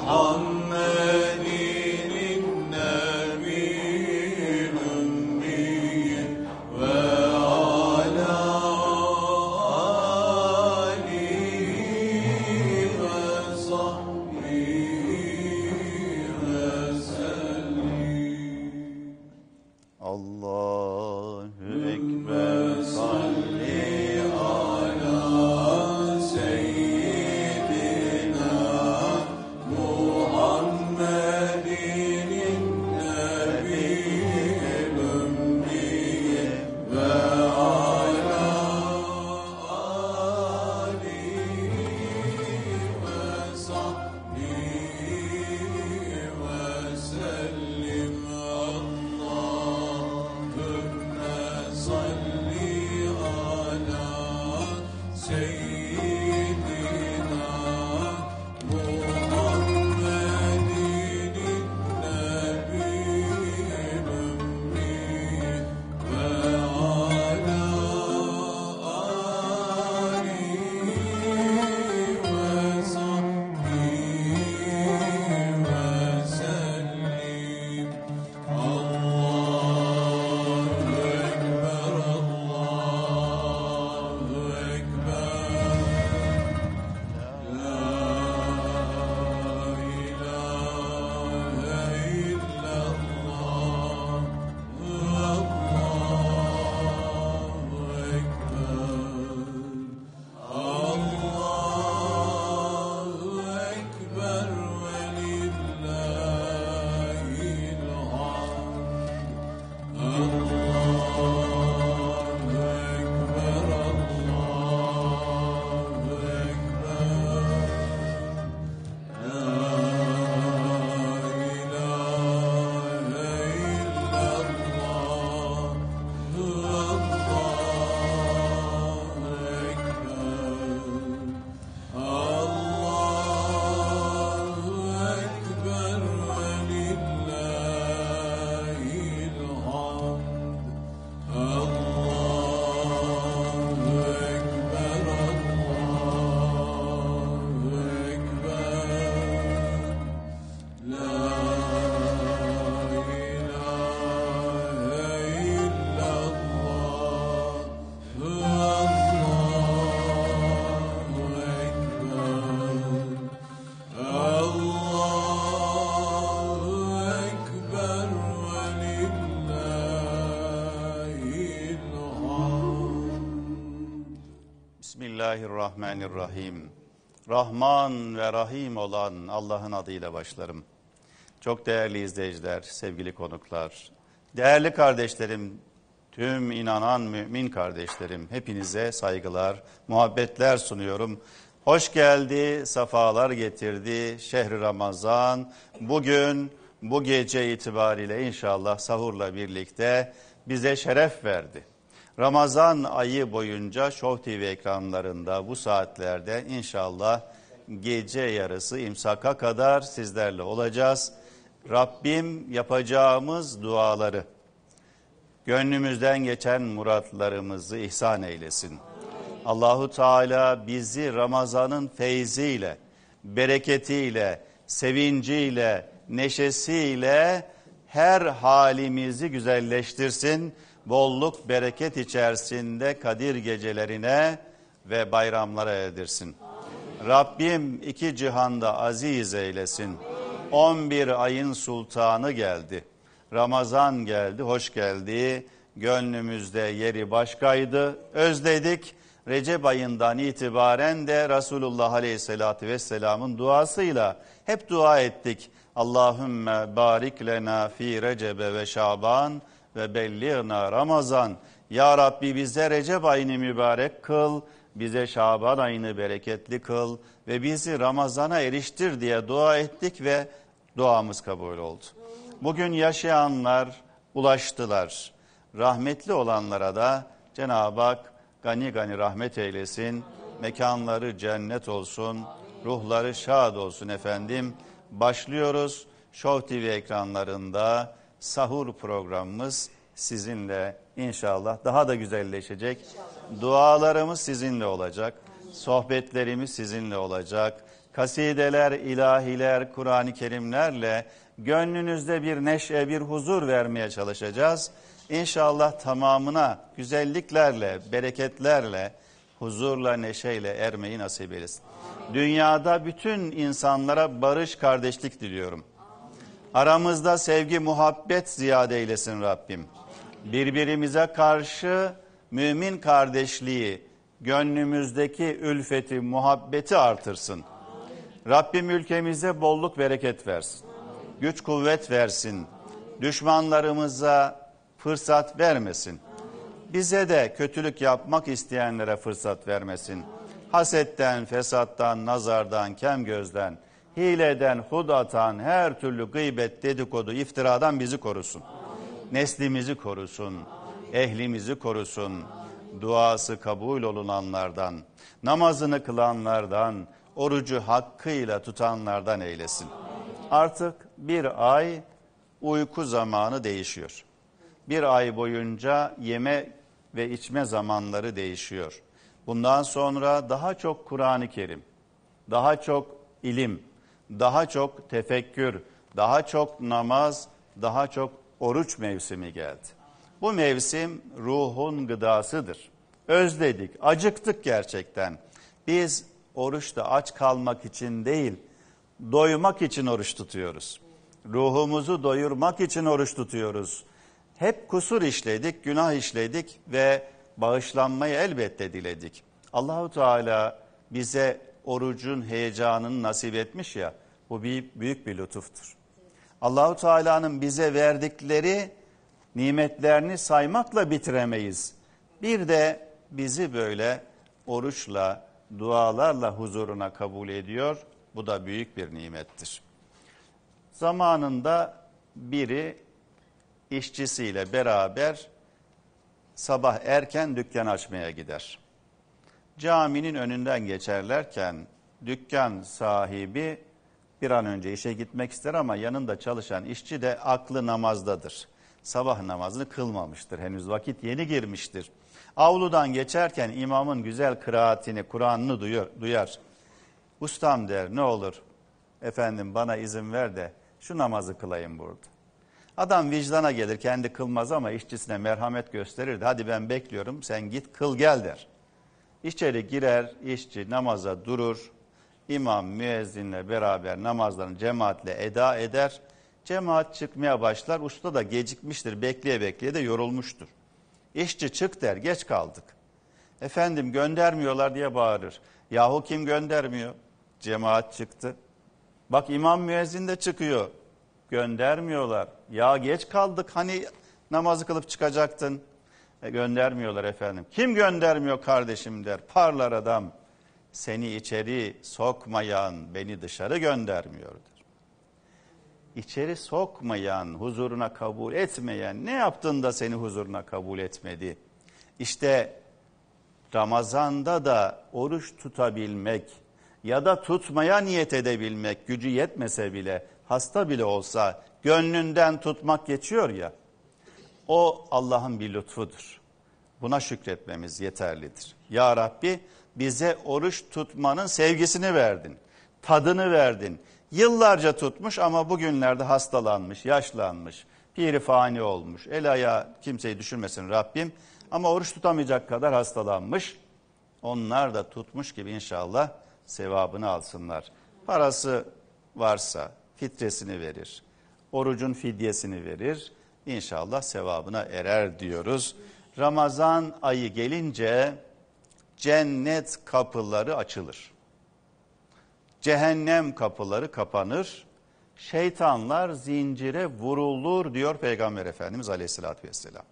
Bismillahirrahmanirrahim. Rahman ve Rahim olan Allah'ın adıyla başlarım. Çok değerli izleyiciler, sevgili konuklar, değerli kardeşlerim, tüm inanan mümin kardeşlerim, hepinize saygılar, muhabbetler sunuyorum. Hoş geldi, sefalar getirdi şehri Ramazan. Bugün, bu gece itibariyle inşallah sahurla birlikte bize şeref verdi. Ramazan ayı boyunca Show TV ekranlarında bu saatlerde inşallah gece yarısı imsaka kadar sizlerle olacağız. Rabbim yapacağımız duaları, gönlümüzden geçen muratlarımızı ihsan eylesin. Allahu Teala bizi Ramazan'ın feyziyle, bereketiyle, sevinciyle, neşesiyle her halimizi güzelleştirsin. Bolluk, bereket içerisinde Kadir gecelerine ve bayramlara erdirsin. Rabbim iki cihanda aziz eylesin. 11 ayın sultanı geldi. Ramazan geldi, hoş geldi. Gönlümüzde yeri başkaydı, özledik. Recep ayından itibaren de Resulullah Aleyhisselatü Vesselam'ın duasıyla hep dua ettik. Allahümme barik lena fi Recebe ve Şaban ve belliğna Ramazan. Ya Rabbi bize Recep ayını mübarek kıl, bize Şaban ayını bereketli kıl ve bizi Ramazan'a eriştir diye dua ettik ve duamız kabul oldu. Bugün yaşayanlar ulaştılar. Rahmetli olanlara da Cenab-ı Hak gani gani rahmet eylesin. Mekanları cennet olsun, ruhları şad olsun efendim. Başlıyoruz. Show TV ekranlarında sahur programımız sizinle inşallah daha da güzelleşecek. Dualarımız sizinle olacak. Sohbetlerimiz sizinle olacak. kasideler, ilahiler, Kur'an-ı Kerimlerle gönlünüzde bir neşe, bir huzur vermeye çalışacağız. İnşallah tamamına güzelliklerle, bereketlerle, huzurla, neşeyle ermeyi nasip eylesin. Dünyada bütün insanlara barış, kardeşlik diliyorum. Aramızda sevgi, muhabbet ziyade eylesin Rabbim. Birbirimize karşı mümin kardeşliği, gönlümüzdeki ülfeti, muhabbeti artırsın. Rabbim ülkemize bolluk, bereket versin. Güç, kuvvet versin. Düşmanlarımıza fırsat vermesin. Bize de kötülük yapmak isteyenlere fırsat vermesin. Hasetten, fesattan, nazardan, kemgözden, hileden, hudatan, her türlü gıybet, dedikodu, iftiradan bizi korusun. Neslimizi korusun, ehlimizi korusun. Duası kabul olunanlardan, namazını kılanlardan, orucu hakkıyla tutanlardan eylesin. Artık bir ay uyku zamanı değişiyor. Bir ay boyunca yeme ve içme zamanları değişiyor. Bundan sonra daha çok Kur'an-ı Kerim, daha çok ilim, daha çok tefekkür, daha çok namaz, daha çok oruç mevsimi geldi. Bu mevsim ruhun gıdasıdır. Özledik, acıktık gerçekten. Biz oruçta aç kalmak için değil, doymak için oruç tutuyoruz. Ruhumuzu doyurmak için oruç tutuyoruz. Hep kusur işledik, günah işledik ve bağışlanmayı elbette diledik. Allahu Teala bize orucun heyecanını nasip etmiş ya, bu büyük bir lütuftur. Allahu Teala'nın bize verdikleri nimetlerini saymakla bitiremeyiz. Bir de bizi böyle oruçla, dualarla huzuruna kabul ediyor. Bu da büyük bir nimettir. Zamanında biri işçisiyle beraber sabah erken dükkan açmaya gider. Caminin önünden geçerlerken dükkan sahibi bir an önce işe gitmek ister ama yanında çalışan işçi de aklı namazdadır. Sabah namazını kılmamıştır. Henüz vakit yeni girmiştir. Avludan geçerken imamın güzel kıraatini, Kur'an'ını duyar. Ustam der, ne olur efendim bana izin ver de şu namazı kılayım burada. Adam vicdana gelir, kendi kılmaz ama işçisine merhamet gösterir de hadi ben bekliyorum sen git kıl gel der. İçeri girer, işçi namaza durur. İmam müezzinle beraber namazlarını cemaatle eda eder. Cemaat çıkmaya başlar. Usta da gecikmiştir. Bekleye bekleye de yorulmuştur. İşçi çık der. Geç kaldık. Efendim göndermiyorlar diye bağırır. Yahu kim göndermiyor? Cemaat çıktı. Bak imam müezzin de çıkıyor. Göndermiyorlar. Ya geç kaldık. Hani namazı kılıp çıkacaktın. Göndermiyorlar efendim. Kim göndermiyor kardeşim der. Parlar adam. Seni içeri sokmayan beni dışarı göndermiyordur. İçeri sokmayan, huzuruna kabul etmeyen ne yaptın da seni huzuruna kabul etmedi? İşte Ramazan'da da oruç tutabilmek ya da tutmaya niyet edebilmek gücü yetmese bile, hasta bile olsa gönlünden tutmak geçiyor ya, o Allah'ın bir lütfudur. Buna şükretmemiz yeterlidir. Ya Rabbi bize oruç tutmanın sevgisini verdin, tadını verdin. Yıllarca tutmuş ama bugünlerde hastalanmış, yaşlanmış, piri fani olmuş. El ayağı kimseyi düşürmesin Rabbim ama oruç tutamayacak kadar hastalanmış. Onlar da tutmuş gibi inşallah sevabını alsınlar. Parası varsa fitresini verir, orucun fidyesini verir. İnşallah sevabına erer diyoruz. Ramazan ayı gelince cennet kapıları açılır. Cehennem kapıları kapanır. Şeytanlar zincire vurulur diyor Peygamber Efendimiz Aleyhisselatü Vesselam.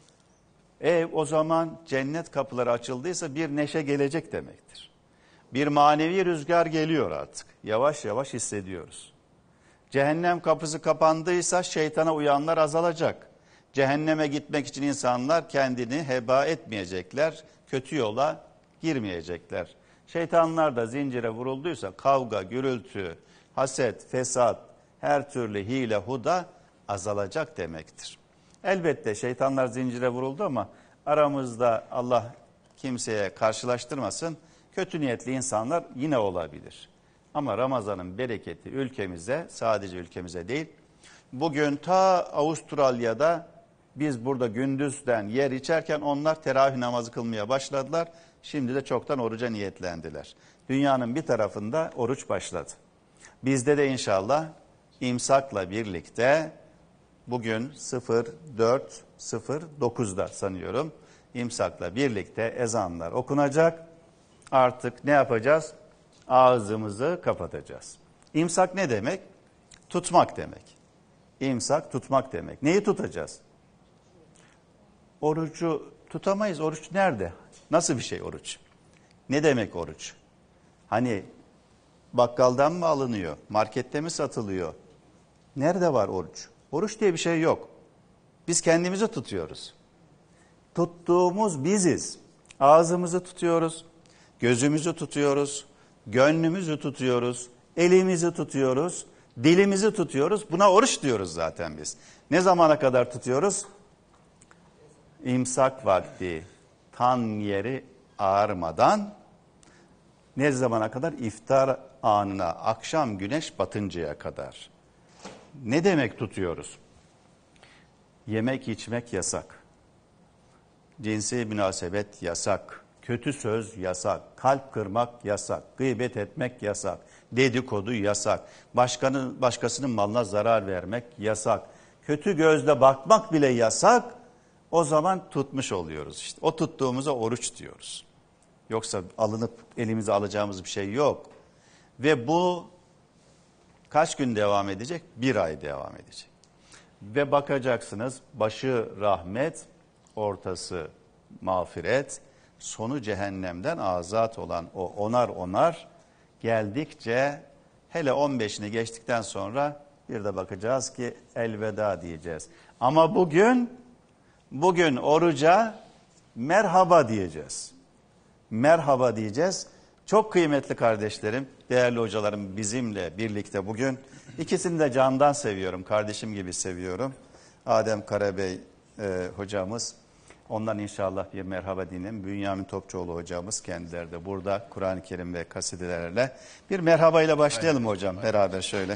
O zaman cennet kapıları açıldıysa bir neşe gelecek demektir. Bir manevi rüzgar geliyor artık. Yavaş yavaş hissediyoruz. Cehennem kapısı kapandıysa şeytana uyanlar azalacak. Cehenneme gitmek için insanlar kendini heba etmeyecekler, kötü yola girmeyecekler. Şeytanlar da zincire vurulduysa kavga, gürültü, haset, fesat, her türlü hile, huda azalacak demektir. Elbette şeytanlar zincire vuruldu ama aramızda Allah kimseye karşılaştırmasın, kötü niyetli insanlar yine olabilir. Ama Ramazan'ın bereketi ülkemize, sadece ülkemize değil, bugün ta Avustralya'da biz burada gündüzden yer içerken onlar teravih namazı kılmaya başladılar. Şimdi de çoktan oruca niyetlendiler. Dünyanın bir tarafında oruç başladı. Bizde de inşallah imsakla birlikte bugün 04.09'da sanıyorum imsakla birlikte ezanlar okunacak. Artık ne yapacağız? Ağzımızı kapatacağız. İmsak ne demek? Tutmak demek. İmsak tutmak demek. Neyi tutacağız? Orucu tutamayız. Oruç nerede? Nasıl bir şey oruç? Ne demek oruç? Hani bakkaldan mı alınıyor? Markette mi satılıyor? Nerede var oruç? Oruç diye bir şey yok. Biz kendimizi tutuyoruz. Tuttuğumuz biziz. Ağzımızı tutuyoruz, gözümüzü tutuyoruz, gönlümüzü tutuyoruz, elimizi tutuyoruz, dilimizi tutuyoruz. Buna oruç diyoruz zaten biz. Ne zamana kadar tutuyoruz? İmsak vakti, tan yeri ağarmadan, ne zamana kadar? İftar anına, akşam güneş batıncaya kadar. Ne demek tutuyoruz? Yemek içmek yasak. Cinsi münasebet yasak. Kötü söz yasak. Kalp kırmak yasak. Gıybet etmek yasak. Dedikodu yasak. Başkasının malına zarar vermek yasak. Kötü gözle bakmak bile yasak. O zaman tutmuş oluyoruz işte. O tuttuğumuza oruç diyoruz. Yoksa alınıp elimize alacağımız bir şey yok. Ve bu kaç gün devam edecek? 1 ay devam edecek. Ve bakacaksınız başı rahmet, ortası mağfiret, sonu cehennemden azat olan o onar geldikçe, hele 15'ini geçtikten sonra bir de bakacağız ki elveda diyeceğiz. Ama bugün oruca merhaba diyeceğiz. Merhaba diyeceğiz. Çok kıymetli kardeşlerim, değerli hocalarım bizimle birlikte bugün. İkisini de candan seviyorum, kardeşim gibi seviyorum. Adem Karabey hocamız, ondan inşallah bir merhaba dinleyelim. Bünyamin Topçuoğlu hocamız, kendileri de burada Kur'an-ı Kerim ve kasidelerle. Bir merhaba ile başlayalım hocam, beraber şöyle.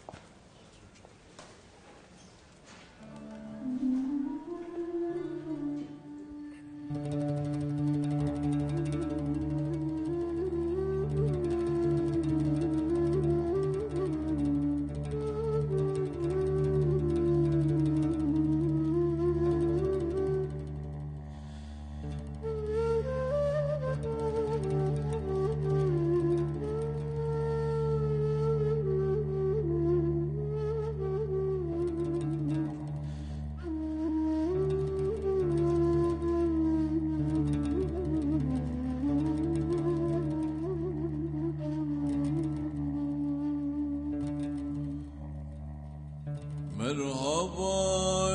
Merhaba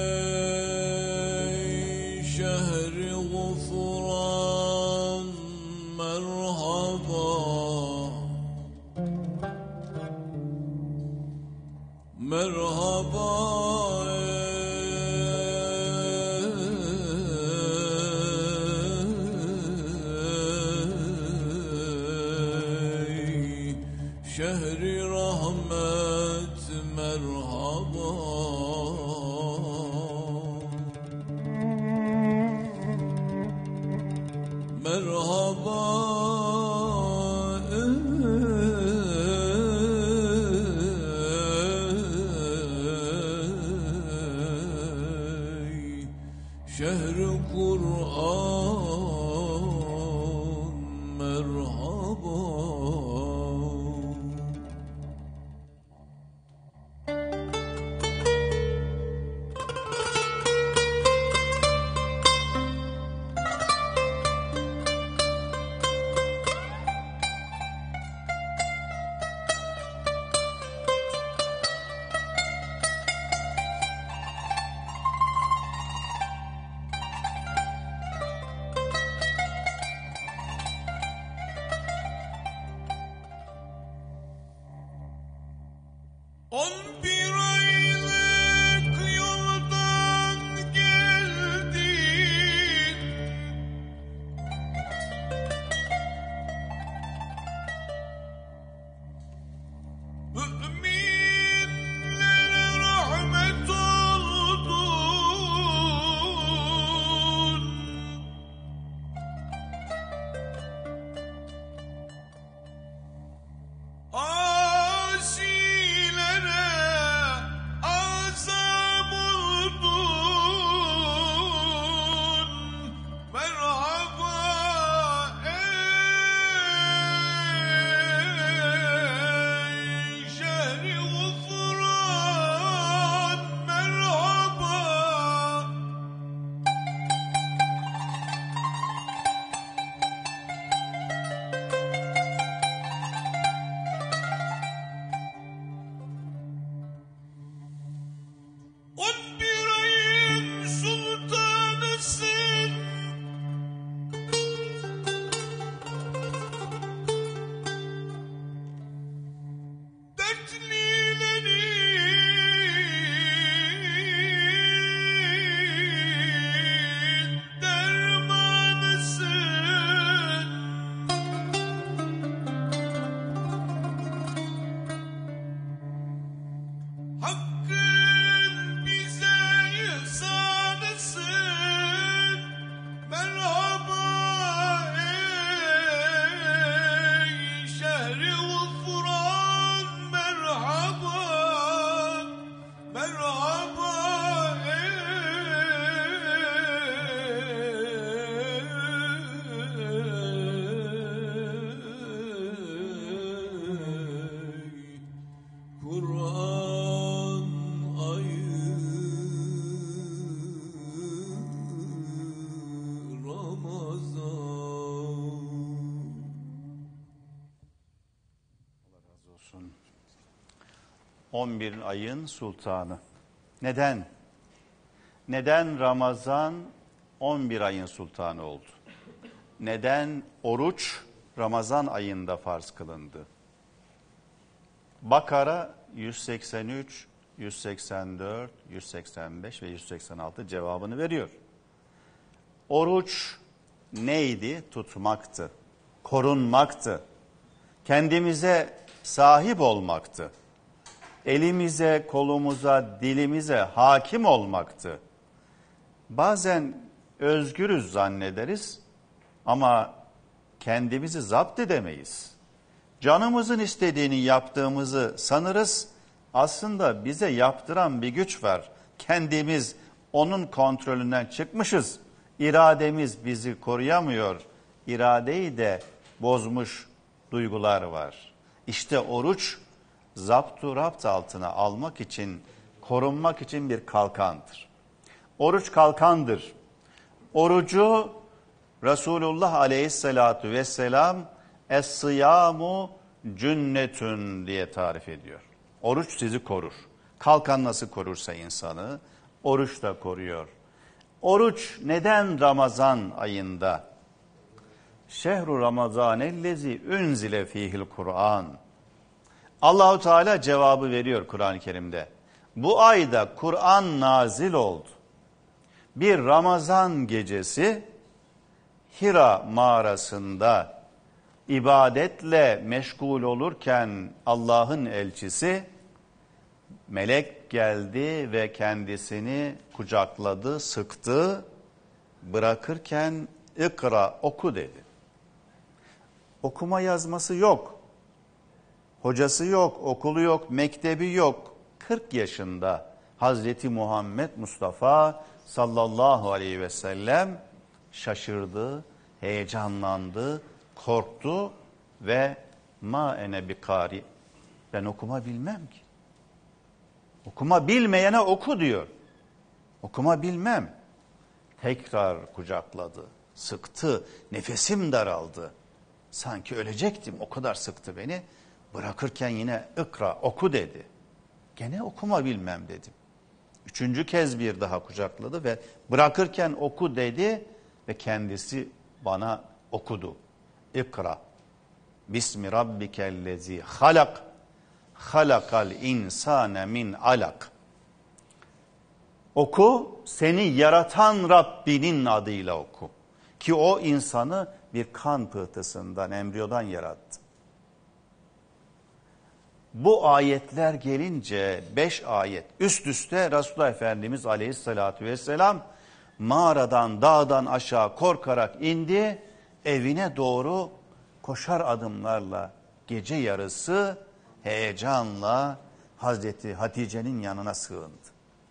ey şehri gufran, merhaba. Merhaba ey şehri rahmet, merhaba. Merhaba ey şehri Kur'an, merhaba. Bir aylık yoldan geldin, Hakkın bize ihsanısın. Merhaba ey şehri Fırat, merhaba, merhaba Kur'an ayı Ramazan. Razı olsun. 11 ayın sultanı. Neden? Neden Ramazan 11 ayın sultanı oldu? Neden oruç Ramazan ayında farz kılındı? Bakara 183, 184, 185 ve 186 cevabını veriyor. Oruç neydi? Tutmaktı, korunmaktı, kendimize sahip olmaktı, elimize, kolumuza, dilimize hakim olmaktı. Bazen özgürüz zannederiz ama kendimizi zapt edemeyiz. Canımızın istediğini yaptığımızı sanırız. Aslında bize yaptıran bir güç var. Kendimiz onun kontrolünden çıkmışız. İrademiz bizi koruyamıyor. İradeyi de bozmuş duygular var. İşte oruç zaptu rapt altına almak için, korunmak için bir kalkandır. Oruç kalkandır. Orucu Resulullah Aleyhisselatu Vesselam Es-sıyamu cünnetün diye tarif ediyor. Oruç sizi korur. Kalkan nasıl korursa insanı, oruç da koruyor. Oruç neden Ramazan ayında? Şehru Ramazanellezi unzile fihil Kur'an. Allahu Teala cevabı veriyor Kur'an-ı Kerim'de. Bu ayda Kur'an nazil oldu. Bir Ramazan gecesi Hira mağarasında ibadetle meşgul olurken Allah'ın elçisi melek geldi ve kendisini kucakladı, sıktı, bırakırken ikra, oku dedi. Okuma yazması yok, hocası yok, okulu yok, mektebi yok. 40 yaşında Hazreti Muhammed Mustafa sallallahu aleyhi ve sellem şaşırdı, heyecanlandı, korktu ve ma ene bikari, ben okuma bilmem ki. Okuma bilmeyene oku diyor. Okuma bilmem. Tekrar kucakladı, sıktı, nefesim daraldı. Sanki ölecektim, o kadar sıktı beni. Bırakırken yine ikra, oku dedi. Gene okuma bilmem dedim. 3. kez bir daha kucakladı ve bırakırken oku dedi ve kendisi bana okudu. İkra. Bismi rabbikellezi halak. Halakal insane min alak. Oku, seni yaratan Rabbinin adıyla oku. Ki o insanı bir kan pıhtısından, embriyodan yarattı. Bu ayetler gelince 5 ayet üst üste Resulullah Efendimiz Aleyhisselatü Vesselam mağaradan, dağdan aşağı korkarak indi, evine doğru koşar adımlarla gece yarısı heyecanla Hazreti Hatice'nin yanına sığındı.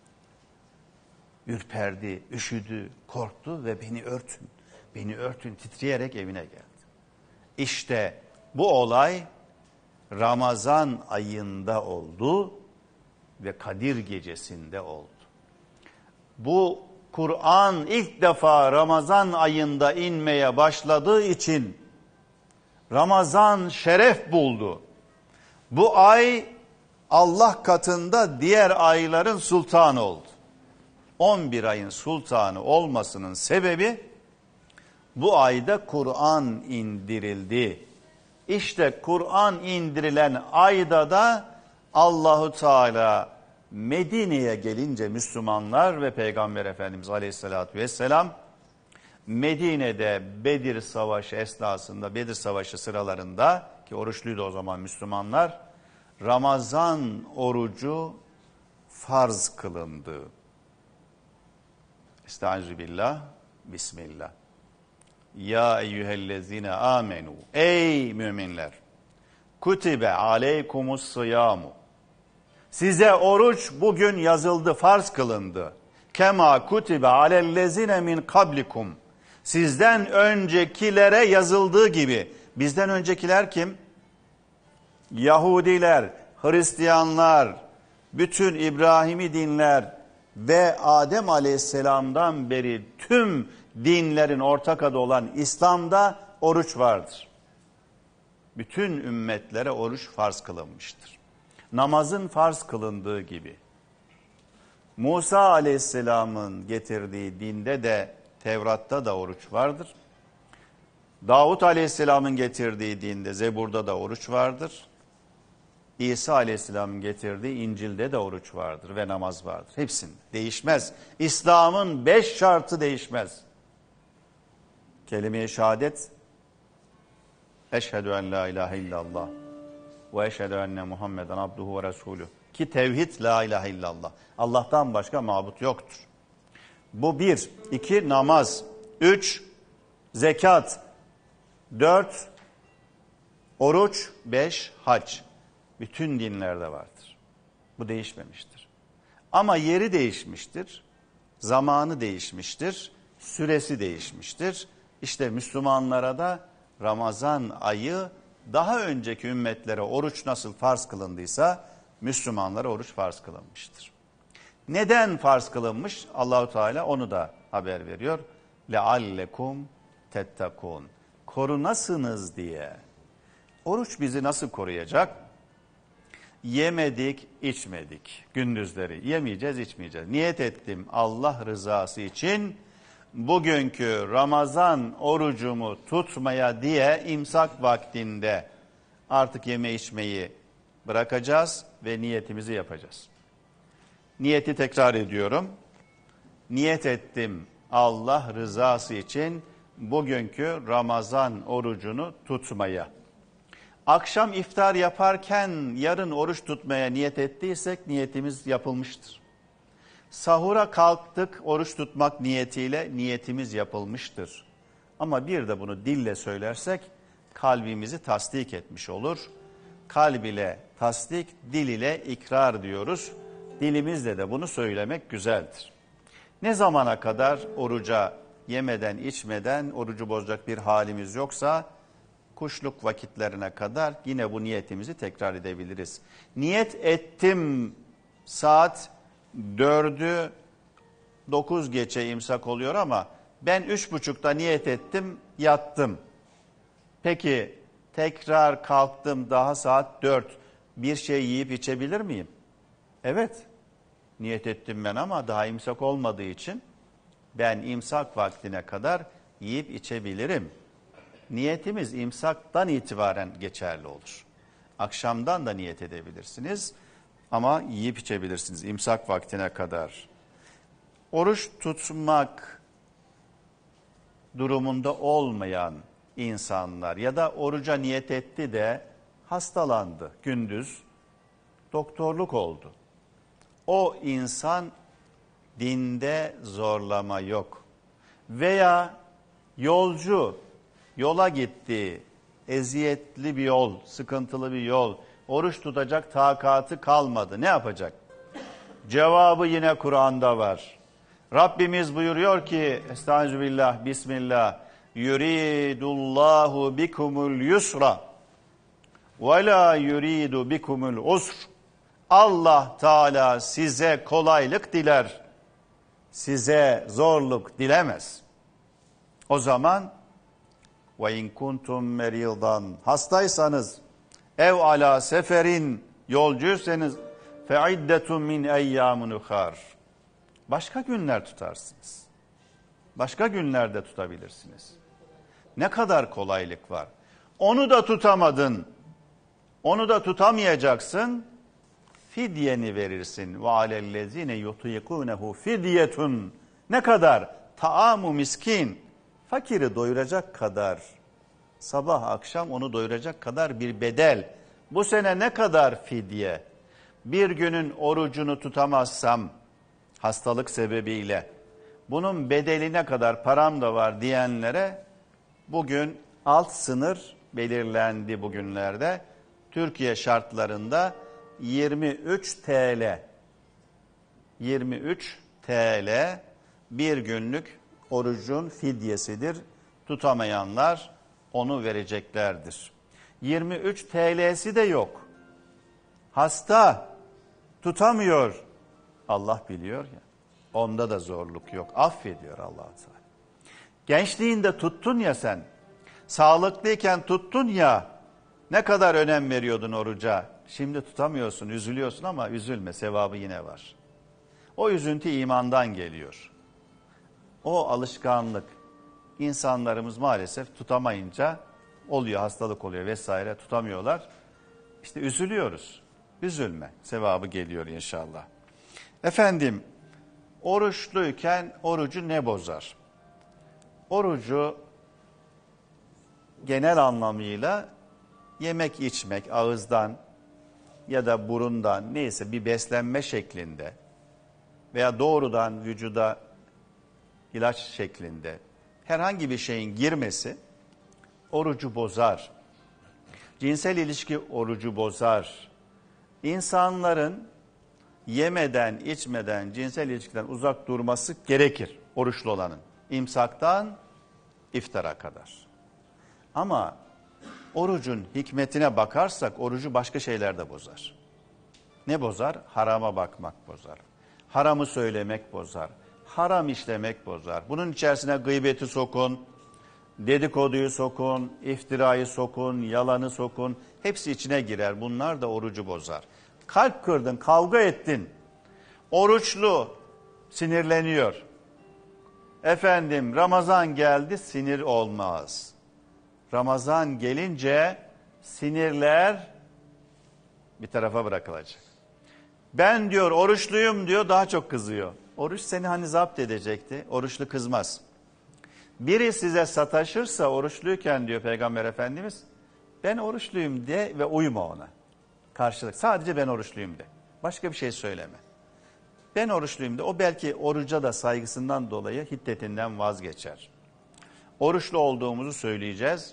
Ürperdi, üşüdü, korktu ve beni örtün titreyerek evine geldi. İşte bu olay Ramazan ayında oldu ve Kadir gecesinde oldu. Bu Kur'an ilk defa Ramazan ayında inmeye başladığı için Ramazan şeref buldu. Bu ay Allah katında diğer ayların sultanı oldu. 11 ayın sultanı olmasının sebebi bu ayda Kur'an indirildi. İşte Kur'an indirilen ayda da Allahu Teala Medine'ye gelince Müslümanlar ve Peygamber Efendimiz Aleyhisselatü Vesselam Medine'de Bedir Savaşı esnasında, Bedir Savaşı sıralarında ki oruçluydu o zaman Müslümanlar, Ramazan orucu farz kılındı. Estağfirullah, bismillah. Ya eyyühellezine amenu. Ey müminler. Kutibe aleykumus sıyamu. Size oruç bugün yazıldı, farz kılındı. Kema kutibe alellezine min kablikum. Sizden öncekilere yazıldığı gibi. Bizden öncekiler kim? Yahudiler, Hristiyanlar, bütün İbrahimi dinler ve Adem Aleyhisselam'dan beri tüm dinlerin ortak adı olan İslam'da oruç vardır. Bütün ümmetlere oruç farz kılınmıştır. Namazın farz kılındığı gibi. Musa Aleyhisselam'ın getirdiği dinde de Tevrat'ta da oruç vardır. Davut Aleyhisselam'ın getirdiği dinde Zebur'da da oruç vardır. İsa Aleyhisselam'ın getirdiği İncil'de de oruç vardır ve namaz vardır. Hepsinde değişmez. İslam'ın 5 şartı değişmez. Kelime-i şehadet, eşhedü en la ilahe illallah ve eşhedü enne Muhammeden abduhu ve resulü. Ki tevhid la ilahe illallah. Allah'tan başka mabut yoktur. Bu 1. 2 namaz. 3 zekat. 4 oruç. 5 hac. Bütün dinlerde vardır. Bu değişmemiştir. Ama yeri değişmiştir. Zamanı değişmiştir. Süresi değişmiştir. İşte Müslümanlara da Ramazan ayı daha önceki ümmetlere oruç nasıl farz kılındıysa Müslümanlara oruç farz kılınmıştır. Neden farz kılınmış? Allahu Teala onu da haber veriyor. لَعَلَّكُمْ تَتَّقُونَ. Korunasınız diye. Oruç bizi nasıl koruyacak? Yemedik, içmedik. Gündüzleri yemeyeceğiz, içmeyeceğiz. Niyet ettim Allah rızası için bugünkü Ramazan orucumu tutmaya diye imsak vaktinde artık yeme içmeyi bırakacağız ve niyetimizi yapacağız. Niyeti tekrar ediyorum. Niyet ettim Allah rızası için bugünkü Ramazan orucunu tutmaya. Akşam iftar yaparken yarın oruç tutmaya niyet ettiysek niyetimiz yapılmıştır. Sahura kalktık oruç tutmak niyetiyle niyetimiz yapılmıştır. Ama bir de bunu dille söylersek kalbimizi tasdik etmiş olur. Kalb ile tasdik, dil ile ikrar diyoruz. Dilimizle de bunu söylemek güzeldir. Ne zamana kadar oruca yemeden içmeden orucu bozacak bir halimiz yoksa kuşluk vakitlerine kadar yine bu niyetimizi tekrar edebiliriz. Niyet ettim saat 4'ü 9 geçe imsak oluyor ama ben 3.30'da niyet ettim yattım. Peki tekrar kalktım daha saat 4 bir şey yiyip içebilir miyim? Evet niyet ettim ben ama daha imsak olmadığı için ben imsak vaktine kadar yiyip içebilirim. Niyetimiz imsaktan itibaren geçerli olur. Akşamdan da niyet edebilirsiniz ama yiyip içebilirsiniz imsak vaktine kadar. Oruç tutmak durumunda olmayan insanlar ya da oruca niyet etti de hastalandı gündüz, doktorluk oldu. O insan dinde zorlama yok. Veya yolcu yola gitti, eziyetli bir yol, sıkıntılı bir yol, oruç tutacak takatı kalmadı. Ne yapacak? Cevabı yine Kur'an'da var. Rabbimiz buyuruyor ki, Estağfirullah, Bismillah, yuridullahu bikumul yusra ve la yuridu bikumul usr. Allah Teala size kolaylık diler, size zorluk dilemez. O zaman ve in kuntum meridan, hastaysanız, ev ala seferin, yolcuysanız, fe iddetun min eyyamin ukhar. Başka günler tutarsınız. Başka günlerde tutabilirsiniz. Ne kadar kolaylık var. Onu da tutamadın. Onu da tutamayacaksın. Fidyeni verirsin. Ve alellezine yutikunehu fidyetun. Ne kadar? Taamu miskin. Fakiri doyuracak kadar, sabah akşam onu doyuracak kadar bir bedel. Bu sene ne kadar fidye? bir günün orucunu tutamazsam hastalık sebebiyle bunun bedeline kadar param da var diyenlere bugün alt sınır belirlendi bugünlerde. Türkiye şartlarında 23 TL. 23 TL bir günlük orucun fidyesidir. Tutamayanlar onu vereceklerdir. 23 TL'si de yok. Hasta tutamıyor. Allah biliyor ya. Onda da zorluk yok. Affediyor Allah Teala. Gençliğinde tuttun ya sen. Sağlıklıyken tuttun ya. Ne kadar önem veriyordun oruca. Şimdi tutamıyorsun, üzülüyorsun ama üzülme, sevabı yine var. O üzüntü imandan geliyor. O alışkanlık. İnsanlarımız maalesef tutamayınca oluyor, hastalık oluyor vesaire, tutamıyorlar. İşte üzülüyoruz. Üzülme, sevabı geliyor inşallah. Efendim, oruçluyken orucu ne bozar? Orucu genel anlamıyla yemek içmek, ağızdan ya da burundan neyse bir beslenme şeklinde veya doğrudan vücuda ilaç şeklinde herhangi bir şeyin girmesi orucu bozar. Cinsel ilişki orucu bozar. İnsanların yemeden, içmeden, cinsel ilişkiden uzak durması gerekir oruçlu olanın. İmsaktan iftara kadar. Ama orucun hikmetine bakarsak orucu başka şeyler de bozar. Ne bozar? Harama bakmak bozar. Haramı söylemek bozar. Haram işlemek bozar. Bunun içerisine gıybeti sokun, dedikoduyu sokun, iftirayı sokun, yalanı sokun. Hepsi içine girer. Bunlar da orucu bozar. Kalp kırdın, kavga ettin. Oruçlu sinirleniyor. Efendim Ramazan geldi, sinir olmaz. Ramazan gelince sinirler bir tarafa bırakılacak. Ben diyor oruçluyum diyor, daha çok kızıyor. Oruç seni hani zapt edecekti. Oruçlu kızmaz. Biri size sataşırsa oruçluyken diyor Peygamber Efendimiz, ben oruçluyum de ve uyma ona. Karşılık. Sadece ben oruçluyum de. Başka bir şey söyleme. Ben oruçluyum de. O belki oruca da saygısından dolayı hiddetinden vazgeçer. Oruçlu olduğumuzu söyleyeceğiz.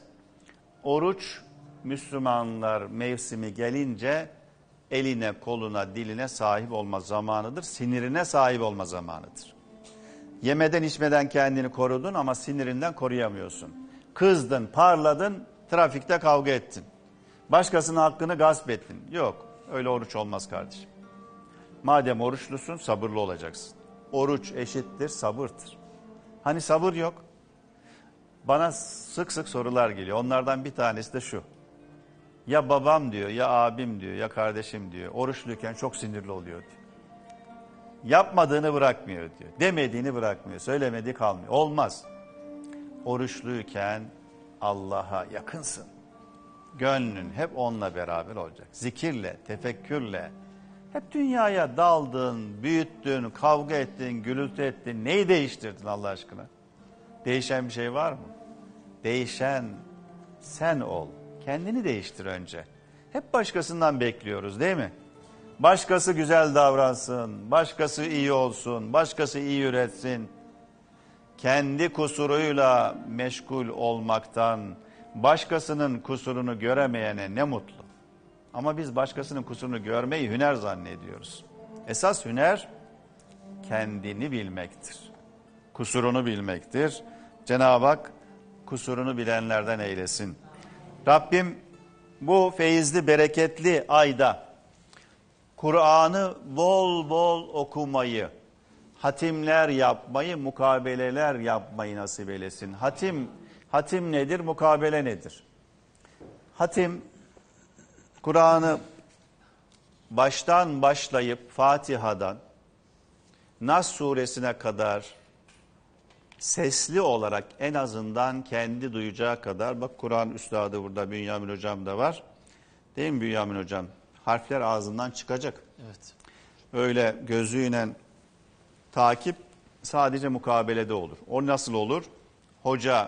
Oruç Müslümanlar mevsimi gelince eline, koluna, diline sahip olma zamanıdır. Sinirine sahip olma zamanıdır. Yemeden içmeden kendini korudun ama sinirinden koruyamıyorsun. Kızdın, parladın, trafikte kavga ettin. Başkasının hakkını gasp ettin. Yok, öyle oruç olmaz kardeşim. Madem oruçlusun sabırlı olacaksın. Oruç eşittir sabırdır. Hani sabır yok? Bana sık sık sorular geliyor. Onlardan bir tanesi de şu. Ya babam diyor, ya abim diyor, ya kardeşim diyor. Oruçluyken çok sinirli oluyor diyor. Yapmadığını bırakmıyor diyor. Demediğini bırakmıyor. Söylemediği kalmıyor. Olmaz. Oruçluyken Allah'a yakınsın. Gönlün hep onunla beraber olacak. Zikirle, tefekkürle. Hep dünyaya daldın, büyüttün, kavga ettin, gürültü ettin. Neyi değiştirdin Allah aşkına? Değişen bir şey var mı? Değişen sen ol. Kendini değiştir önce. Hep başkasından bekliyoruz değil mi? Başkası güzel davransın, başkası iyi olsun, başkası iyi üretsin. Kendi kusuruyla meşgul olmaktan başkasının kusurunu göremeyene ne mutlu. Ama biz başkasının kusurunu görmeyi hüner zannediyoruz. Esas hüner kendini bilmektir. Kusurunu bilmektir. Cenab-ı Hak kusurunu bilenlerden eylesin. Rabbim bu feyizli, bereketli ayda Kur'an'ı bol bol okumayı, hatimler yapmayı, mukabeleler yapmayı nasip eylesin. Hatim nedir, mukabele nedir? Hatim, Kur'an'ı baştan başlayıp Fatiha'dan Nas suresine kadar sesli olarak en azından kendi duyacağı kadar, bak Kur'an üstadı burada Bünyamin Hocam da var. Değil mi Bünyamin Hocam? Harfler ağzından çıkacak. Evet. Öyle gözüyle takip sadece mukabelede olur. O nasıl olur? Hoca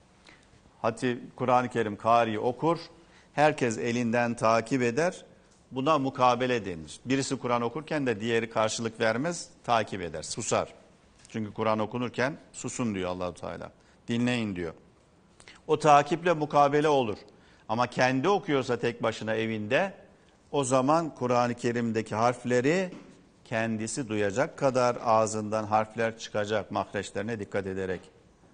Kur'an-ı Kerim Kari okur. Herkes elinden takip eder. Buna mukabele denir. Birisi Kur'an okurken de diğeri karşılık vermez, takip eder, susar. Çünkü Kur'an okunurken susun diyor Allah-u Teala. Dinleyin diyor. O takiple mukabele olur. Ama kendi okuyorsa tek başına evinde, o zaman Kur'an-ı Kerim'deki harfleri kendisi duyacak kadar ağzından harfler çıkacak, mahreçlerine dikkat ederek.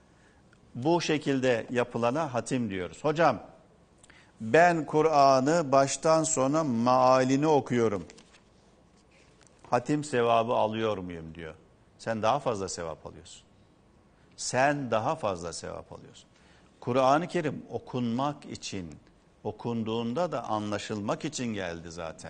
Bu şekilde yapılana hatim diyoruz. Hocam, ben Kur'an'ı baştan sona mealini okuyorum. Hatim sevabı alıyor muyum diyor. Sen daha fazla sevap alıyorsun. Sen daha fazla sevap alıyorsun. Kur'an-ı Kerim okunmak için, okunduğunda da anlaşılmak için geldi zaten.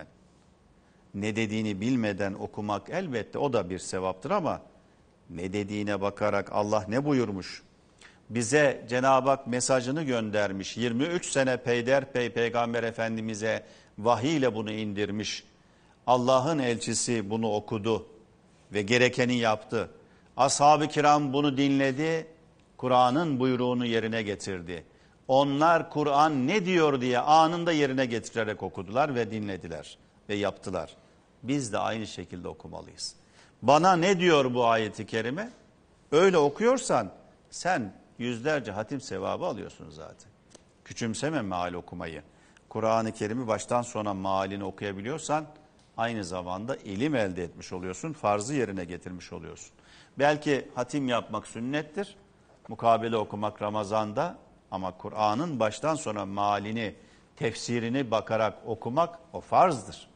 Ne dediğini bilmeden okumak elbette o da bir sevaptır ama ne dediğine bakarak Allah ne buyurmuş? Bize Cenab-ı Hak mesajını göndermiş. 23 sene peyderpey Peygamber Efendimiz'e vahiy ile bunu indirmiş. Allah'ın elçisi bunu okudu ve gerekeni yaptı. Ashab-ı kiram bunu dinledi, Kur'an'ın buyruğunu yerine getirdi. Onlar Kur'an ne diyor diye anında yerine getirerek okudular ve dinlediler ve yaptılar. Biz de aynı şekilde okumalıyız. Bana ne diyor bu ayeti kerime? Öyle okuyorsan sen yüzlerce hatim sevabı alıyorsun zaten. Küçümseme meal okumayı. Kur'an-ı Kerim'i baştan sona mealini okuyabiliyorsan aynı zamanda ilim elde etmiş oluyorsun. Farzı yerine getirmiş oluyorsun. Belki hatim yapmak sünnettir. Mukabele okumak Ramazan'da ama Kur'an'ın baştan sona mealini, tefsirini bakarak okumak o farzdır.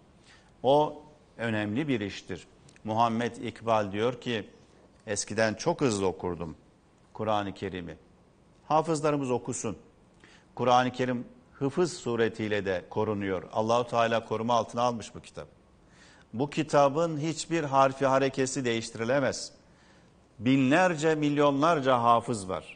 O önemli bir iştir. Muhammed İkbal diyor ki eskiden çok hızlı okurdum Kur'an-ı Kerim'i. Hafızlarımız okusun. Kur'an-ı Kerim hıfız suretiyle de korunuyor. Allahu Teala koruma altına almış bu kitap. Bu kitabın hiçbir harfi harekesi değiştirilemez. Binlerce, milyonlarca hafız var.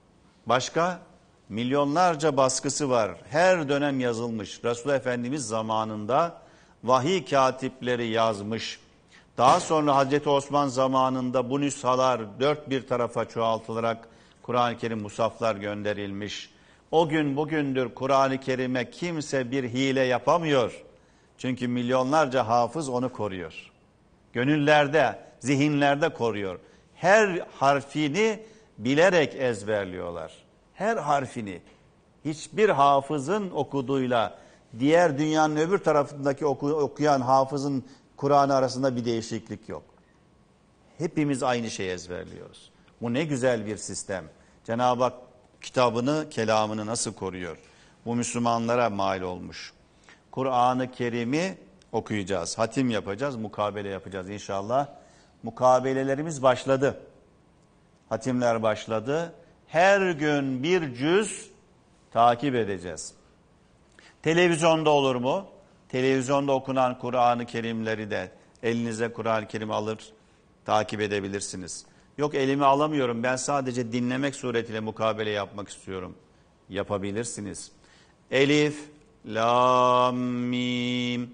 Başka milyonlarca baskısı var. Her dönem yazılmış. Resulullah Efendimiz zamanında vahiy katipleri yazmış. Daha sonra Hazreti Osman zamanında bu nüshalar dört bir tarafa çoğaltılarak Kur'an-ı Kerim musaflar gönderilmiş. O gün bugündür Kur'an-ı Kerim'e kimse bir hile yapamıyor. Çünkü milyonlarca hafız onu koruyor. Gönüllerde, zihinlerde koruyor. Her harfini bilerek ezberliyorlar. Her harfini. Hiçbir hafızın okuduğuyla diğer dünyanın öbür tarafındaki okuyan hafızın Kur'an arasında bir değişiklik yok. Hepimiz aynı şeyi ezberliyoruz. Bu ne güzel bir sistem. Cenab-ı Hak kitabını, kelamını nasıl koruyor? Bu Müslümanlara mal olmuş. Kur'an-ı Kerim'i okuyacağız, hatim yapacağız, mukabele yapacağız inşallah. Mukabelelerimiz başladı. Hatimler başladı. Her gün bir cüz takip edeceğiz. Televizyonda olur mu? Televizyonda okunan Kur'an-ı Kerimleri de elinize Kur'an-ı Kerim alır, takip edebilirsiniz. Yok elime alamıyorum, ben sadece dinlemek suretiyle mukabele yapmak istiyorum. Yapabilirsiniz. Elif, lam, mim.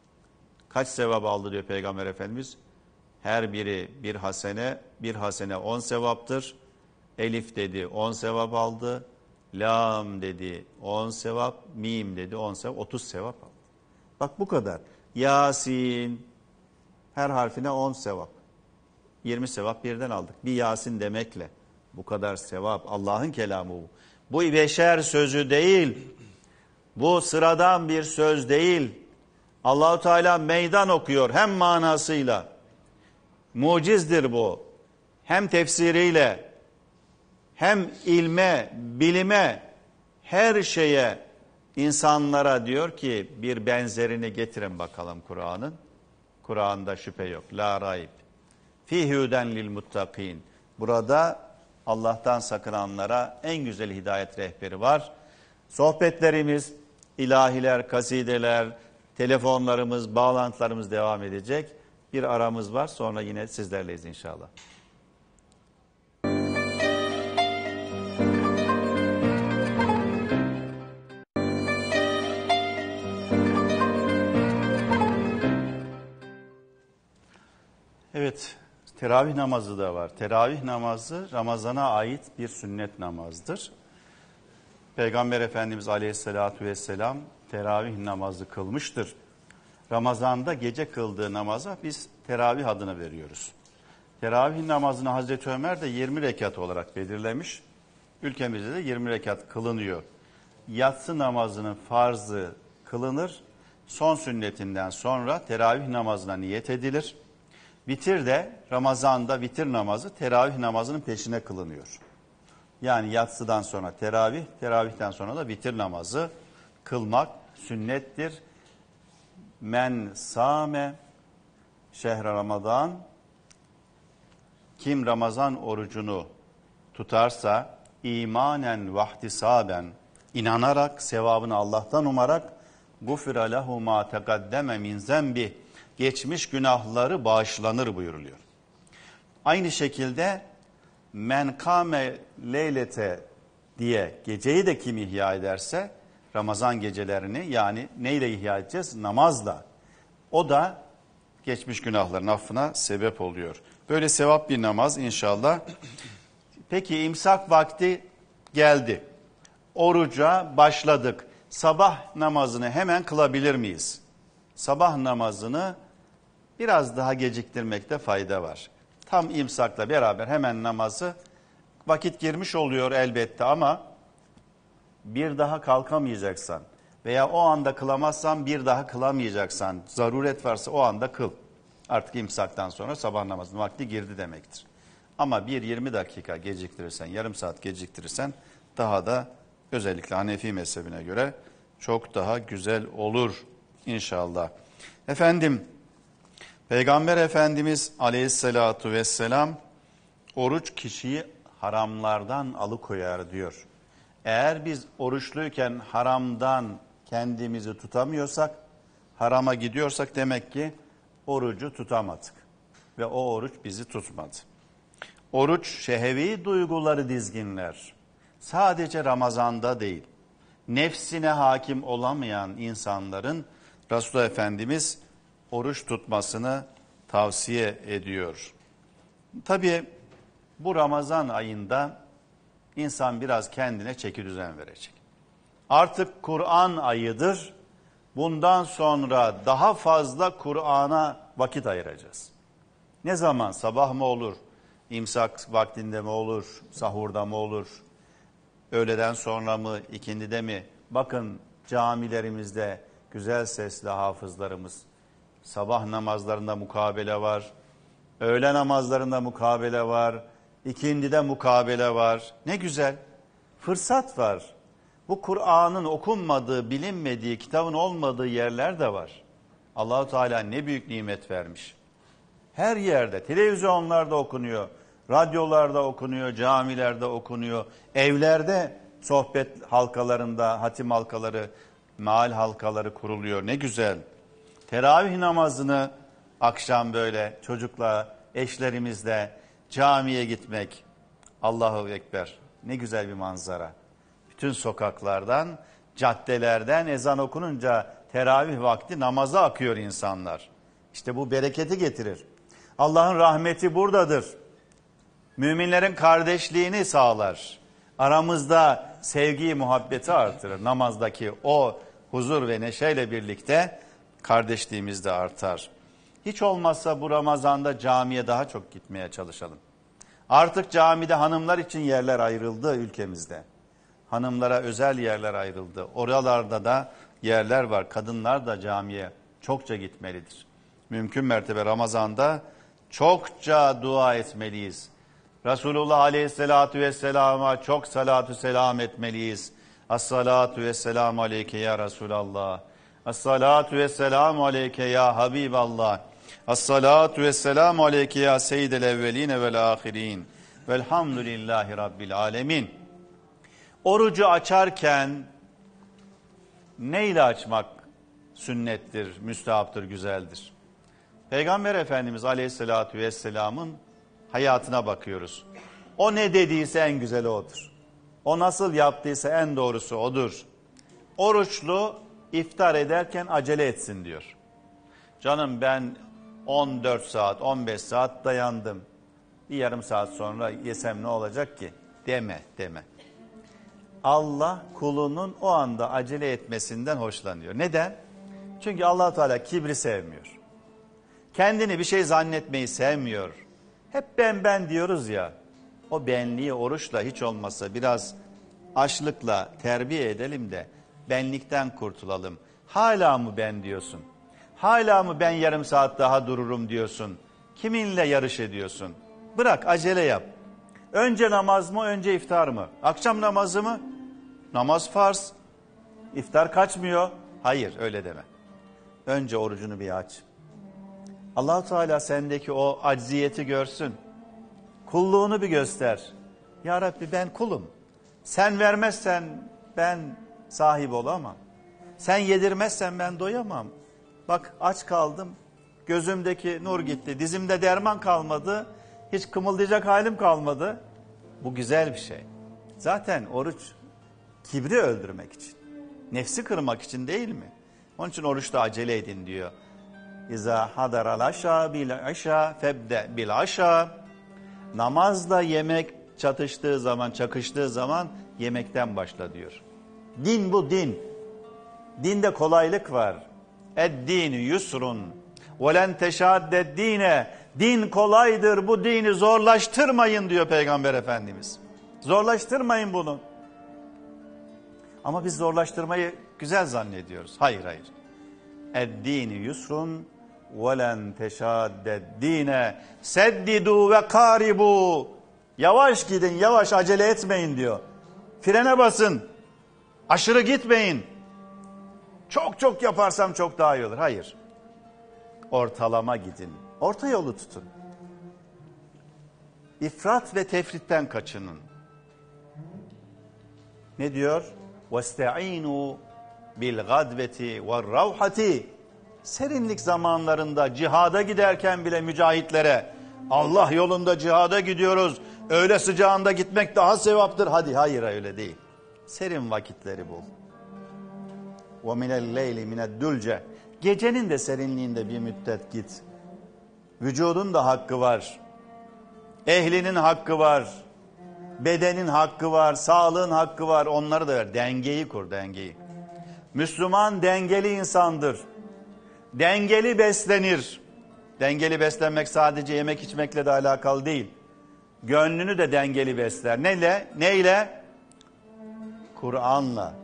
Kaç sevap aldı diyor Peygamber Efendimiz? Her biri bir hasene 10 sevaptır. Elif dedi 10 sevap aldı. Lam dedi 10 sevap, mim dedi 10 sevap, 30 sevap aldı. Bak bu kadar. Yasin her harfine 10 sevap. 20 sevap birden aldık. Bir Yasin demekle bu kadar sevap. Allah'ın kelamı bu. Bu beşer sözü değil. Bu sıradan bir söz değil. Allahu Teala meydan okuyor hem manasıyla. Mucizdir bu. Hem tefsiriyle hem ilme, bilime, her şeye, insanlara diyor ki bir benzerini getirin bakalım Kur'an'ın. Kur'an'da şüphe yok. La raib. Fî hûden lil muttakin. Burada Allah'tan sakınanlara en güzel hidayet rehberi var. Sohbetlerimiz, ilahiler, kasideler, telefonlarımız, bağlantılarımız devam edecek. Bir aramız var, sonra yine sizlerleyiz inşallah. Evet, teravih namazı da var. Teravih namazı Ramazan'a ait bir sünnet namazdır. Peygamber Efendimiz Aleyhisselatü Vesselam teravih namazı kılmıştır. Ramazan'da gece kıldığı namaza biz teravih adını veriyoruz. Teravih namazını Hazreti Ömer de 20 rekat olarak belirlemiş. Ülkemizde de 20 rekat kılınıyor. Yatsı namazının farzı kılınır. Son sünnetinden sonra teravih namazına niyet edilir. Vitir de Ramazan'da vitir namazı teravih namazının peşine kılınıyor. Yani yatsıdan sonra teravih, teravihten sonra da vitir namazı kılmak sünnettir. Men sâme şehre Ramazan, kim Ramazan orucunu tutarsa imanen vahtisaben, inanarak, sevabını Allah'tan umarak, gufira lehu ma tegaddeme min zembi, geçmiş günahları bağışlanır buyuruluyor. Aynı şekilde men kâme leylete diye geceyi de kim ihya ederse, Ramazan gecelerini, yani neyle ihya edeceğiz? Namazla. O da geçmiş günahların affına sebep oluyor. Böyle sevap bir namaz inşallah. Peki imsak vakti geldi. Oruca başladık. Sabah namazını hemen kılabilir miyiz? Sabah namazını biraz daha geciktirmekte fayda var. Tam imsakla beraber hemen namazı, vakit girmiş oluyor elbette ama bir daha kalkamayacaksan veya o anda kılamazsan bir daha kılamayacaksan, zaruret varsa o anda kıl. Artık imsaktan sonra sabah namazının vakti girdi demektir. Ama 20 dakika geciktirirsen, yarım saat geciktirirsen daha da özellikle Hanefi mezhebine göre çok daha güzel olur inşallah. Efendim, Peygamber Efendimiz Aleyhisselatu Vesselam oruç kişiyi haramlardan alıkoyar diyor. Eğer biz oruçluyken haramdan kendimizi tutamıyorsak, harama gidiyorsak demek ki orucu tutamadık ve o oruç bizi tutmadı. Oruç şehvi duyguları dizginler. Sadece Ramazan'da değil, nefsine hakim olamayan insanların Resulullah Efendimiz oruç tutmasını tavsiye ediyor. Tabii bu Ramazan ayında insan biraz kendine çekidüzen verecek. Artık Kur'an ayıdır. Bundan sonra daha fazla Kur'an'a vakit ayıracağız. Ne zaman? Sabah mı olur? İmsak vaktinde mi olur? Sahurda mı olur? Öğleden sonra mı? İkindide mi? Bakın camilerimizde güzel sesli hafızlarımız. Sabah namazlarında mukabele var. Öğle namazlarında mukabele var. İkindide mukabele var. Ne güzel. Fırsat var. Bu Kur'an'ın okunmadığı, bilinmediği, kitabın olmadığı yerler de var. Allah-u Teala ne büyük nimet vermiş. Her yerde, televizyonlarda okunuyor, radyolarda okunuyor, camilerde okunuyor, evlerde sohbet halkalarında, hatim halkaları, meal halkaları kuruluyor. Ne güzel. Teravih namazını akşam böyle çocukla, eşlerimizle camiye gitmek. Allahu Ekber. Ne güzel bir manzara. Bütün sokaklardan, caddelerden ezan okununca teravih vakti namaza akıyor insanlar. İşte bu bereketi getirir. Allah'ın rahmeti buradadır. Müminlerin kardeşliğini sağlar. Aramızda sevgiyi, muhabbeti artırır. Namazdaki o huzur ve neşeyle birlikte kardeşliğimiz de artar. Hiç olmazsa bu Ramazan'da camiye daha çok gitmeye çalışalım. Artık camide hanımlar için yerler ayrıldı ülkemizde. Hanımlara özel yerler ayrıldı. Oralarda da yerler var. Kadınlar da camiye çokça gitmelidir. Mümkün mertebe Ramazan'da çokça dua etmeliyiz. Resulullah Aleyhisselatü Vesselam'a çok salatü selam etmeliyiz. As-salatu vesselamu aleyke ya Resulallah. As-salatu vesselamu aleyke ya Habiballah. As-salatu vesselamu aleyke ya seyyidel evveline vel ahirin. Velhamdülillahi Rabbil alemin. Orucu açarken neyle açmak sünnettir, müstehaptır, güzeldir? Peygamber Efendimiz Aleyhisselatü Vesselam'ın hayatına bakıyoruz. O ne dediyse en güzeli odur. O nasıl yaptıysa en doğrusu odur. Oruçlu iftar ederken acele etsin diyor. Canım ben 14 saat, 15 saat dayandım. Bir yarım saat sonra yesem ne olacak ki? Deme. Allah kulunun o anda acele etmesinden hoşlanıyor. Neden? Çünkü Allah Teala kibri sevmiyor. Kendini bir şey zannetmeyi sevmiyor. Hep ben diyoruz ya. O benliği oruçla hiç olmazsa biraz açlıkla terbiye edelim de benlikten kurtulalım. Hala mı ben diyorsun? Hala mı ben yarım saat daha dururum diyorsun? Kiminle yarış ediyorsun? Bırak, acele yap. Önce namaz mı, önce iftar mı? Akşam namazı mı? Namaz farz. İftar kaçmıyor. Hayır, öyle deme. Önce orucunu bir aç. Allah-u Teala sendeki o acziyeti görsün. Kulluğunu bir göster. Ya Rabbi, ben kulum. Sen vermezsen ben sahip olamam. Sen yedirmezsen ben doyamam. Bak, aç kaldım. Gözümdeki nur gitti. Dizimde derman kalmadı. Hiç kımıldayacak halim kalmadı. Bu güzel bir şey. Zaten oruç kibri öldürmek için. Nefsi kırmak için değil mi? Onun için oruçta acele edin diyor. İza hadaral aşa bil aşa febde bil aşa. Namazla yemek çakıştığı zaman yemekten başla diyor. Din bu, din. Dinde kolaylık var. Ed-dinu yusrun ve len teşadded-dine. Din kolaydır, bu dini zorlaştırmayın diyor Peygamber Efendimiz. Zorlaştırmayın bunu. Ama biz zorlaştırmayı güzel zannediyoruz. Hayır. Ed-dinu yusrun ve len teşadded-dine. Seddidu ve karibu. Yavaş gidin, yavaş, acele etmeyin diyor. Frene basın. Aşırı gitmeyin. Çok yaparsam çok daha iyi olur. Hayır. Ortalama gidin. Orta yolu tutun. İfrat ve tefritten kaçının. Ne diyor? وَاسْتَعِينُوا بِالْغَدْوَةِ وَالرَّوْحَةِ. Serinlik zamanlarında cihada giderken bile mücahitlere, Allah yolunda cihada gidiyoruz, öğle sıcağında gitmek daha sevaptır. Hadi, hayır, öyle değil. Serin vakitleri bul. وَمِنَ اللَّيْلِ مِنَ الدُّلْجَ. Gecenin de serinliğinde bir müddet git. Vücudun da hakkı var. Ehlinin hakkı var. Bedenin hakkı var. Sağlığın hakkı var. Onları da ver. Dengeyi kur, dengeyi. Müslüman dengeli insandır. Dengeli beslenir. Dengeli beslenmek sadece yemek içmekle de alakalı değil. Gönlünü de dengeli besler. Neyle? Kur'an'la,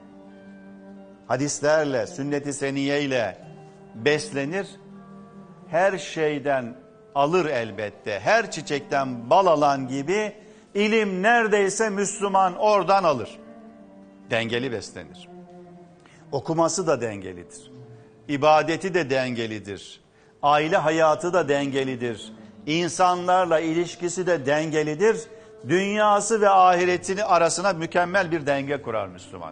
hadislerle, sünnet-i seniyeyle beslenir. Her şeyden alır elbette. Her çiçekten bal alan gibi ilim neredeyse Müslüman oradan alır. Dengeli beslenir. Okuması da dengelidir. İbadeti de dengelidir. Aile hayatı da dengelidir. İnsanlarla ilişkisi de dengelidir. Dünyası ve ahiretini arasına mükemmel bir denge kurar Müslüman.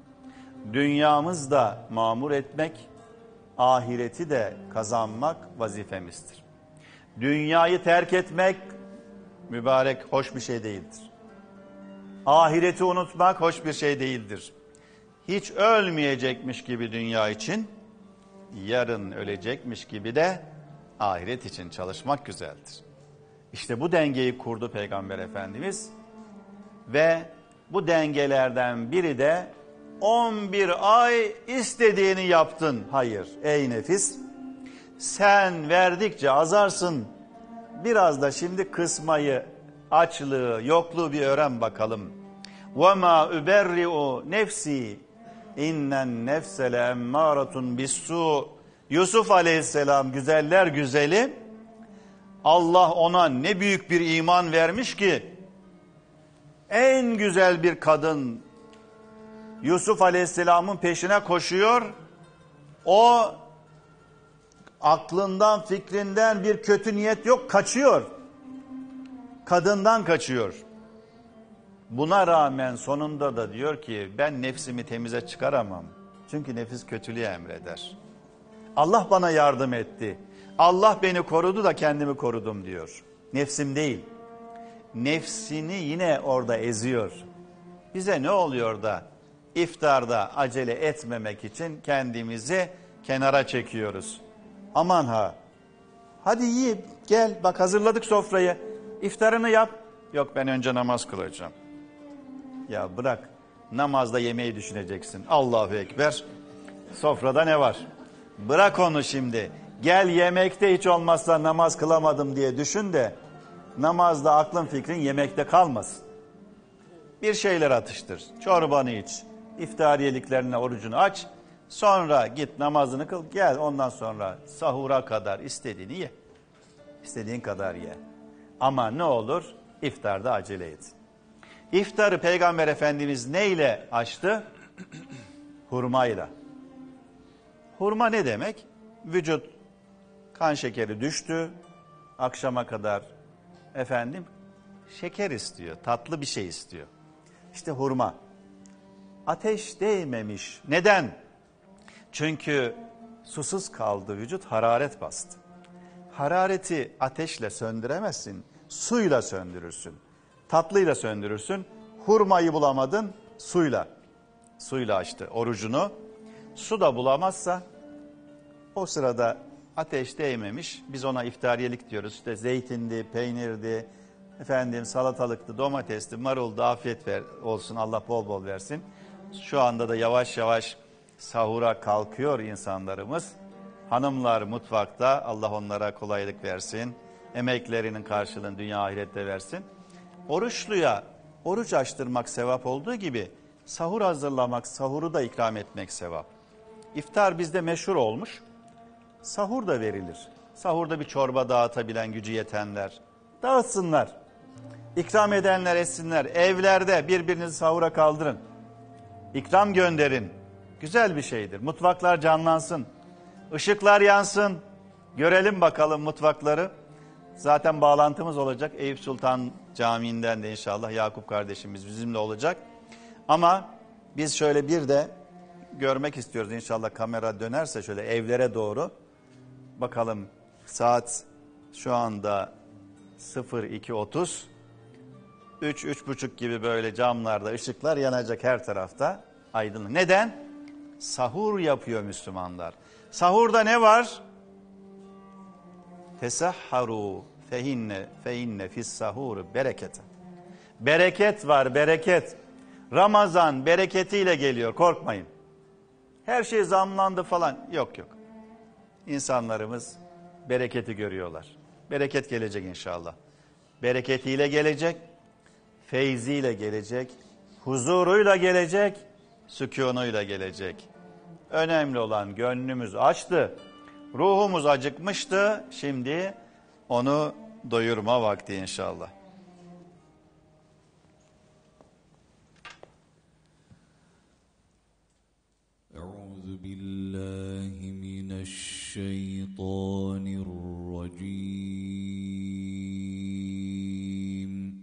Dünyamız da mamur etmek, ahireti de kazanmak vazifemizdir. Dünyayı terk etmek mübarek, hoş bir şey değildir. Ahireti unutmak hoş bir şey değildir. Hiç ölmeyecekmiş gibi dünya için, yarın ölecekmiş gibi de ahiret için çalışmak güzeldir. İşte bu dengeyi kurdu Peygamber Efendimiz ve bu dengelerden biri de 11 ay istediğini yaptın. Hayır ey nefis, sen verdikçe azarsın. Biraz da şimdi kısmayı, açlığı, yokluğu bir öğren bakalım. وَمَا اُبَرِّئُ nefsi innen nefse leemmâratun bissu. Yusuf Aleyhisselam güzeller güzeli, Allah ona ne büyük bir iman vermiş ki en güzel bir kadın Yusuf Aleyhisselam'ın peşine koşuyor. O aklından, fikrinden bir kötü niyet yok, kaçıyor. Kadından kaçıyor. Buna rağmen sonunda da diyor ki ben nefsimi temize çıkaramam. Çünkü nefis kötülüğü emreder. Allah bana yardım etti. Allah beni korudu da kendimi korudum diyor. Nefsim değil. Nefsini yine orada eziyor. Bize ne oluyor da iftarda acele etmemek için kendimizi kenara çekiyoruz. Aman ha. Hadi yiyip gel, bak hazırladık sofrayı. İftarını yap. Yok ben önce namaz kılacağım. Ya bırak, namazda yemeği düşüneceksin. Allahu Ekber. Sofrada ne var? Bırak onu şimdi. Gel yemekte hiç olmazsa namaz kılamadım diye düşün de namazda aklın fikrin yemekte kalmasın. Bir şeyler atıştır. Çorbanı iç. İftariyeliklerine orucunu aç. Sonra git namazını kıl. Gel ondan sonra sahura kadar istediğini ye. İstediğin kadar ye. Ama ne olur iftarda acele et. İftarı Peygamber Efendimiz neyle açtı? Hurmayla. Hurma ne demek? Vücut kan şekeri düştü. Akşama kadar şeker istiyor. Tatlı bir şey istiyor. İşte hurma. Ateş değmemiş. Neden? Çünkü susuz kaldı vücut, hararet bastı. Harareti ateşle söndüremezsin. Suyla söndürürsün. Tatlıyla söndürürsün. Hurmayı bulamadın, suyla. Suyla açtı orucunu. Su da bulamazsa o sırada ateş değmemiş. Biz ona iftariyelik diyoruz. İşte zeytindi, peynirdi, salatalıktı, domatesli, maruldu, afiyet olsun, Allah bol bol versin. Şu anda da yavaş yavaş sahura kalkıyor insanlarımız. Hanımlar mutfakta, Allah onlara kolaylık versin. Emeklerinin karşılığını dünya ahirette versin. Oruçluya oruç açtırmak sevap olduğu gibi sahur hazırlamak, sahuru da ikram etmek sevap. İftar bizde meşhur olmuş. Sahur da verilir. Sahurda bir çorba dağıtabilen gücü yetenler dağıtsınlar. İkram edenler etsinler. Evlerde birbirinizi sahura kaldırın. İkram gönderin. Güzel bir şeydir. Mutfaklar canlansın. Işıklar yansın. Görelim bakalım mutfakları. Zaten bağlantımız olacak. Eyüp Sultan Camii'nden de inşallah Yakup kardeşimiz bizimle olacak. Ama biz şöyle bir de görmek istiyoruz. İnşallah kamera dönerse şöyle evlere doğru. Bakalım saat şu anda 02.30. 3-3.30 gibi böyle camlarda ışıklar yanacak her tarafta. Aydınlık. Neden? Sahur yapıyor Müslümanlar. Sahurda ne var? Tesahharu feinne fis sahur berekete. Bereket var, bereket. Ramazan bereketiyle geliyor, korkmayın. Her şey zamlandı falan. Yok. İnsanlarımız bereketi görüyorlar. Bereket gelecek inşallah. Bereketiyle gelecek, feyziyle gelecek, huzuruyla gelecek, sükunuyla gelecek. Önemli olan gönlümüz açtı, ruhumuz acıkmıştı. Şimdi onu doyurma vakti inşallah. Euzu billahi mineşşeytanirracim.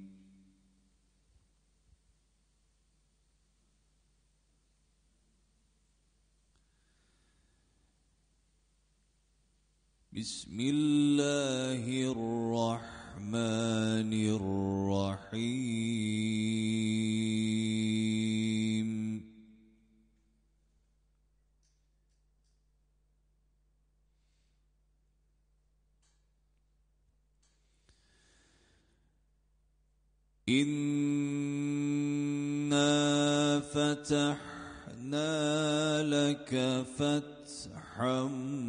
Bismillahirrahmanirrahim. İnna fetahna leke fethan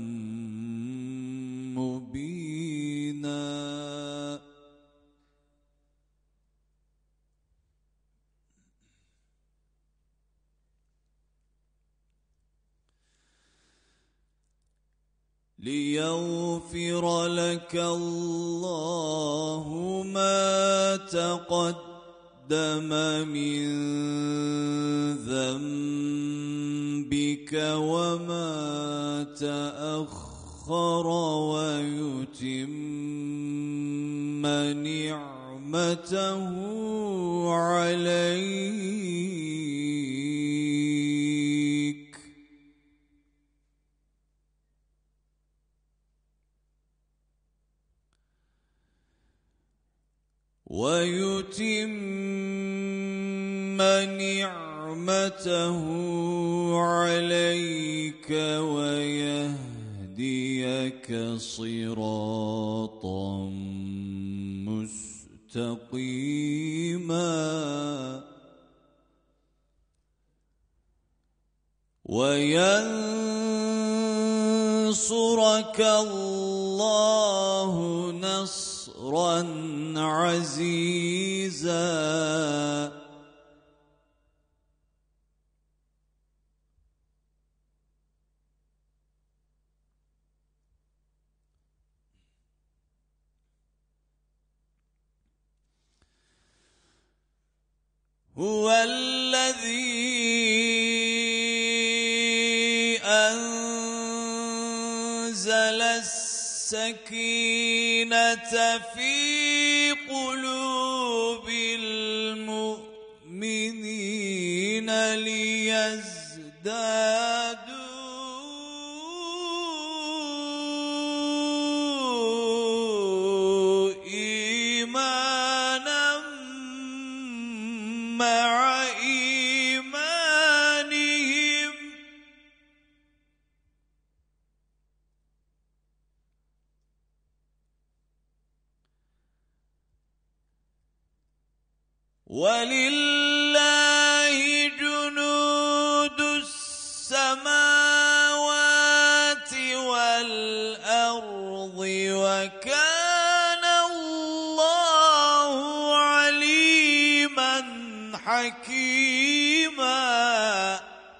mubina. ليغفر لك الله ما تقدم من ذنبك وما تأخر ويتم نعمته عليك ويهديك صراطا مستقيما وينصرك نَصَرَكَ اللّٰهُ نَصْرًا عَز۪يزًا. هُوَ الَّذ۪ي أَنزَلَ السَّك۪ينَةَ ف۪ي قُلُوبِ الْمُؤْمِنِينَ لِيَزْدَادُوا إِيمَانًا مَعَ إِيمَانِهِمْ وَلِلَّهِ جُنُودُ السَّمَاوَاتِ وَالْأَرْضِ وَكَانَ اللّٰهُ عَلِيمًا حَكِيمًا.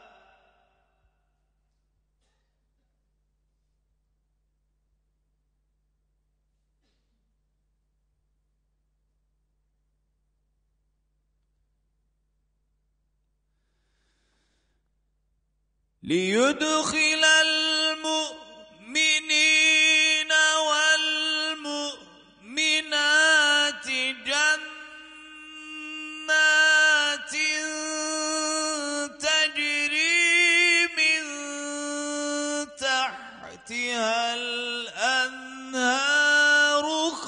لِيُدْخِلَ الْمُؤْمِنِينَ وَالْمُؤْمِنَاتِ جَنَّاتٍ تَجْرِي مِنْ تَحْتِهَا الْأَنْهَارُ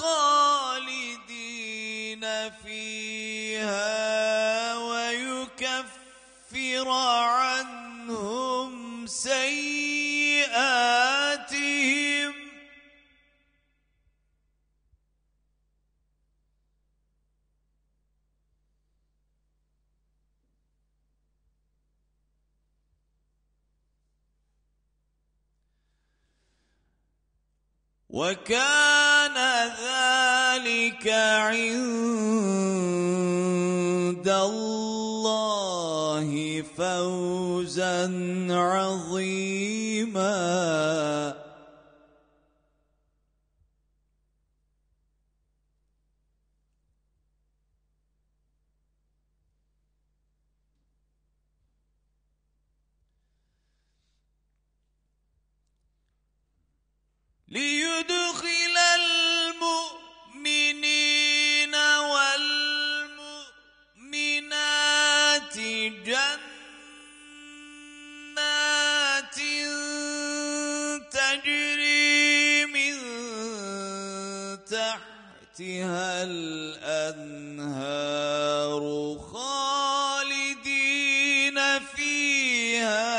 خَالِدِينَ فِيهَا وَيُكَفِّرَ عَنْهُمْ سَيِّئَاتِهِمْ وَكَانَ ذَلِكَ عِندَ اللّٰهِ فَوْزًا عَظِيمًا. لِيُدْخِلَ الْمُؤْمِنِينَ وَالْمُؤْمِنَاتِ جَنَّاتٍ تَجْرِي مِنْ تَحْتِهَا الْأَنْهَارُ خَالِدِينَ فِيهَا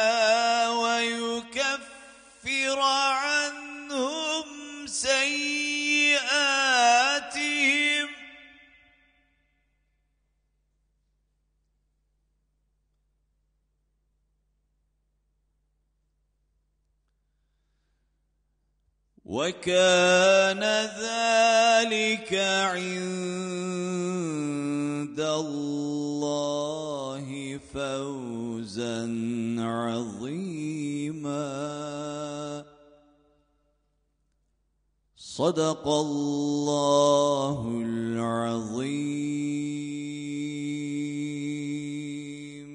وَيُكَفِّرَ عَنْهُمْ سَيِّئَاتِهِمْ وَكَانَ ذَلِكَ عِندَ اللّٰهِ فَوْزًا عَظِيمًا. صَدَقَ اللّٰهُ الْعَظِيمُ.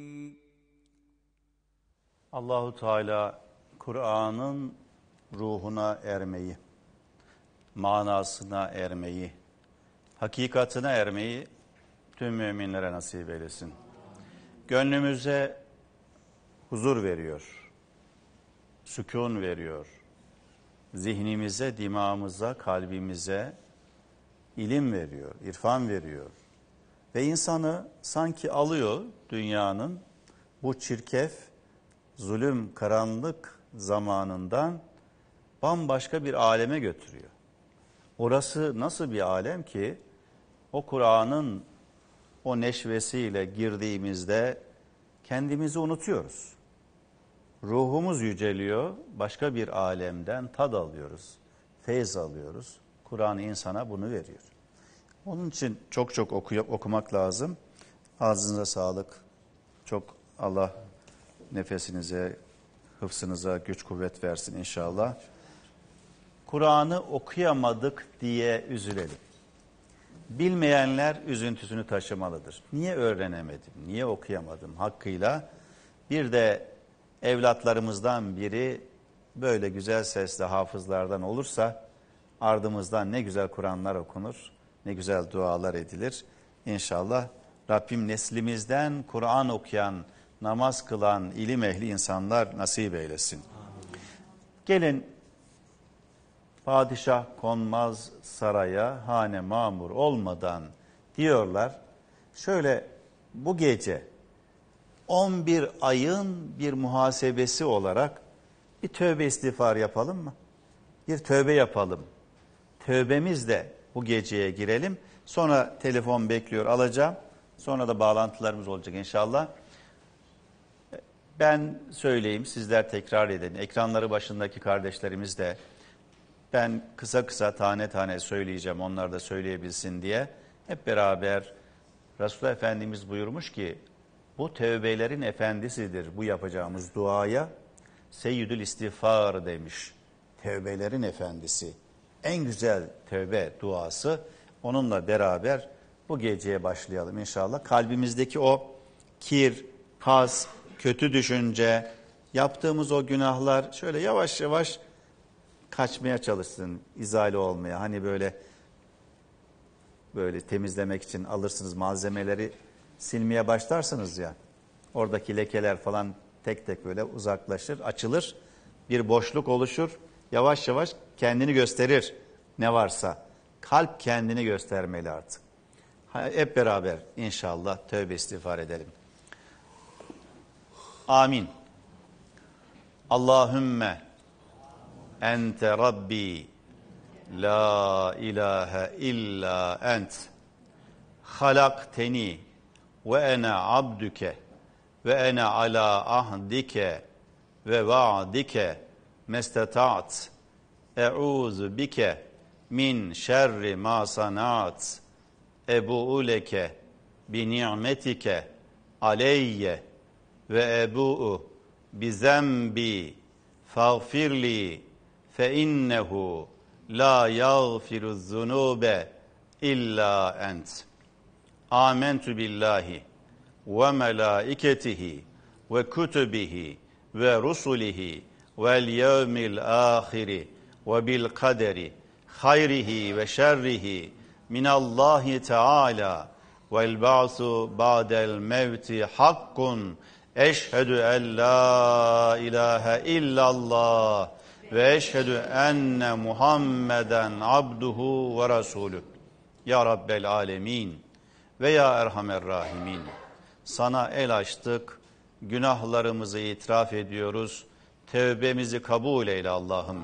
Allahu Teala Kur'an'ın ruhuna ermeyi, manasına ermeyi, hakikatine ermeyi tüm müminlere nasip eylesin. Gönlümüze huzur veriyor, sükun veriyor. Zihnimize, dimağımıza, kalbimize ilim veriyor, irfan veriyor. Ve insanı sanki alıyor dünyanın bu çirkef, zulüm, karanlık zamanından bambaşka bir aleme götürüyor. Orası nasıl bir alem ki o Kur'an'ın o neşvesiyle girdiğimizde kendimizi unutuyoruz. Ruhumuz yüceliyor, başka bir alemden tad alıyoruz, feyz alıyoruz. Kur'an insana bunu veriyor. Onun için çok çok okumak lazım. Ağzınıza sağlık. Çok Allah nefesinize, hıfzınıza güç kuvvet versin inşallah. Kur'an'ı okuyamadık diye üzülelim. Bilmeyenler üzüntüsünü taşımalıdır. Niye öğrenemedim, niye okuyamadım hakkıyla? Bir de evlatlarımızdan biri böyle güzel sesli hafızlardan olursa ardımızdan ne güzel Kur'anlar okunur, ne güzel dualar edilir. İnşallah Rabbim neslimizden Kur'an okuyan, namaz kılan, ilim ehli insanlar nasip eylesin. Gelin, padişah konmaz saraya hane mamur olmadan diyorlar. Şöyle bu gece 11 ayın bir muhasebesi olarak bir tövbe istiğfar yapalım mı? Bir tövbe yapalım. Tövbemizle bu geceye girelim. Sonra telefon bekliyor, alacağım. Sonra da bağlantılarımız olacak inşallah. Ben söyleyeyim, sizler tekrar edin. Ekranları başındaki kardeşlerimiz de, ben kısa kısa tane tane söyleyeceğim, onlar da söyleyebilsin diye. Hep beraber Resulullah Efendimiz buyurmuş ki, bu tevbelerin efendisidir bu yapacağımız duaya. Seyyidül istiğfar demiş. Tevbelerin efendisi. En güzel tevbe duası. Onunla beraber bu geceye başlayalım inşallah. Kalbimizdeki o kir, pas, kötü düşünce, yaptığımız o günahlar şöyle yavaş yavaş kaçmaya çalışsın, izale olmaya. Hani böyle temizlemek için alırsınız malzemeleri, silmeye başlarsınız ya. Oradaki lekeler falan tek tek böyle uzaklaşır, açılır. Bir boşluk oluşur. Yavaş yavaş kendini gösterir ne varsa. Kalp kendini göstermeli artık. Hep beraber inşallah tövbe istiğfar edelim. Amin. Allahümme ente Rabbi la ilahe illa ent halakteni ve ene abduke ve ene ala ahdike ve vaadike mesteta'at e'uzu bike min şerri ma sanat ebu'u leke bi ni'metike aleyye ve ebu'u bi zembi fağfirli fe innehu la yağfiru zunube illa ent. Amentu billahi ve melaiketihi ve kutubihi ve rusulihi vel yevmil ahiri ve bil kaderi hayrihi ve şerrihi minallahi teala vel ba'su ba'del mevti hakkun eşhedü en la ilahe illallah ve eşhedü enne Muhammeden abduhu ve rasulü. Ya Rabbel alemin ve ya Erhamer rahimin. Sana el açtık, günahlarımızı itiraf ediyoruz. Tevbemizi kabul eyle Allah'ım.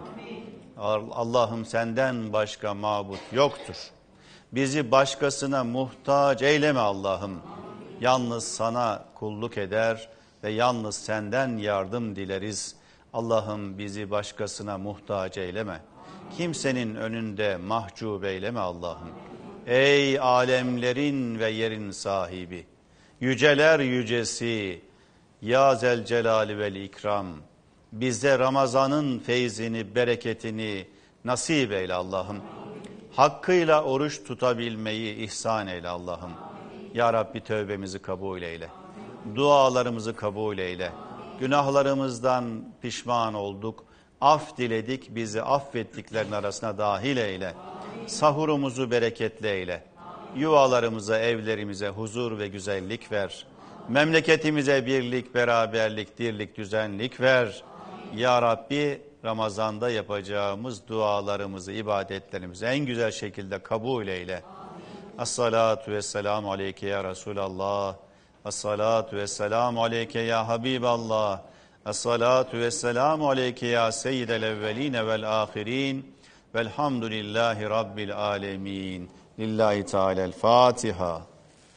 Allah'ım senden başka mabut yoktur. Bizi başkasına muhtaç eyleme Allah'ım. Yalnız sana kulluk eder ve yalnız senden yardım dileriz. Allah'ım bizi başkasına muhtaç eyleme. Kimsenin önünde mahcup eyleme Allah'ım. Ey alemlerin ve yerin sahibi, yüceler yücesi, ya Zelcelali vel İkram, bize Ramazan'ın feyzini, bereketini nasip eyle Allah'ım. Hakkıyla oruç tutabilmeyi ihsan eyle Allah'ım. Ya Rabbi tövbemizi kabul eyle. Dualarımızı kabul eyle. Günahlarımızdan pişman olduk. Af diledik, bizi affettiklerin arasına dahil eyle. Sahurumuzu bereketli eyle. Yuvalarımıza, evlerimize huzur ve güzellik ver. Memleketimize birlik, beraberlik, dirlik, düzenlik ver. Ya Rabbi Ramazan'da yapacağımız dualarımızı, ibadetlerimizi en güzel şekilde kabul eyle. As-salatu vesselamu aleyke ya Resulallah. As-salatu vesselamu aleyke ya Habiballah. As-salatu vesselamu aleyke ya seyyidel evveline vel ahirin. Velhamdülillahi Rabbil alemin. Lillahi Teala'l-Fatiha.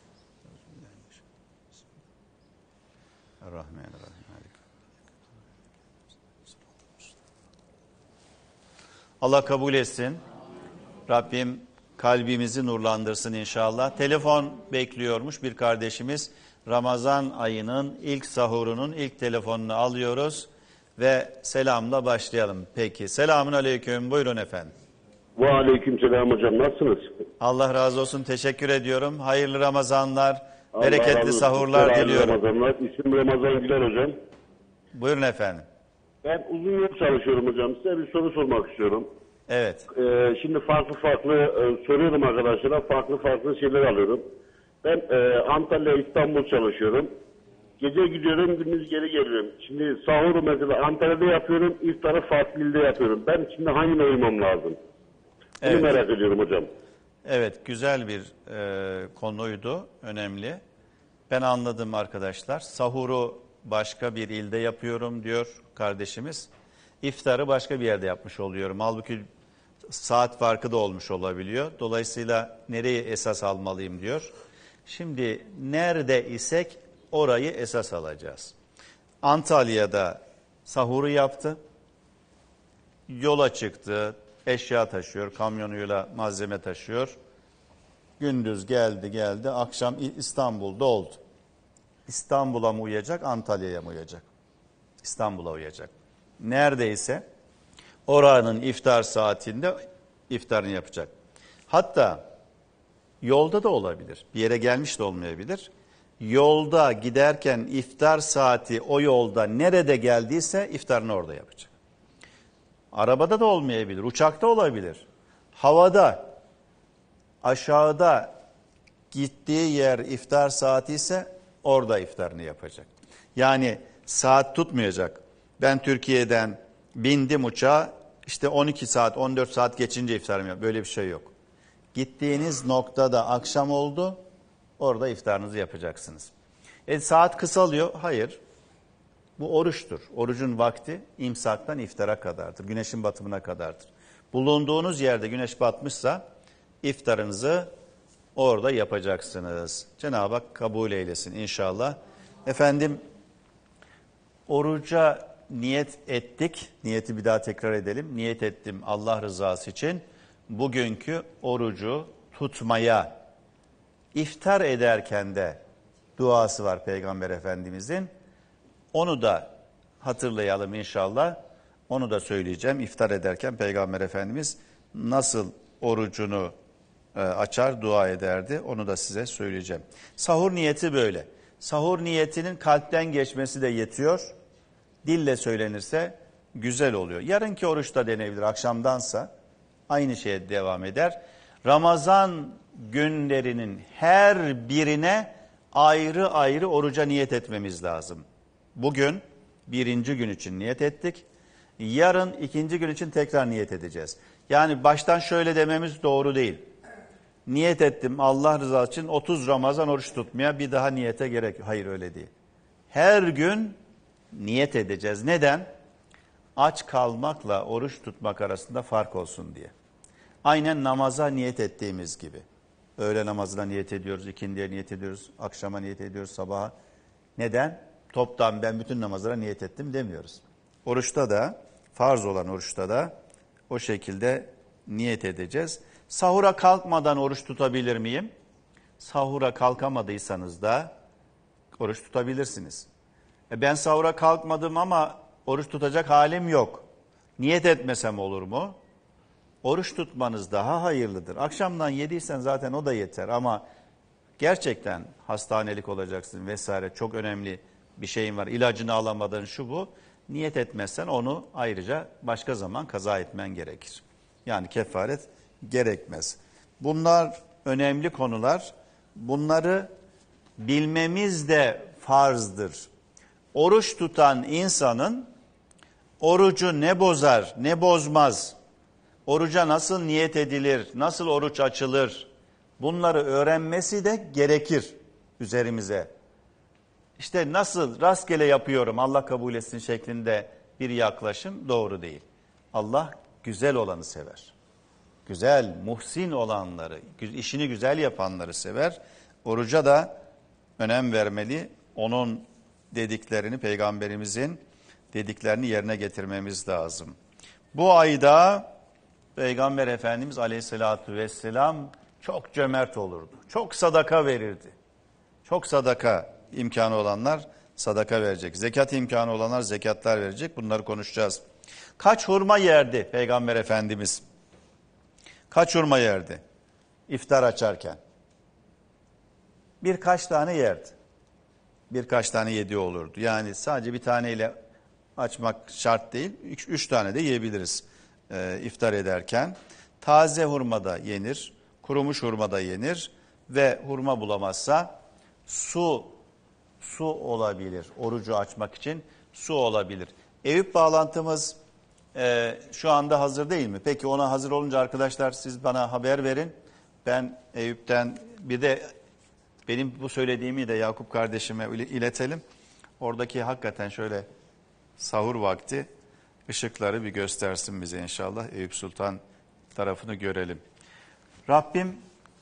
Rahmanirrahim. Allah kabul etsin. Rabbim kalbimizi nurlandırsın inşallah. Telefon bekliyormuş bir kardeşimiz. Ramazan ayının ilk sahurunun ilk telefonunu alıyoruz ve selamla başlayalım. Peki. Selamun aleyküm. Buyurun efendim. Ve aleykümselam hocam, nasılsınız? Allah razı olsun. Teşekkür ediyorum. Hayırlı Ramazanlar, Allah razı bereketli olsun. sahurlar Hayırlı diliyorum. Ramazanlar. İsmim Ramazan Güler hocam. Buyurun efendim. Ben uzun yol çalışıyorum hocam. Size bir soru sormak istiyorum. Evet. Şimdi farklı soruyorum arkadaşlara. Farklı şeyler alıyorum. Ben Antalya, İstanbul çalışıyorum. Gece gidiyorum, gündüz geri geliyorum. Şimdi sahuru mesela Antalya'da yapıyorum, iftarı farklı ilde yapıyorum. Ben şimdi hangine uymam lazım? Bunu Evet. merak ediyorum hocam. Evet, güzel bir konuydu, önemli. Ben anladım arkadaşlar. Sahuru başka bir ilde yapıyorum diyor kardeşimiz. İftarı başka bir yerde yapmış oluyorum. Halbuki saat farkı da olmuş olabiliyor. Dolayısıyla nereye esas almalıyım diyor. Şimdi nerede isek orayı esas alacağız. Antalya'da sahuru yaptı. Yola çıktı. Eşya taşıyor, kamyonuyla malzeme taşıyor. Gündüz geldi, akşam İstanbul'da oldu. İstanbul'a mı uyacak, Antalya'ya mı uyacak? İstanbul'a uyacak. Neredeyse oranın iftar saatinde iftarını yapacak. Hatta yolda da olabilir, bir yere gelmiş de olmayabilir. Yolda giderken iftar saati o yolda nerede geldiyse iftarını orada yapacak. Arabada da olmayabilir, uçakta olabilir. Havada, aşağıda gittiği yer iftar saati ise orada iftarını yapacak. Yani saat tutmayacak. Ben Türkiye'den bindim uçağa, işte 12 saat, 14 saat geçince iftarımı yapıyorum. Böyle bir şey yok. Gittiğiniz noktada akşam oldu, orada iftarınızı yapacaksınız. Saat kısalıyor, hayır. Bu oruçtur. Orucun vakti imsaktan iftara kadardır. Güneşin batımına kadardır. Bulunduğunuz yerde güneş batmışsa iftarınızı orada yapacaksınız. Cenab-ı Hak kabul eylesin inşallah. Efendim, oruca niyet ettik. Niyeti bir daha tekrar edelim. Niyet ettim Allah rızası için. Bugünkü orucu tutmaya, iftar ederken de duası var Peygamber Efendimizin. Onu da hatırlayalım inşallah. Onu da söyleyeceğim. İftar ederken Peygamber Efendimiz nasıl orucunu açar, dua ederdi. Onu da size söyleyeceğim. Sahur niyeti böyle. Sahur niyetinin kalpten geçmesi de yetiyor. Dille söylenirse güzel oluyor. Yarınki oruçta denebilir. Akşamdansa aynı şeye devam eder. Ramazan günlerinin her birine ayrı ayrı oruca niyet etmemiz lazım. Bugün birinci gün için niyet ettik. Yarın ikinci gün için tekrar niyet edeceğiz. Yani baştan şöyle dememiz doğru değil. Niyet ettim Allah rızası için 30 Ramazan oruç tutmaya, bir daha niyete gerek yok. Hayır, öyle değil. Her gün niyet edeceğiz. Neden? Aç kalmakla oruç tutmak arasında fark olsun diye. Aynen namaza niyet ettiğimiz gibi. Öğle namazına niyet ediyoruz, ikindiye niyet ediyoruz, akşama niyet ediyoruz, sabaha. Neden? Toptan ben bütün namazlara niyet ettim demiyoruz. Oruçta da, farz olan oruçta da o şekilde niyet edeceğiz. Sahura kalkmadan oruç tutabilir miyim? Sahura kalkamadıysanız da oruç tutabilirsiniz. Ben sahura kalkmadım ama oruç tutacak halim yok. Niyet etmesem olur mu? Oruç tutmanız daha hayırlıdır. Akşamdan yediysen zaten o da yeter ama gerçekten hastanelik olacaksın vesaire, çok önemli bir şeyin var. İlacını alamadın, şu bu. Niyet etmezsen onu ayrıca başka zaman kaza etmen gerekir. Yani kefaret gerekmez. Bunlar önemli konular. Bunları bilmemiz de farzdır. Oruç tutan insanın orucu ne bozar, ne bozmaz, oruca nasıl niyet edilir, nasıl oruç açılır, bunları öğrenmesi de gerekir üzerimize. İşte nasıl rastgele yapıyorum Allah kabul etsin şeklinde bir yaklaşım doğru değil. Allah güzel olanı sever. Güzel, muhsin olanları, işini güzel yapanları sever. Oruca da önem vermeli. Onun dediklerini, Peygamberimizin dediklerini yerine getirmemiz lazım. Bu ayda Peygamber Efendimiz Aleyhisselatü Vesselam çok cömert olurdu. Çok sadaka verirdi. Çok sadaka imkanı olanlar sadaka verecek. Zekat imkanı olanlar zekatlar verecek. Bunları konuşacağız. Kaç hurma yerdi Peygamber Efendimiz? Kaç hurma yerdi? İftar açarken. Birkaç tane yerdi. Birkaç tane yediği olurdu. Yani sadece bir taneyle açmak şart değil. 3 tane de yiyebiliriz iftar ederken. Taze hurma da yenir, kurumuş hurma da yenir ve hurma bulamazsa su olabilir. Orucu açmak için su olabilir. Eyüp bağlantımız şu anda hazır değil mi? Peki ona hazır olunca arkadaşlar siz bana haber verin. Ben Eyüp'ten bir de benim bu söylediğimi de Yakup kardeşime iletelim. Oradaki hakikaten şöyle sahur vakti ışıkları bir göstersin bize inşallah. Eyüp Sultan tarafını görelim. Rabbim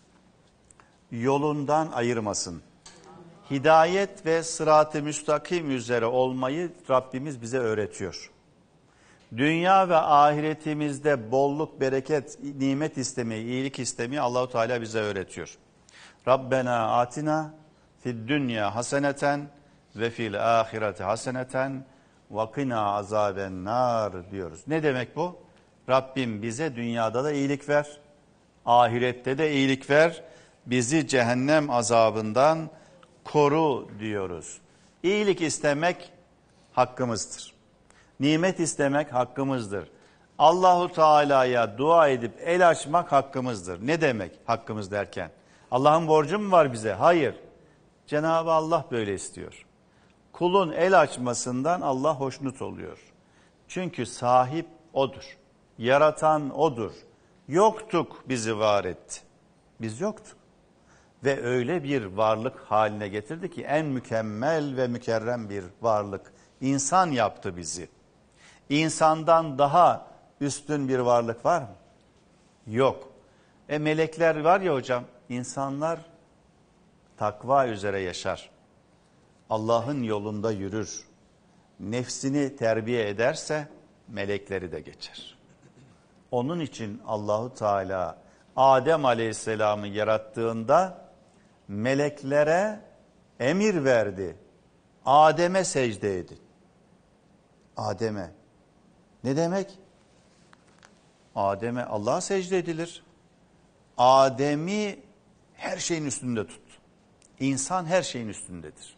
yolundan ayırmasın. Hidayet ve sırat-ı müstakim üzere olmayı Rabbimiz bize öğretiyor. Dünya ve ahiretimizde bolluk, bereket, nimet istemeyi, iyilik istemeyi Allahu Teala bize öğretiyor. Rabbena atina fid dünya haseneten ve fil ahireti haseneten ve qina azaben nar diyoruz. Ne demek bu? Rabbim bize dünyada da iyilik ver, ahirette de iyilik ver, bizi cehennem azabından koru diyoruz. İyilik istemek hakkımızdır. Nimet istemek hakkımızdır. Allahu Teala'ya dua edip el açmak hakkımızdır. Ne demek hakkımız derken? Allah'ın borcu mu var bize? Hayır. Cenab-ı Allah böyle istiyor. Kulun el açmasından Allah hoşnut oluyor. Çünkü sahip O'dur. Yaratan O'dur. Yoktuk bizi var etti. Biz yoktuk. Ve öyle bir varlık haline getirdi ki en mükemmel ve mükerrem bir varlık. İnsan yaptı bizi. İnsandan daha üstün bir varlık var mı? Yok. Melekler var ya hocam, insanlar takva üzere yaşar. Allah'ın yolunda yürür. Nefsini terbiye ederse melekleri de geçer. Onun için Allahu Teala Adem Aleyhisselam'ı yarattığında meleklere emir verdi. Adem'e secde edin. Adem'e. Ne demek? Adem'e Allah'a secde edilir. Adem'i her şeyin üstünde tut. İnsan her şeyin üstündedir.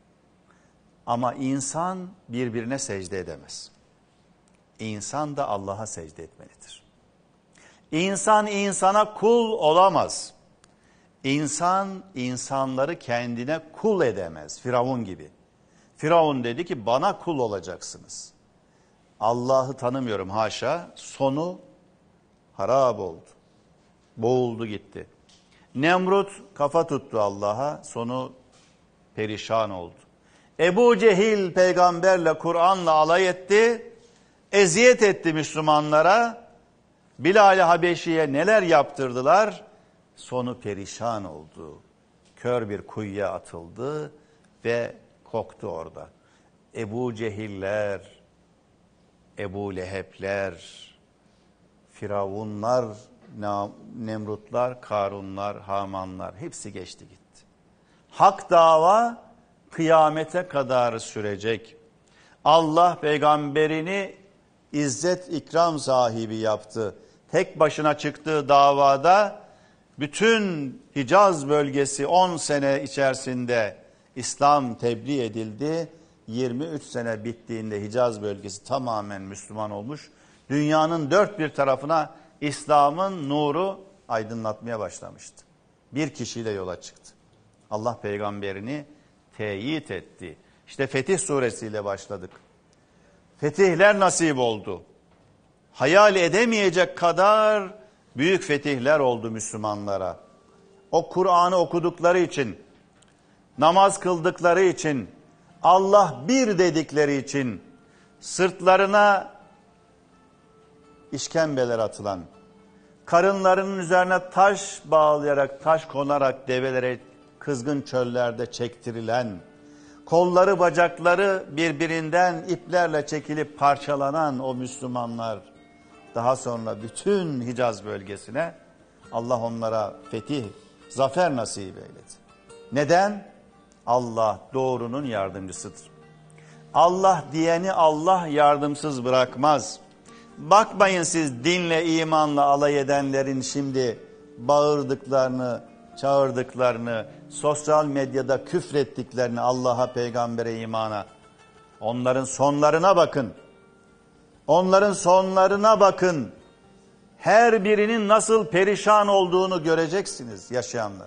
Ama insan birbirine secde edemez. İnsan da Allah'a secde etmelidir. İnsan insana kul olamaz. İnsan insanları kendine kul edemez. Firavun gibi. Firavun dedi ki bana kul olacaksınız. Allah'ı tanımıyorum haşa. Sonu harap oldu. Boğuldu gitti. Nemrut kafa tuttu Allah'a. Sonu perişan oldu. Ebu Cehil peygamberle Kur'an'la alay etti. Eziyet etti Müslümanlara. Bilal-i Habeşi'ye neler yaptırdılar? Sonu perişan oldu. Kör bir kuyuya atıldı ve koktu orada. Ebu Cehiller, Ebu Lehebler, Firavunlar, Nemrutlar, Karunlar, Hamanlar hepsi geçti gitti. Hak dava kıyamete kadar sürecek. Allah peygamberini izzet ikram sahibi yaptı. Tek başına çıktığı davada bütün Hicaz bölgesi 10 sene içerisinde İslam tebliğ edildi. 23 sene bittiğinde Hicaz bölgesi tamamen Müslüman olmuş. Dünyanın dört bir tarafına İslam'ın nuru aydınlatmaya başlamıştı. Bir kişiyle yola çıktı. Allah peygamberini teyit etti. İşte Fetih suresiyle başladık. Fetihler nasip oldu. Hayal edemeyecek kadar büyük fetihler oldu Müslümanlara. O Kur'an'ı okudukları için, namaz kıldıkları için, Allah bir dedikleri için, sırtlarına işkembeler atılan, karınlarının üzerine taş bağlayarak, taş konarak develere kızgın çöllerde çektirilen, kolları bacakları birbirinden iplerle çekilip parçalanan o Müslümanlar Daha sonra bütün Hicaz bölgesine Allah onlara fetih, zafer nasip eyledi. Neden? Allah doğrunun yardımcısıdır. Allah diyeni Allah yardımsız bırakmaz. Bakmayın siz dinle, imanla alay edenlerin şimdi bağırdıklarını, çağırdıklarını, sosyal medyada küfrettiklerini Allah'a, peygambere, imana. Onların sonlarına bakın. Onların sonlarına bakın. Her birinin nasıl perişan olduğunu göreceksiniz yaşayanlar.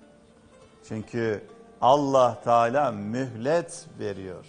Çünkü Allah Teala mühlet veriyor.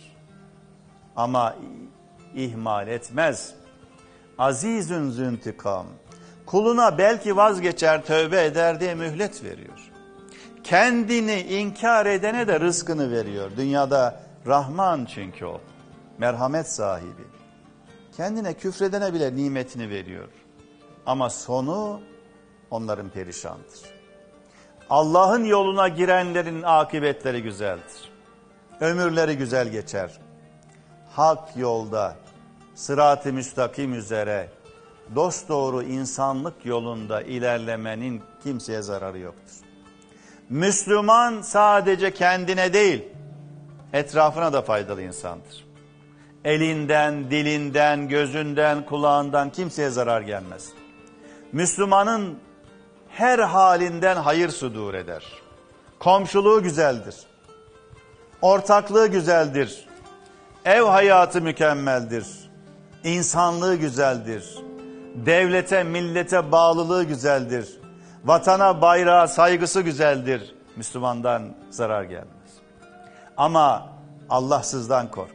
Ama ihmal etmez. Azizün züntikam. Kuluna belki vazgeçer, tövbe eder diye mühlet veriyor. Kendini inkar edene de rızkını veriyor. Dünyada Rahman çünkü o. Merhamet sahibi. Kendine küfredene bile nimetini veriyor. Ama sonu onların perişandır. Allah'ın yoluna girenlerin akıbetleri güzeldir. Ömürleri güzel geçer. Hak yolda, sırat-ı müstakim üzere, dosdoğru insanlık yolunda ilerlemenin kimseye zararı yoktur. Müslüman sadece kendine değil, etrafına da faydalı insandır. Elinden, dilinden, gözünden, kulağından kimseye zarar gelmez. Müslümanın her halinden hayır sudur eder. Komşuluğu güzeldir. Ortaklığı güzeldir. Ev hayatı mükemmeldir. İnsanlığı güzeldir. Devlete, millete bağlılığı güzeldir. Vatana, bayrağa saygısı güzeldir. Müslümandan zarar gelmez. Ama Allahsızdan kork.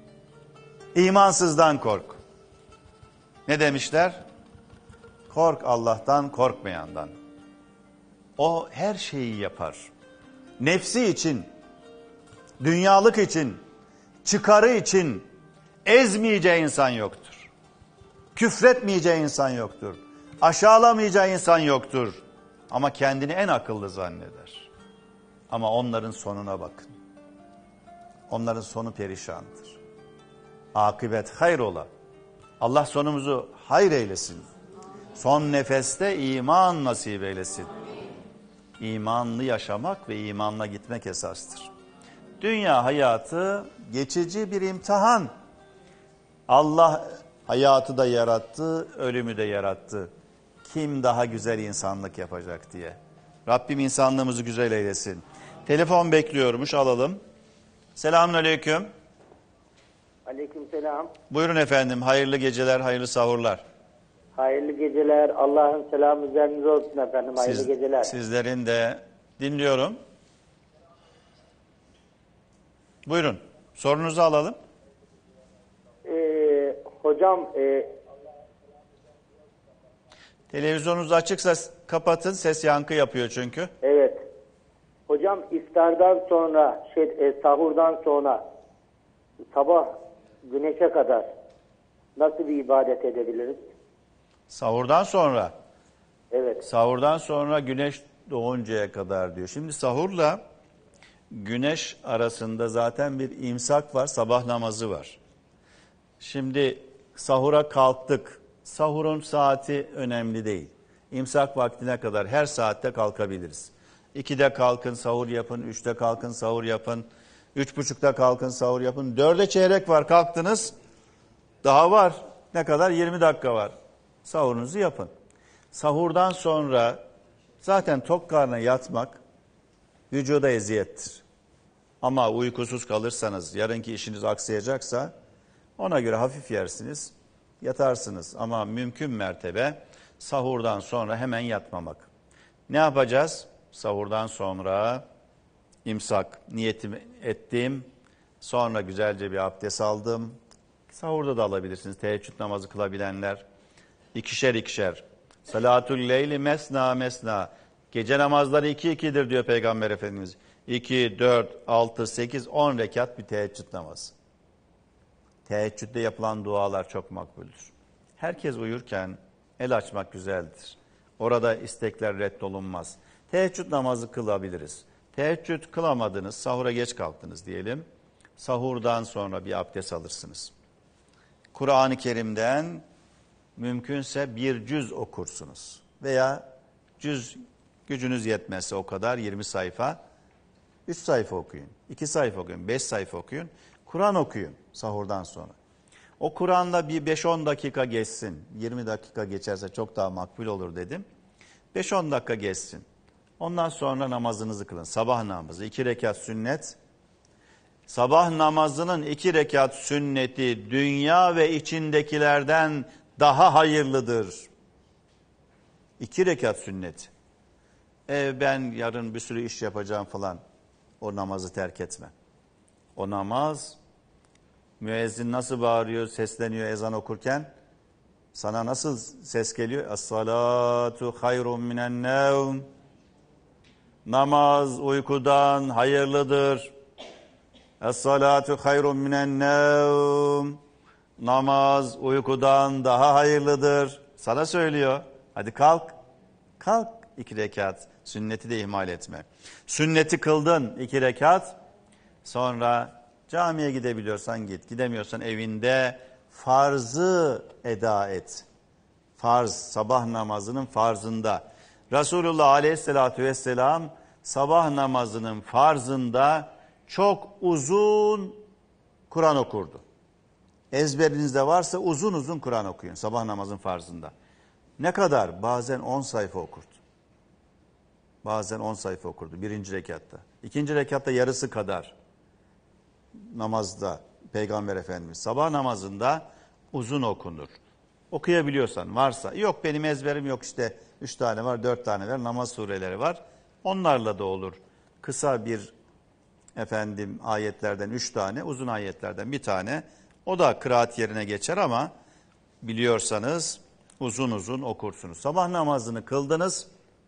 İmansızdan kork. Ne demişler? Kork Allah'tan, korkmayandan. O her şeyi yapar. Nefsi için, dünyalık için, çıkarı için ezmeyeceği insan yoktur. Küfretmeyeceği insan yoktur. Aşağılamayacağı insan yoktur. Ama kendini en akıllı zanneder. Ama onların sonuna bakın. Onların sonu perişandır. Akıbet hayrola. Allah sonumuzu hayır eylesin. Son nefeste iman nasip eylesin. İmanlı yaşamak ve imanla gitmek esastır. Dünya hayatı geçici bir imtihan. Allah hayatı da yarattı, ölümü de yarattı. Kim daha güzel insanlık yapacak diye. Rabbim insanlığımızı güzel eylesin. Telefon bekliyormuş, alalım. Selamünaleyküm. Aleykümselam. Buyurun efendim, hayırlı geceler, hayırlı sahurlar. Hayırlı geceler. Allah'ın selamı üzerinize olsun efendim. Hayırlı geceler. Sizlerin de dinliyorum. Buyurun, sorunuzu alalım. Hocam Televizyonunuz açıksa kapatın, ses yankı yapıyor çünkü. evet. Hocam iftardan sonra sahurdan sonra sabah güneşe kadar nasıl bir ibadet edebiliriz? Sahurdan sonra. Evet. Sahurdan sonra güneş doğuncaya kadar diyor. Şimdi sahurla güneş arasında zaten bir imsak var, sabah namazı var. Şimdi sahura kalktık. Sahurun saati önemli değil. İmsak vaktine kadar her saatte kalkabiliriz. 2'de kalkın sahur yapın, 3'te kalkın sahur yapın, 3.30'da kalkın sahur yapın. 4'e çeyrek var, kalktınız. Daha var. Ne kadar? 20 dakika var. Sahurunuzu yapın. Sahurdan sonra zaten tok karnına yatmak vücuda eziyettir. Ama uykusuz kalırsanız, yarınki işiniz aksayacaksa ona göre hafif yersiniz, yatarsınız. Ama mümkün mertebe sahurdan sonra hemen yatmamak. Ne yapacağız? Sahurdan sonra imsak niyetimi ettim, sonra güzelce bir abdest aldım. Sahurda da alabilirsiniz. Teheccüd namazı kılabilenler. İkişer ikişer. Salatul leyli mesna mesna. Gece namazları 2-2'dir diyor Peygamber Efendimiz. 2, 4, 6, 8, 10 rekat bir teheccüd namazı. Teheccüdde yapılan dualar çok makbuldür. Herkes uyurken el açmak güzeldir. Orada istekler reddolunmaz. Teheccüd namazı kılabiliriz. Teheccüd kılamadınız, sahura geç kalktınız diyelim. Sahurdan sonra bir abdest alırsınız. Kur'an-ı Kerim'den mümkünse bir cüz okursunuz. Veya cüz gücünüz yetmezse o kadar 20 sayfa. 3 sayfa okuyun, 2 sayfa okuyun, 5 sayfa okuyun. Kur'an okuyun sahurdan sonra. O Kur'an'da bir 5-10 dakika geçsin. 20 dakika geçerse çok daha makbul olur dedim. 5-10 dakika geçsin. Ondan sonra namazınızı kılın. Sabah namazı 2 rekat sünnet. Sabah namazının 2 rekat sünneti dünya ve içindekilerden daha hayırlıdır. 2 rekat sünnet. Ben yarın bir sürü iş yapacağım falan. O namazı terk etme. O namaz, müezzin nasıl bağırıyor, sesleniyor ezan okurken? Sana nasıl ses geliyor? Es-salatu hayrun minen nevm. Namaz uykudan hayırlıdır. Es-salatu hayrun minen nevm. Namaz uykudan daha hayırlıdır. Sana söylüyor. Hadi kalk. Kalk 2 rekat. Sünneti de ihmal etme. Sünneti kıldın 2 rekat. Sonra camiye gidebiliyorsan git. Gidemiyorsan evinde farzı eda et. Farz, sabah namazının farzında. Resulullah Aleyhisselatü Vesselam sabah namazının farzında çok uzun Kur'an okurdu. Ezberinizde varsa uzun uzun Kur'an okuyun sabah namazın farzında. Ne kadar? Bazen 10 sayfa okurdu. Bazen 10 sayfa okurdu 1. rekatta. 2. rekatta yarısı kadar namazda Peygamber Efendimiz sabah namazında uzun okunur. Okuyabiliyorsan varsa, yok benim ezberim yok işte 3 tane var 4 tane var namaz sureleri var. Onlarla da olur. Kısa bir ayetlerden 3 tane, uzun ayetlerden 1 tane. O da kıraat yerine geçer ama biliyorsanız uzun uzun okursunuz. Sabah namazını kıldınız.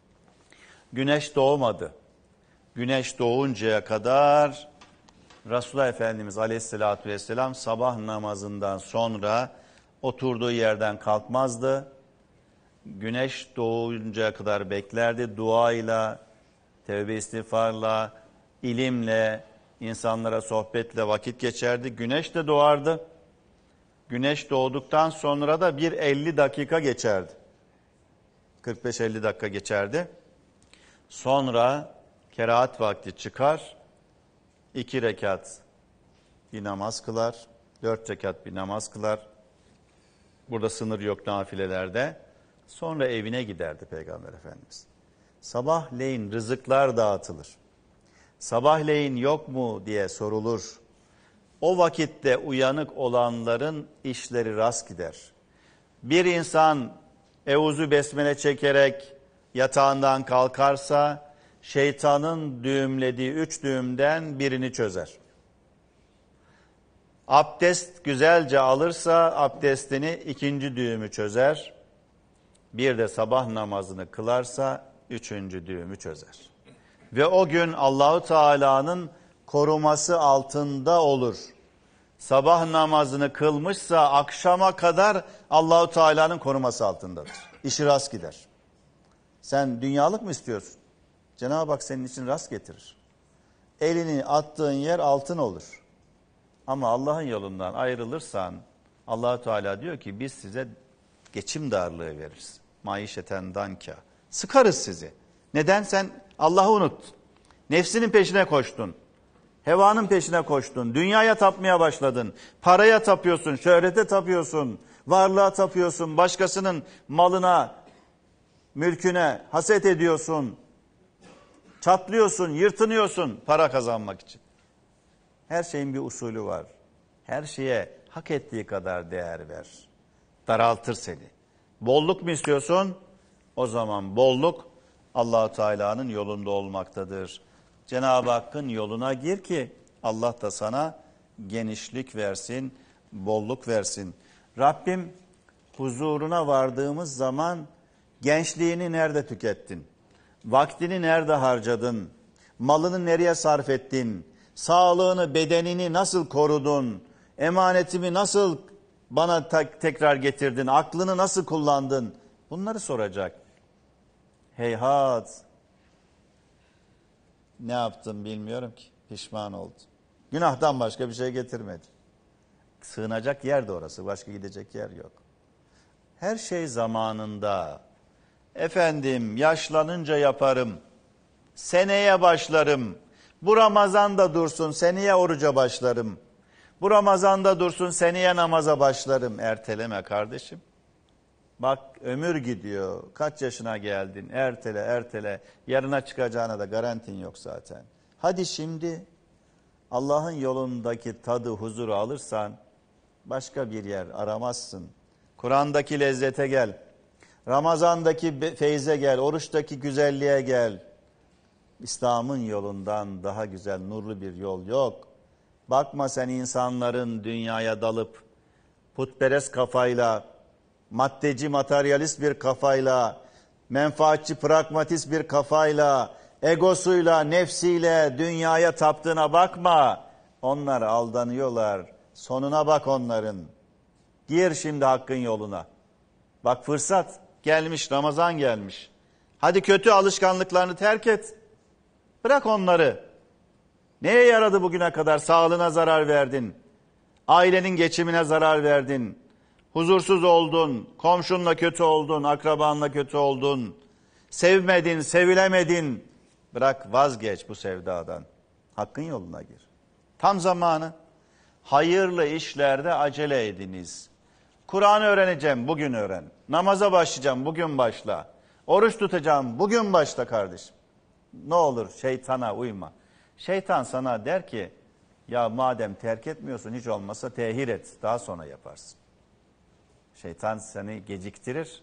Güneş doğmadı. Güneş doğuncaya kadar Resulullah Efendimiz Aleyhisselatü Vesselam sabah namazından sonra oturduğu yerden kalkmazdı. Güneş doğuncaya kadar beklerdi. Duayla, tevbe istiğfarla, ilimle, insanlara sohbetle vakit geçerdi. Güneş de doğardı. Güneş doğduktan sonra da bir 50 dakika geçerdi. 45-50 dakika geçerdi. Sonra kerahat vakti çıkar. 2 rekat bir namaz kılar. 4 rekat bir namaz kılar. Burada sınır yok nafilelerde. Sonra evine giderdi Peygamber Efendimiz. Sabahleyin rızıklar dağıtılır. Sabahleyin yok mu diye sorulur. O vakitte uyanık olanların işleri rast gider. Bir insan Euzu Besmele çekerek yatağından kalkarsa şeytanın düğümlediği 3 düğümden birini çözer. Abdest güzelce alırsa abdestini 2. düğümü çözer. Bir de sabah namazını kılarsa 3. düğümü çözer. Ve o gün Allahu Teala'nın koruması altında olur. Sabah namazını kılmışsa akşama kadar Allahu Teala'nın koruması altındadır. İşi rast gider. Sen dünyalık mı istiyorsun? Cenab-ı Hak senin için rast getirir. Elini attığın yer altın olur. Ama Allah'ın yolundan ayrılırsan Allah-u Teala diyor ki biz size geçim darlığı veririz. Maişeten danka. Sıkarız sizi. Neden? Sen Allah'ı unuttun. Nefsinin peşine koştun. Hevanın peşine koştun. Dünyaya tapmaya başladın. Paraya tapıyorsun, şöhrete tapıyorsun, varlığa tapıyorsun, başkasının malına, mülküne haset ediyorsun. Çatlıyorsun, yırtınıyorsun para kazanmak için. Her şeyin bir usulü var. Her şeye hak ettiği kadar değer ver. Daraltır seni. Bolluk mu istiyorsun? O zaman bolluk Allah-u Teala'nın yolunda olmaktadır. Cenab-ı Hakk'ın yoluna gir ki Allah da sana genişlik versin, bolluk versin. Rabbim huzuruna vardığımız zaman gençliğini nerede tükettin? Vaktini nerede harcadın? Malını nereye sarf ettin? Sağlığını, bedenini nasıl korudun? Emanetimi nasıl bana tekrar getirdin? Aklını nasıl kullandın? Bunları soracak. Heyhat. Ne yaptım bilmiyorum ki. Pişman oldum. Günahtan başka bir şey getirmedi. Sığınacak yer de orası. Başka gidecek yer yok. Her şey zamanında. Efendim yaşlanınca yaparım. Seneye başlarım. Bu Ramazan'da dursun, seneye oruca başlarım. Bu Ramazan'da dursun, seneye namaza başlarım. Erteleme kardeşim. Bak ömür gidiyor. Kaç yaşına geldin? Ertele, ertele. Yarına çıkacağına da garantin yok zaten. Hadi şimdi Allah'ın yolundaki tadı, huzuru alırsan başka bir yer aramazsın. Kur'an'daki lezzete gel. Ramazan'daki feyze gel. Oruçtaki güzelliğe gel. İslam'ın yolundan daha güzel, nurlu bir yol yok. Bakma sen insanların dünyaya dalıp putperest kafayla, maddeci, materyalist bir kafayla, menfaatçi, pragmatist bir kafayla, egosuyla, nefsiyle dünyaya taptığına bakma. Onlar aldanıyorlar. Sonuna bak onların. Gir şimdi hakkın yoluna. Bak fırsat gelmiş, Ramazan gelmiş. Hadi kötü alışkanlıklarını terk et. Bırak onları. Neye yaradı bugüne kadar? Sağlığına zarar verdin. Ailenin geçimine zarar verdin. Huzursuz oldun. Komşunla kötü oldun. Akrabanla kötü oldun. Sevmedin, sevilemedin. Bırak, vazgeç bu sevdadan. Hakkın yoluna gir. Tam zamanı. Hayırlı işlerde acele ediniz. Kur'an öğreneceğim, bugün öğren. Namaza başlayacağım, bugün başla. Oruç tutacağım, bugün başla kardeşim. Ne olur şeytana uyma. Şeytan sana der ki, ya madem terk etmiyorsun hiç olmazsa tehir et, daha sonra yaparsın. Şeytan seni geciktirir.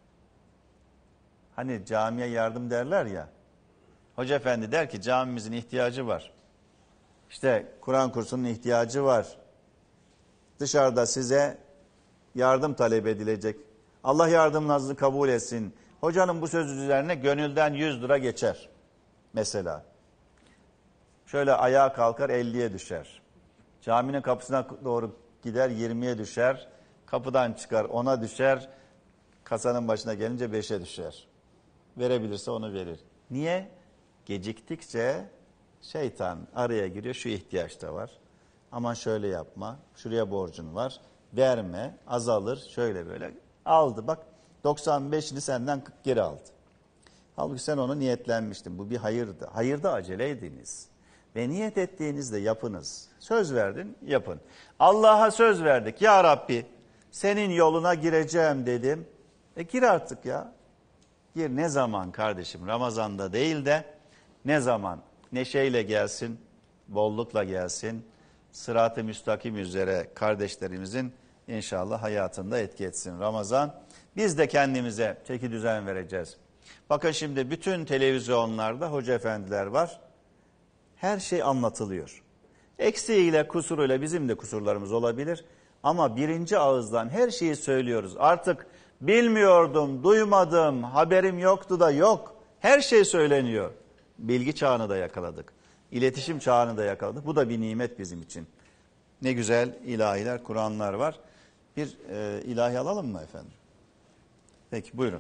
Hani camiye yardım derler ya, Hoca efendi der ki camimizin ihtiyacı var. İşte Kur'an kursunun ihtiyacı var. Dışarıda size yardım talep edilecek. Allah yardımınızı kabul etsin. Hocanın bu sözü üzerine gönülden 100 lira geçer. Mesela. Şöyle ayağa kalkar 50'ye düşer. Caminin kapısına doğru gider 20'ye düşer. Kapıdan çıkar 10'a düşer. Kasanın başına gelince 5'e düşer. Verebilirse onu verir. Niye? Geciktikçe şeytan araya giriyor. Şu ihtiyaç da var. Aman şöyle yapma. Şuraya borcun var. Verme. Azalır. Şöyle böyle. Aldı bak. 95'ini senden 40 geri aldı. Halbuki sen onu niyetlenmiştin. Bu bir hayırdı. Hayırda acele ediniz. Ve niyet ettiğinizde yapınız. Söz verdin, yapın. Allah'a söz verdik. Ya Rabbi, senin yoluna gireceğim dedim. Gir artık ya. Gir ne zaman kardeşim? Ramazan'da değil de ne zaman? Neşeyle gelsin, bollukla gelsin. Sırat-ı müstakim üzere kardeşlerimizin inşallah hayatında etki etsin Ramazan. Biz de kendimize çeki düzen vereceğiz. Bakın şimdi bütün televizyonlarda hoca efendiler var. Her şey anlatılıyor. Eksiğiyle, kusuruyla bizim de kusurlarımız olabilir. Ama birinci ağızdan her şeyi söylüyoruz. Artık bilmiyordum, duymadım, haberim yoktu da yok. Her şey söyleniyor. Bilgi çağını da yakaladık. İletişim çağını da yakaladık. Bu da bir nimet bizim için. Ne güzel ilahiler, Kur'anlar var. Bir ilahi alalım mı efendim? Peki buyurun.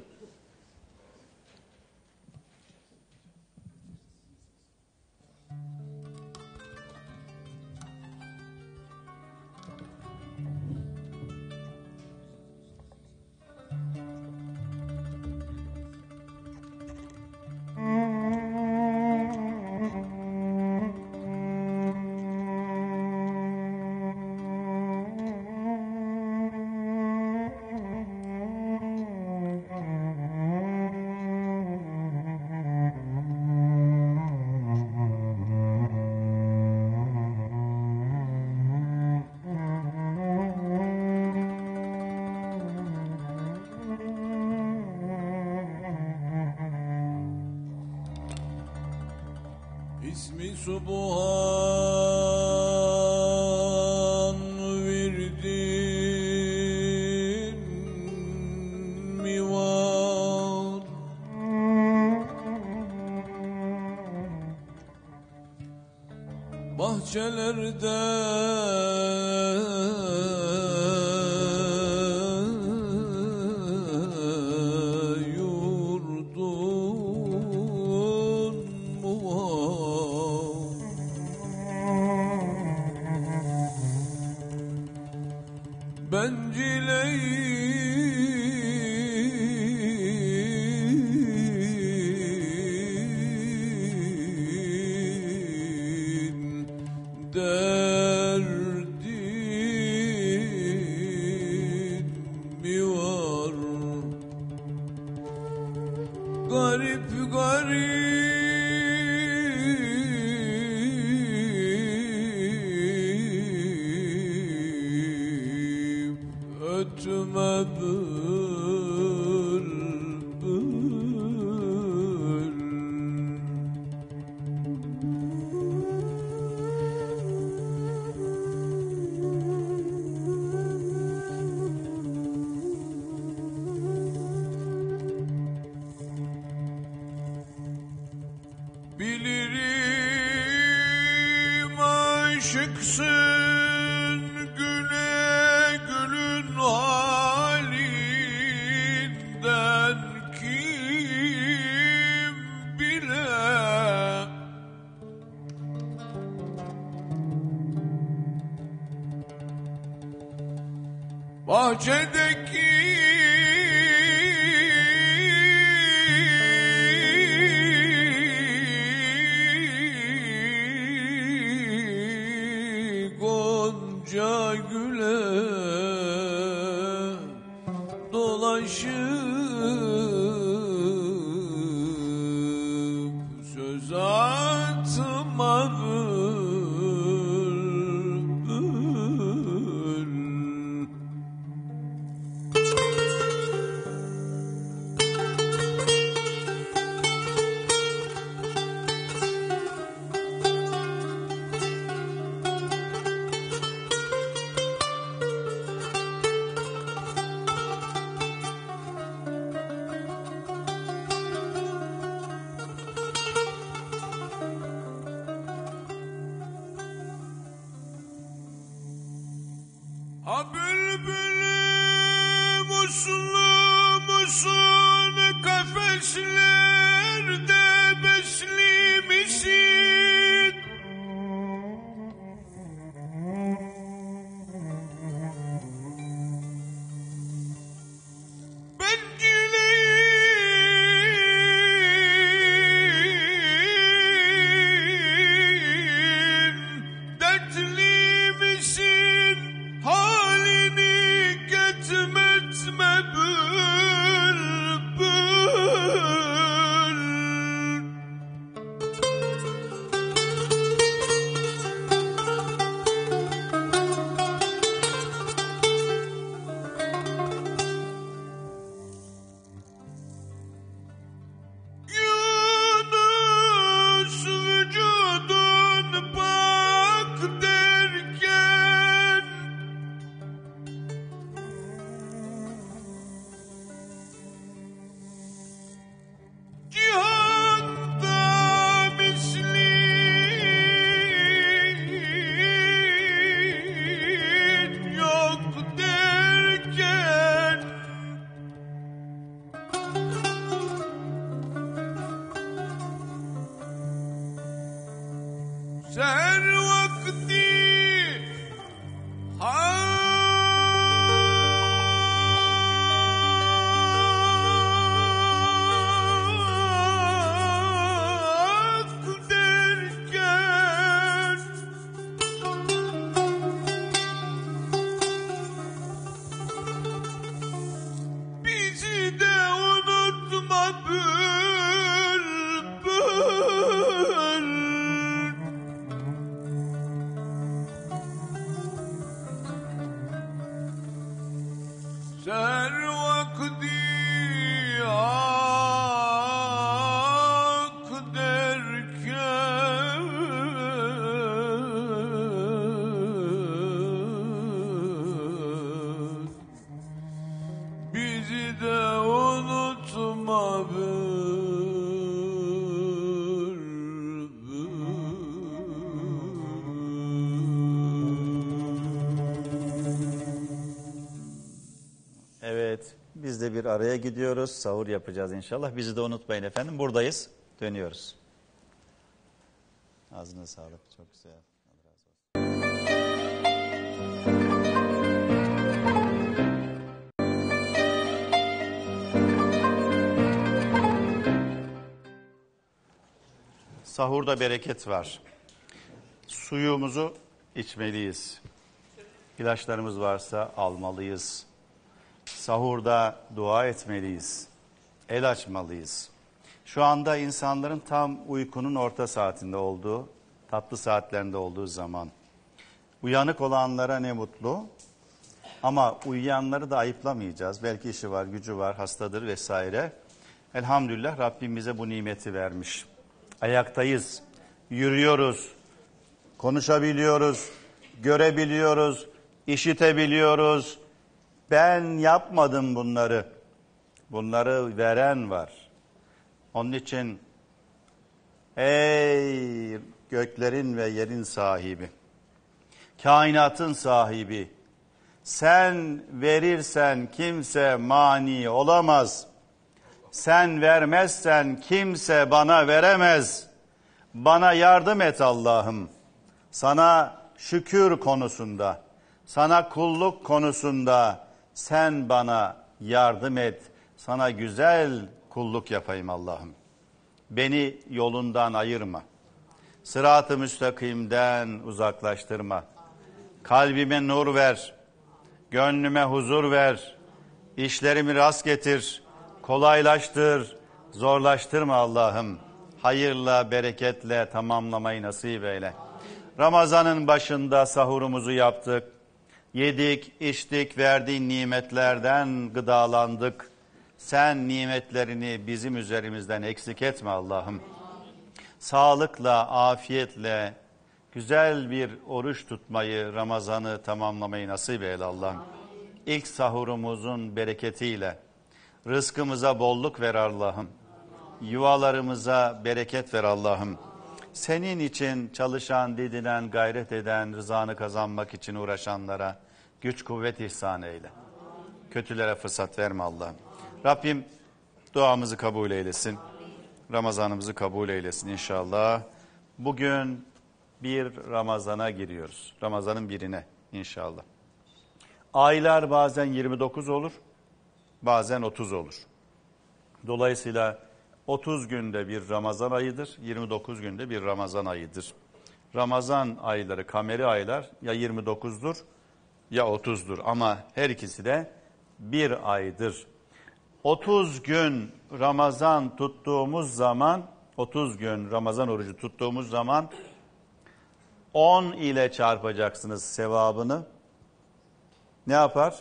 İsmi Subhan verdin mi var? Bahçelerde Bencileyim derdin mi var? Garip garip ötme bülbül. Bilirim aşıksın, güle gülün halinden kim bile. Bahçedeki gonca güle dolaşıp söz atma bülbül. Ha bülbülüm uslu musun, kafeslerde besli misin? Ben güleyim, dertli misin? Halini ketmetme bülbül. Yunus vücudun bak derken cihanda mislin yok derken seher vakti hak derken bizi de unutma bülbül. Seher vakti hak derken bizi de unutma Evet, biz de bir araya gidiyoruz. Sahur yapacağız inşallah. Bizi de unutmayın efendim. Buradayız. Dönüyoruz. Ağzına sağlık. Çok güzel. Allah razı olsun. Sahurda bereket var. Suyumuzu içmeliyiz. İlaçlarımız varsa almalıyız. Sahurda dua etmeliyiz. El açmalıyız. Şu anda insanların tam uykunun orta saatinde olduğu, tatlı saatlerinde olduğu zaman. Uyanık olanlara ne mutlu. Ama uyuyanları da ayıplamayacağız. Belki işi var, gücü var, hastadır vesaire. Elhamdülillah Rabbim bize bu nimeti vermiş. Ayaktayız, yürüyoruz, konuşabiliyoruz, görebiliyoruz, işitebiliyoruz. Ben yapmadım bunları. Bunları veren var. Onun için ey göklerin ve yerin sahibi, kainatın sahibi, sen verirsen kimse mani olamaz. Sen vermezsen kimse bana veremez. Bana yardım et Allah'ım. Sana şükür konusunda, sana kulluk konusunda sen bana yardım et. Sana güzel kulluk yapayım Allah'ım. Beni yolundan ayırma. Sırat-ı müstakimden uzaklaştırma. Kalbime nur ver. Gönlüme huzur ver. İşlerimi rast getir. Kolaylaştır. Zorlaştırma Allah'ım. Hayırla, bereketle tamamlamayı nasip eyle. Ramazanın başında sahurumuzu yaptık. Yedik, içtik, verdiğin nimetlerden gıdalandık. Sen nimetlerini bizim üzerimizden eksik etme Allah'ım. Sağlıkla, afiyetle, güzel bir oruç tutmayı, Ramazan'ı tamamlamayı nasip eyle Allah'ım. İlk sahurumuzun bereketiyle rızkımıza bolluk ver Allah'ım. Yuvalarımıza bereket ver Allah'ım. Senin için çalışan, didinen, gayret eden, rızanı kazanmak için uğraşanlara güç kuvvet ihsan eyle. Kötülere fırsat verme Allah'ım. Rabbim duamızı kabul eylesin. Ramazanımızı kabul eylesin inşallah. Bugün bir Ramazan'a giriyoruz. Ramazanın birine inşallah. Aylar bazen 29 olur, bazen 30 olur. Dolayısıyla 30 günde bir Ramazan ayıdır, 29 günde bir Ramazan ayıdır. Ramazan ayları, kameri aylar ya 29'dur ya 30'dur ama her ikisi de bir aydır. 30 gün Ramazan tuttuğumuz zaman, 30 gün Ramazan orucu tuttuğumuz zaman 10 ile çarpacaksınız sevabını. Ne yapar?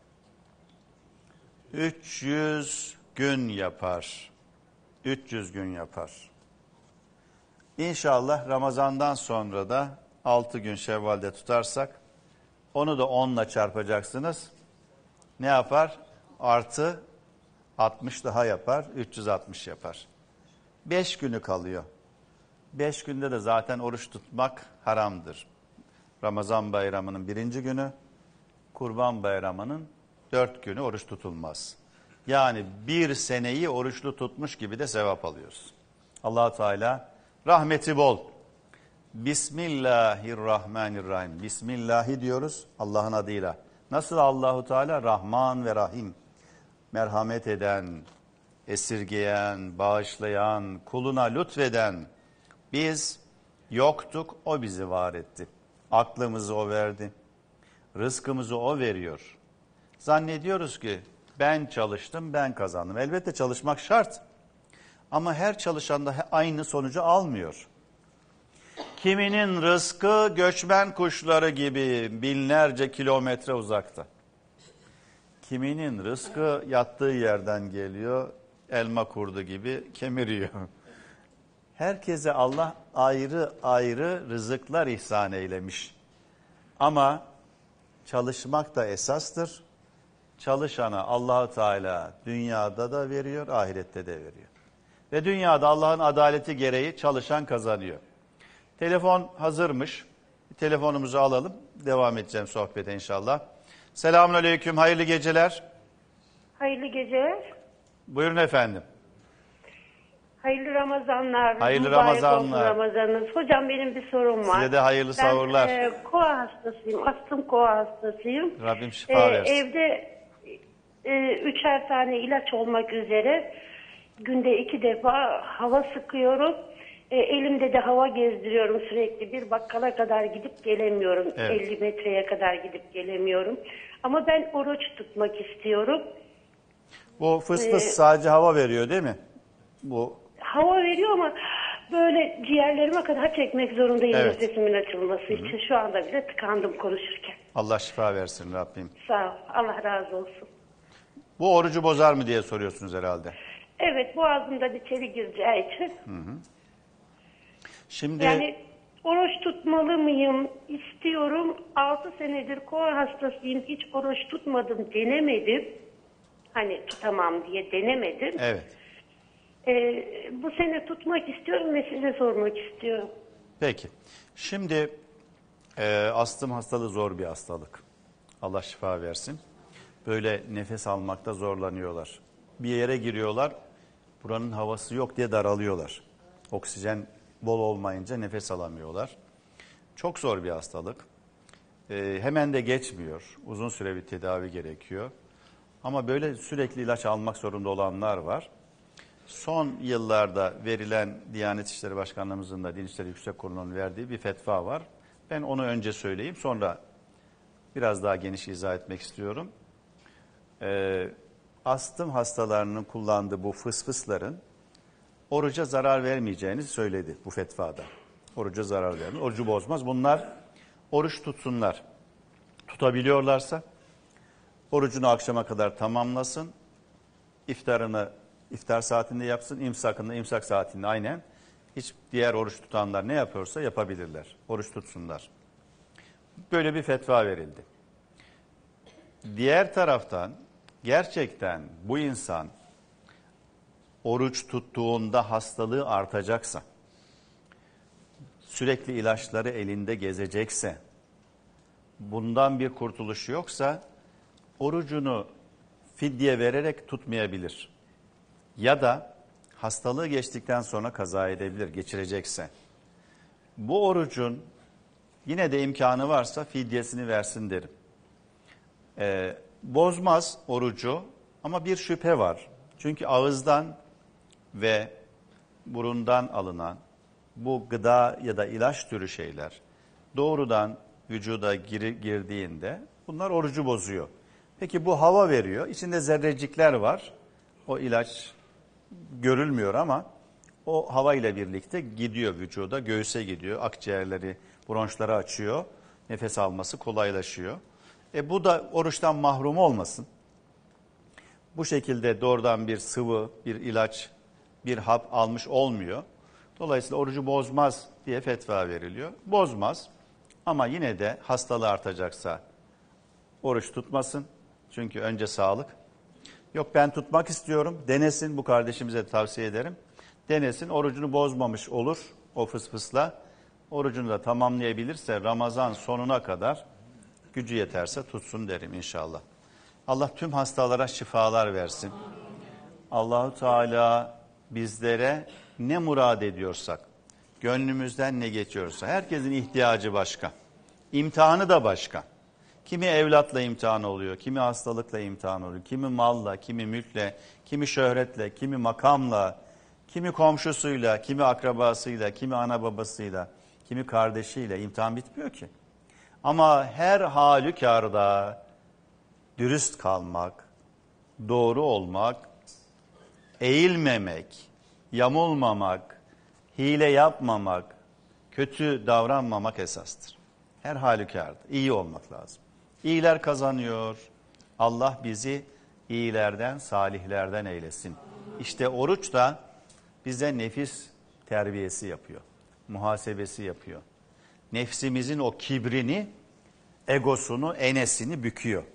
300 gün yapar. 300 gün yapar. İnşallah Ramazan'dan sonra da 6 gün Şevval'de tutarsak onu da 10 ile çarpacaksınız. Ne yapar? Artı 60 daha yapar, 360 yapar. 5 günü kalıyor. 5 günde de zaten oruç tutmak haramdır. Ramazan bayramının 1. günü, Kurban bayramının 4 günü oruç tutulmaz. Yani bir seneyi oruçlu tutmuş gibi de sevap alıyoruz. Allah-u Teala rahmeti bol. Bismillahirrahmanirrahim. Bismillahi diyoruz Allah'ın adıyla. Nasıl Allah-u Teala? Rahman ve Rahim. Merhamet eden, esirgeyen, bağışlayan, kuluna lütfeden. Biz yoktuk, o bizi var etti. Aklımızı o verdi. Rızkımızı o veriyor. Zannediyoruz ki ben çalıştım, ben kazandım. Elbette çalışmak şart. Ama her çalışan da aynı sonucu almıyor. Kiminin rızkı göçmen kuşları gibi binlerce kilometre uzakta. Kiminin rızkı yattığı yerden geliyor, elma kurdu gibi kemiriyor. Herkese Allah ayrı ayrı rızıklar ihsan eylemiş. Ama çalışmak da esastır. Çalışana Allah-u Teala dünyada da veriyor, ahirette de veriyor. Ve dünyada Allah'ın adaleti gereği çalışan kazanıyor. Telefon hazırmış. Telefonumuzu alalım. Devam edeceğim sohbete inşallah. Selamünaleyküm, hayırlı geceler. Hayırlı geceler. Buyurun efendim. Hayırlı Ramazanlar. Hayırlı mübarek Ramazanlar. olsun Ramazanınız. Hocam benim bir sorum var. Size de hayırlı sahurlar. Ben koa hastasıyım. Astım koa hastasıyım. Rabbim şifa versin. Evde 3'er tane ilaç olmak üzere günde 2 defa hava sıkıyorum. Elimde de hava gezdiriyorum sürekli. Bir bakkala kadar gidip gelemiyorum. Evet. 50 metreye kadar gidip gelemiyorum. Ama ben oruç tutmak istiyorum. Bu fıs fıs sadece hava veriyor değil mi? Bu Hava veriyor ama böyle ciğerlerime kadar çekmek zorundayım Evet. nefesimin açılması için. Şu anda bile tıkandım konuşurken. Allah şifa versin Rabbim. Sağ ol. Allah razı olsun. Bu orucu bozar mı diye soruyorsunuz herhalde. Evet, boğazımdan içeri gireceği için. Şimdi Yani oruç tutmalı mıyım istiyorum. 6 senedir kova hastasıyım. Hiç oruç tutmadım, denemedim. Hani tutamam diye denemedim. evet. Bu sene tutmak istiyorum ve size sormak istiyorum. Peki. Şimdi astım hastalığı zor bir hastalık. Allah şifa versin. Böyle nefes almakta zorlanıyorlar. Bir yere giriyorlar, buranın havası yok diye daralıyorlar. Oksijen bol olmayınca nefes alamıyorlar. Çok zor bir hastalık. Hemen de geçmiyor. Uzun süre bir tedavi gerekiyor. Ama böyle sürekli ilaç almak zorunda olanlar var. Son yıllarda verilen Diyanet İşleri Başkanlığımızın da Din İşleri Yüksek Kurulu'nun verdiği bir fetva var. Ben onu önce söyleyeyim, sonra biraz daha geniş izah etmek istiyorum. Astım hastalarının kullandığı bu fısfısların oruca zarar vermeyeceğini söyledi bu fetvada. Oruca zarar vermiyor, orucu bozmaz. Bunlar oruç tutsunlar. Tutabiliyorlarsa orucunu akşama kadar tamamlasın. İftarını iftar saatinde yapsın, imsakını imsak saatinde aynen. Hiç diğer oruç tutanlar ne yapıyorsa yapabilirler. Oruç tutsunlar. Böyle bir fetva verildi. Diğer taraftan gerçekten bu insan oruç tuttuğunda hastalığı artacaksa, sürekli ilaçları elinde gezecekse, bundan bir kurtuluş yoksa orucunu fidye vererek tutmayabilir. Ya da hastalığı geçtikten sonra kaza edebilir, geçirecekse. Bu orucun yine de imkanı varsa fidyesini versin derim. Bozmaz orucu ama bir şüphe var. Çünkü ağızdan ve burundan alınan bu gıda ya da ilaç türü şeyler doğrudan vücuda girdiğinde bunlar orucu bozuyor. Peki bu hava veriyor, içinde zerrecikler var. O ilaç görülmüyor ama o hava ile birlikte gidiyor vücuda, göğüse gidiyor, akciğerleri, bronşları açıyor, nefes alması kolaylaşıyor. Bu da oruçtan mahrum olmasın. Bu şekilde doğrudan bir sıvı, bir ilaç, bir hap almış olmuyor. Dolayısıyla orucu bozmaz diye fetva veriliyor. Bozmaz ama yine de hastalığı artacaksa oruç tutmasın. Çünkü önce sağlık. Yok ben tutmak istiyorum, denesin, bu kardeşimize de tavsiye ederim. Denesin, orucunu bozmamış olur o fısfısla. Orucunu da tamamlayabilirse Ramazan sonuna kadar gücü yeterse tutsun derim inşallah. Allah tüm hastalara şifalar versin. Allahu Teala bizlere ne murad ediyorsak, gönlümüzden ne geçiyorsa, herkesin ihtiyacı başka, imtihanı da başka. Kimi evlatla imtihan oluyor, kimi hastalıkla imtihan oluyor, kimi malla, kimi mülkle, kimi şöhretle, kimi makamla, kimi komşusuyla, kimi akrabasıyla, kimi ana babasıyla, kimi kardeşiyle imtihan bitmiyor ki. Ama her halükarda dürüst kalmak, doğru olmak, eğilmemek, yamulmamak, hile yapmamak, kötü davranmamak esastır. Her halükarda iyi olmak lazım. İyiler kazanıyor. Allah bizi iyilerden, salihlerden eylesin. İşte oruç da bize nefis terbiyesi yapıyor. Muhasebesi yapıyor. Nefsimizin o kibrini, egosunu, enesini büküyor.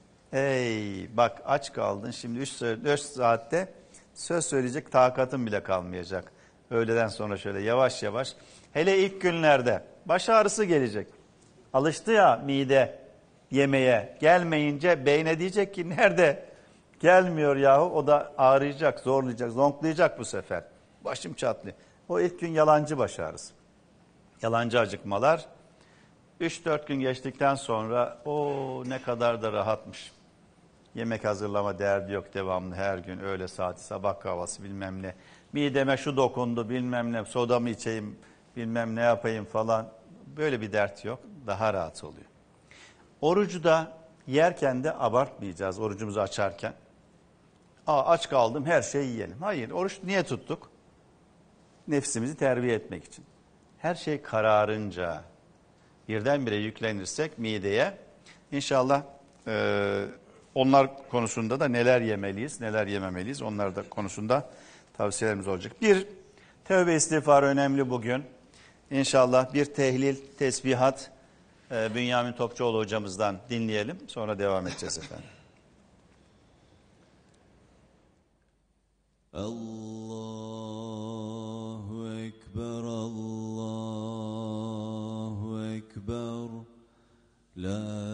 Ey bak aç kaldın şimdi 4 saatte söz söyleyecek takatın bile kalmayacak. Öğleden sonra şöyle yavaş yavaş. Hele ilk günlerde baş ağrısı gelecek. Alıştı ya mide yemeğe, gelmeyince beyne diyecek ki nerede? Gelmiyor yahu, o da ağrıyacak, zorlayacak, zonklayacak bu sefer. Başım çatlıyor. O ilk gün yalancı baş ağrısı. Yalancı acıkmalar. 3-4 gün geçtikten sonra o ne kadar da rahatmış. Yemek hazırlama derdi yok devamlı her gün öğle saati, sabah kahvaltısı bilmem ne. mideme şu dokundu bilmem ne, soda mı içeyim, bilmem ne yapayım falan. Böyle bir dert yok. Daha rahat oluyor. Orucu da yerken de abartmayacağız orucumuzu açarken. Aç kaldım her şeyi yiyelim. Hayır, oruç niye tuttuk? Nefsimizi terbiye etmek için. Her şey kararınca birdenbire yüklenirsek mideye inşallah onlar konusunda da neler yemeliyiz, neler yememeliyiz onlar da konusunda tavsiyelerimiz olacak. Bir, tövbe istiğfar önemli bugün. İnşallah bir tehlil, tesbihat Bünyamin Topçuoğlu hocamızdan dinleyelim. Sonra devam edeceğiz efendim. Allahu Ekber, Allahu Ekber, La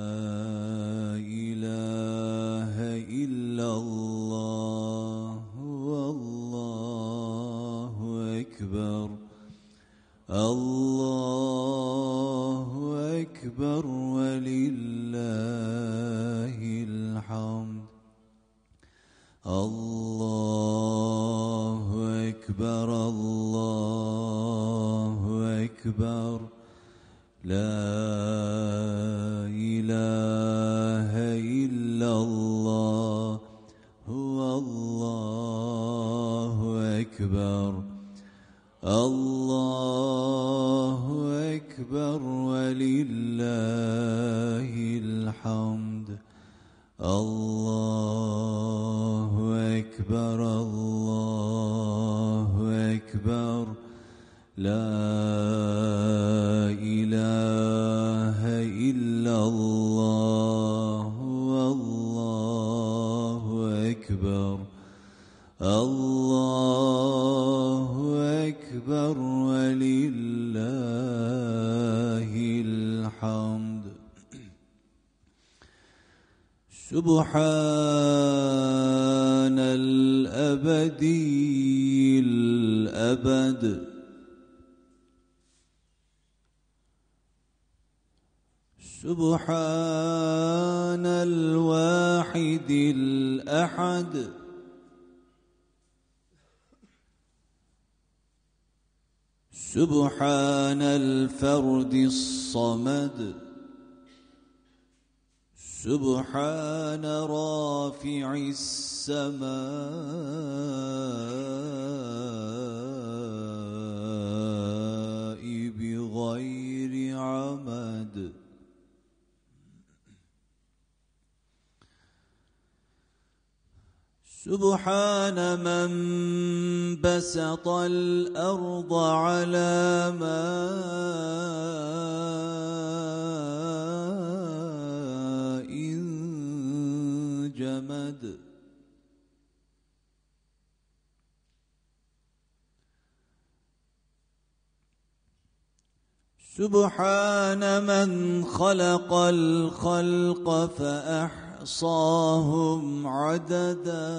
ilahe illallah, Allahu Ekber, Allahu Ekber ve lillahil hamd. Allahu Ekber, Allahu Ekber, La ilahe illallah, Allahu Ekber, Allahu Ekber ve lillahil hamd. Allahu Ekber, Allahu Ekber, La ilahe illallah, Allahu Ekber, Allahu Ekber ve lillahil hamd. Subhanel ebedil ebed, Subhanel vahidil ehad, Subhanel ferdis samed, سبحان رافع السماء بغير عمد. سبحان من بسط الأرض على ماء جمد. سبحان من خلق الخلق فأحصاهم عددا.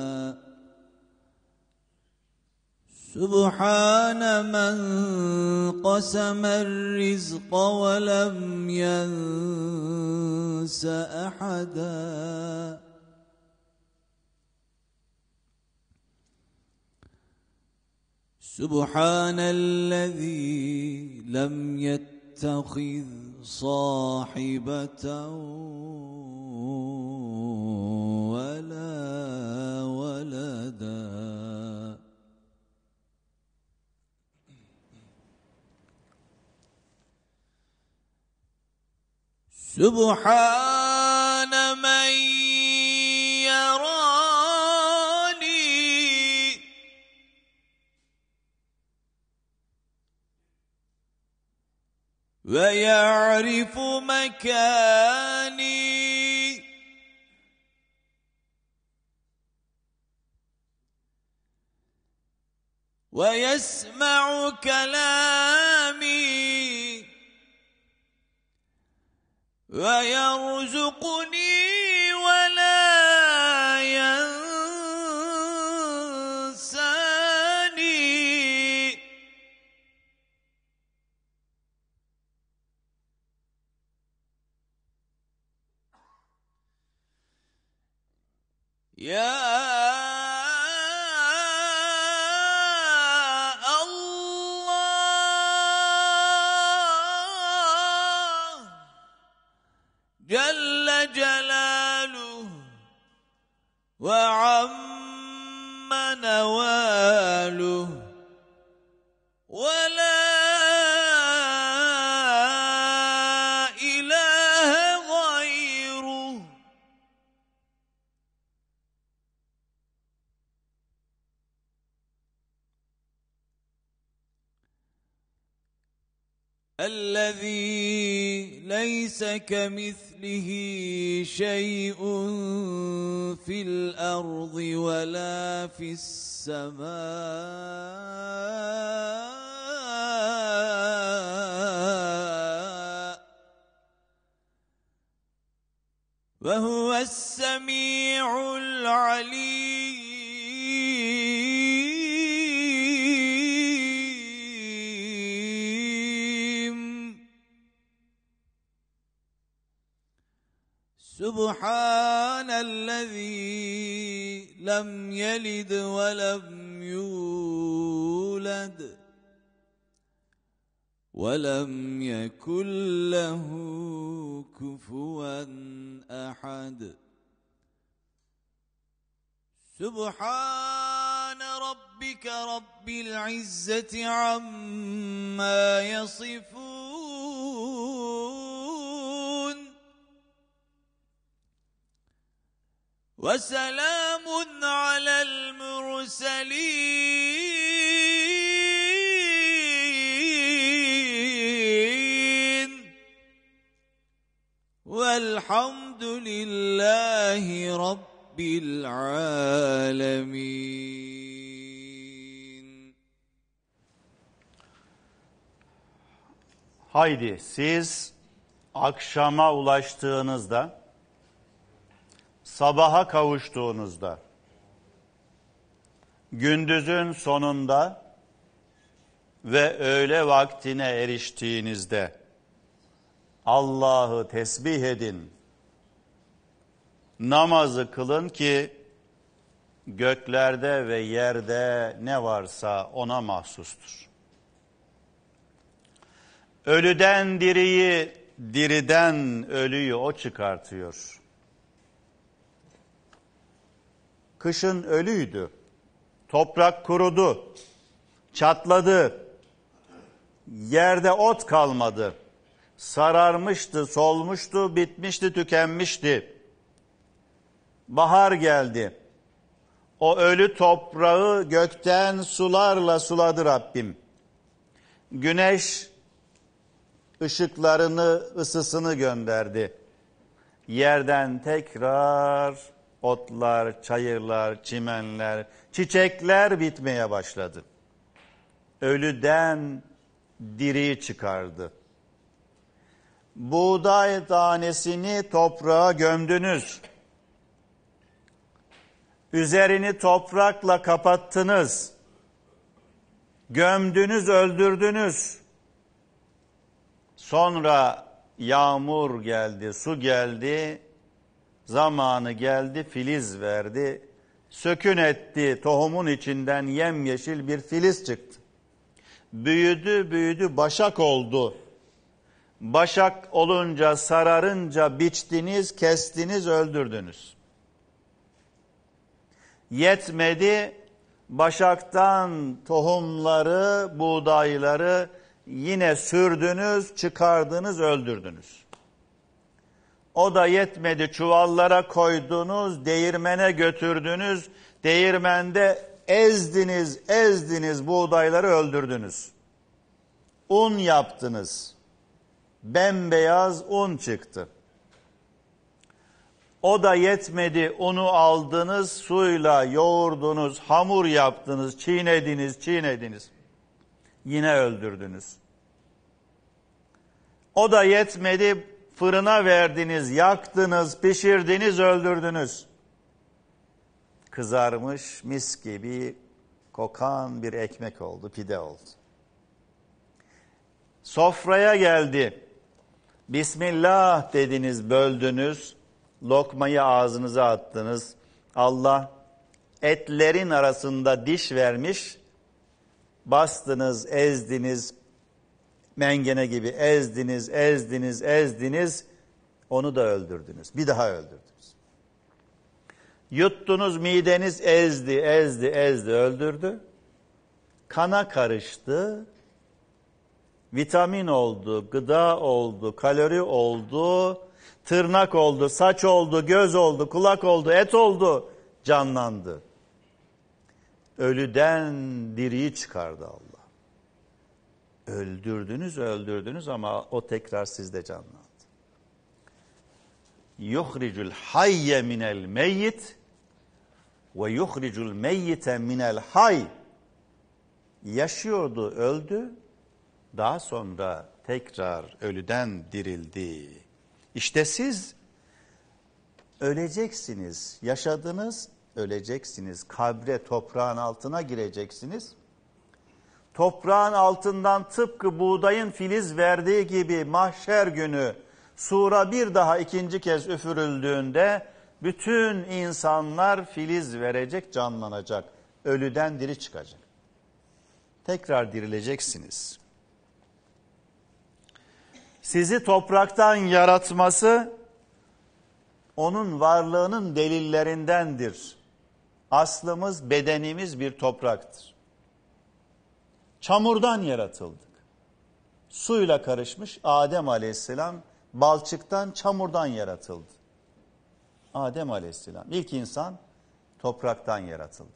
سبحان من قسم الرزق ولم ينس أحدا. سبحان الذي لم يتخذ صاحبة ولا ولدا. سبحان من يراني ويعرف مكاني ويسمع كلامي ويرزقني ولا ينساني. يا جلاله وعم نواله ولا إله غيره الذي ليس كمثله شيء في الأرض ولا في السماء وهو السميع العليم سبحان الذي لم يلد ولم يولد ولم يكن له كفوا أحد سبحان ربك رب العزة عما يصفون وسلام على المرسلين والحمد لله رب العالمين. Haydi siz akşama ulaştığınızda, sabaha kavuştuğunuzda, gündüzün sonunda ve öğle vaktine eriştiğinizde Allah'ı tesbih edin, namazı kılın ki göklerde ve yerde ne varsa ona mahsustur. Ölüden diriyi, diriden ölüyü o çıkartıyor. Kışın ölüydü, toprak kurudu, çatladı, yerde ot kalmadı, sararmıştı, solmuştu, bitmişti, tükenmişti. Bahar geldi, o ölü toprağı gökten sularla suladı Rabbim. Güneş ışıklarını, ısısını gönderdi. Yerden tekrar otlar, çayırlar, çimenler, çiçekler bitmeye başladı. Ölüden diriyi çıkardı. Buğday tanesini toprağa gömdünüz. Üzerini toprakla kapattınız. Gömdünüz, öldürdünüz. Sonra yağmur geldi, su geldi, zamanı geldi, filiz verdi. Sökün etti, tohumun içinden yemyeşil bir filiz çıktı. Büyüdü, büyüdü, başak oldu. Başak olunca, sararınca biçtiniz, kestiniz, öldürdünüz. Yetmedi, başaktan tohumları, buğdayları yine sürdünüz, çıkardınız, öldürdünüz. O da yetmedi, çuvallara koydunuz, değirmene götürdünüz, değirmende ezdiniz, buğdayları öldürdünüz. Un yaptınız, bembeyaz un çıktı. O da yetmedi, unu aldınız, suyla yoğurdunuz, hamur yaptınız, çiğnediniz. Yine öldürdünüz. O da yetmedi, fırına verdiniz, yaktınız, pişirdiniz, öldürdünüz. Kızarmış, mis gibi kokan bir ekmek oldu, pide oldu. Sofraya geldi. Bismillah dediniz, böldünüz. Lokmayı ağzınıza attınız. Allah etlerin arasında diş vermiş. Bastınız, ezdiniz. Mengene gibi ezdiniz. Onu da öldürdünüz. Bir daha öldürdünüz. Yuttunuz, mideniz ezdi, öldürdü. Kana karıştı. Vitamin oldu, gıda oldu, kalori oldu, tırnak oldu, saç oldu, göz oldu, kulak oldu, et oldu, canlandı. Ölüden diriyi çıkardı Allah. Öldürdünüz ama o tekrar sizde canlandı. Yuhricul hayye minel meyyit ve yuhricul meyyite minel hay. Yaşıyordu, öldü. Daha sonra tekrar ölüden dirildi. İşte siz öleceksiniz, yaşadınız, öleceksiniz. Kabre, toprağın altına gireceksiniz. Toprağın altından tıpkı buğdayın filiz verdiği gibi mahşer günü sura bir daha ikinci kez üfürüldüğünde bütün insanlar filiz verecek, canlanacak. Ölüden diri çıkacak. Tekrar dirileceksiniz. Sizi topraktan yaratması onun varlığının delillerindendir. Aslımız, bedenimiz bir topraktır. Çamurdan yaratıldık. Suyla karışmış Adem Aleyhisselam balçıktan, çamurdan yaratıldı. Adem Aleyhisselam ilk insan topraktan yaratıldı.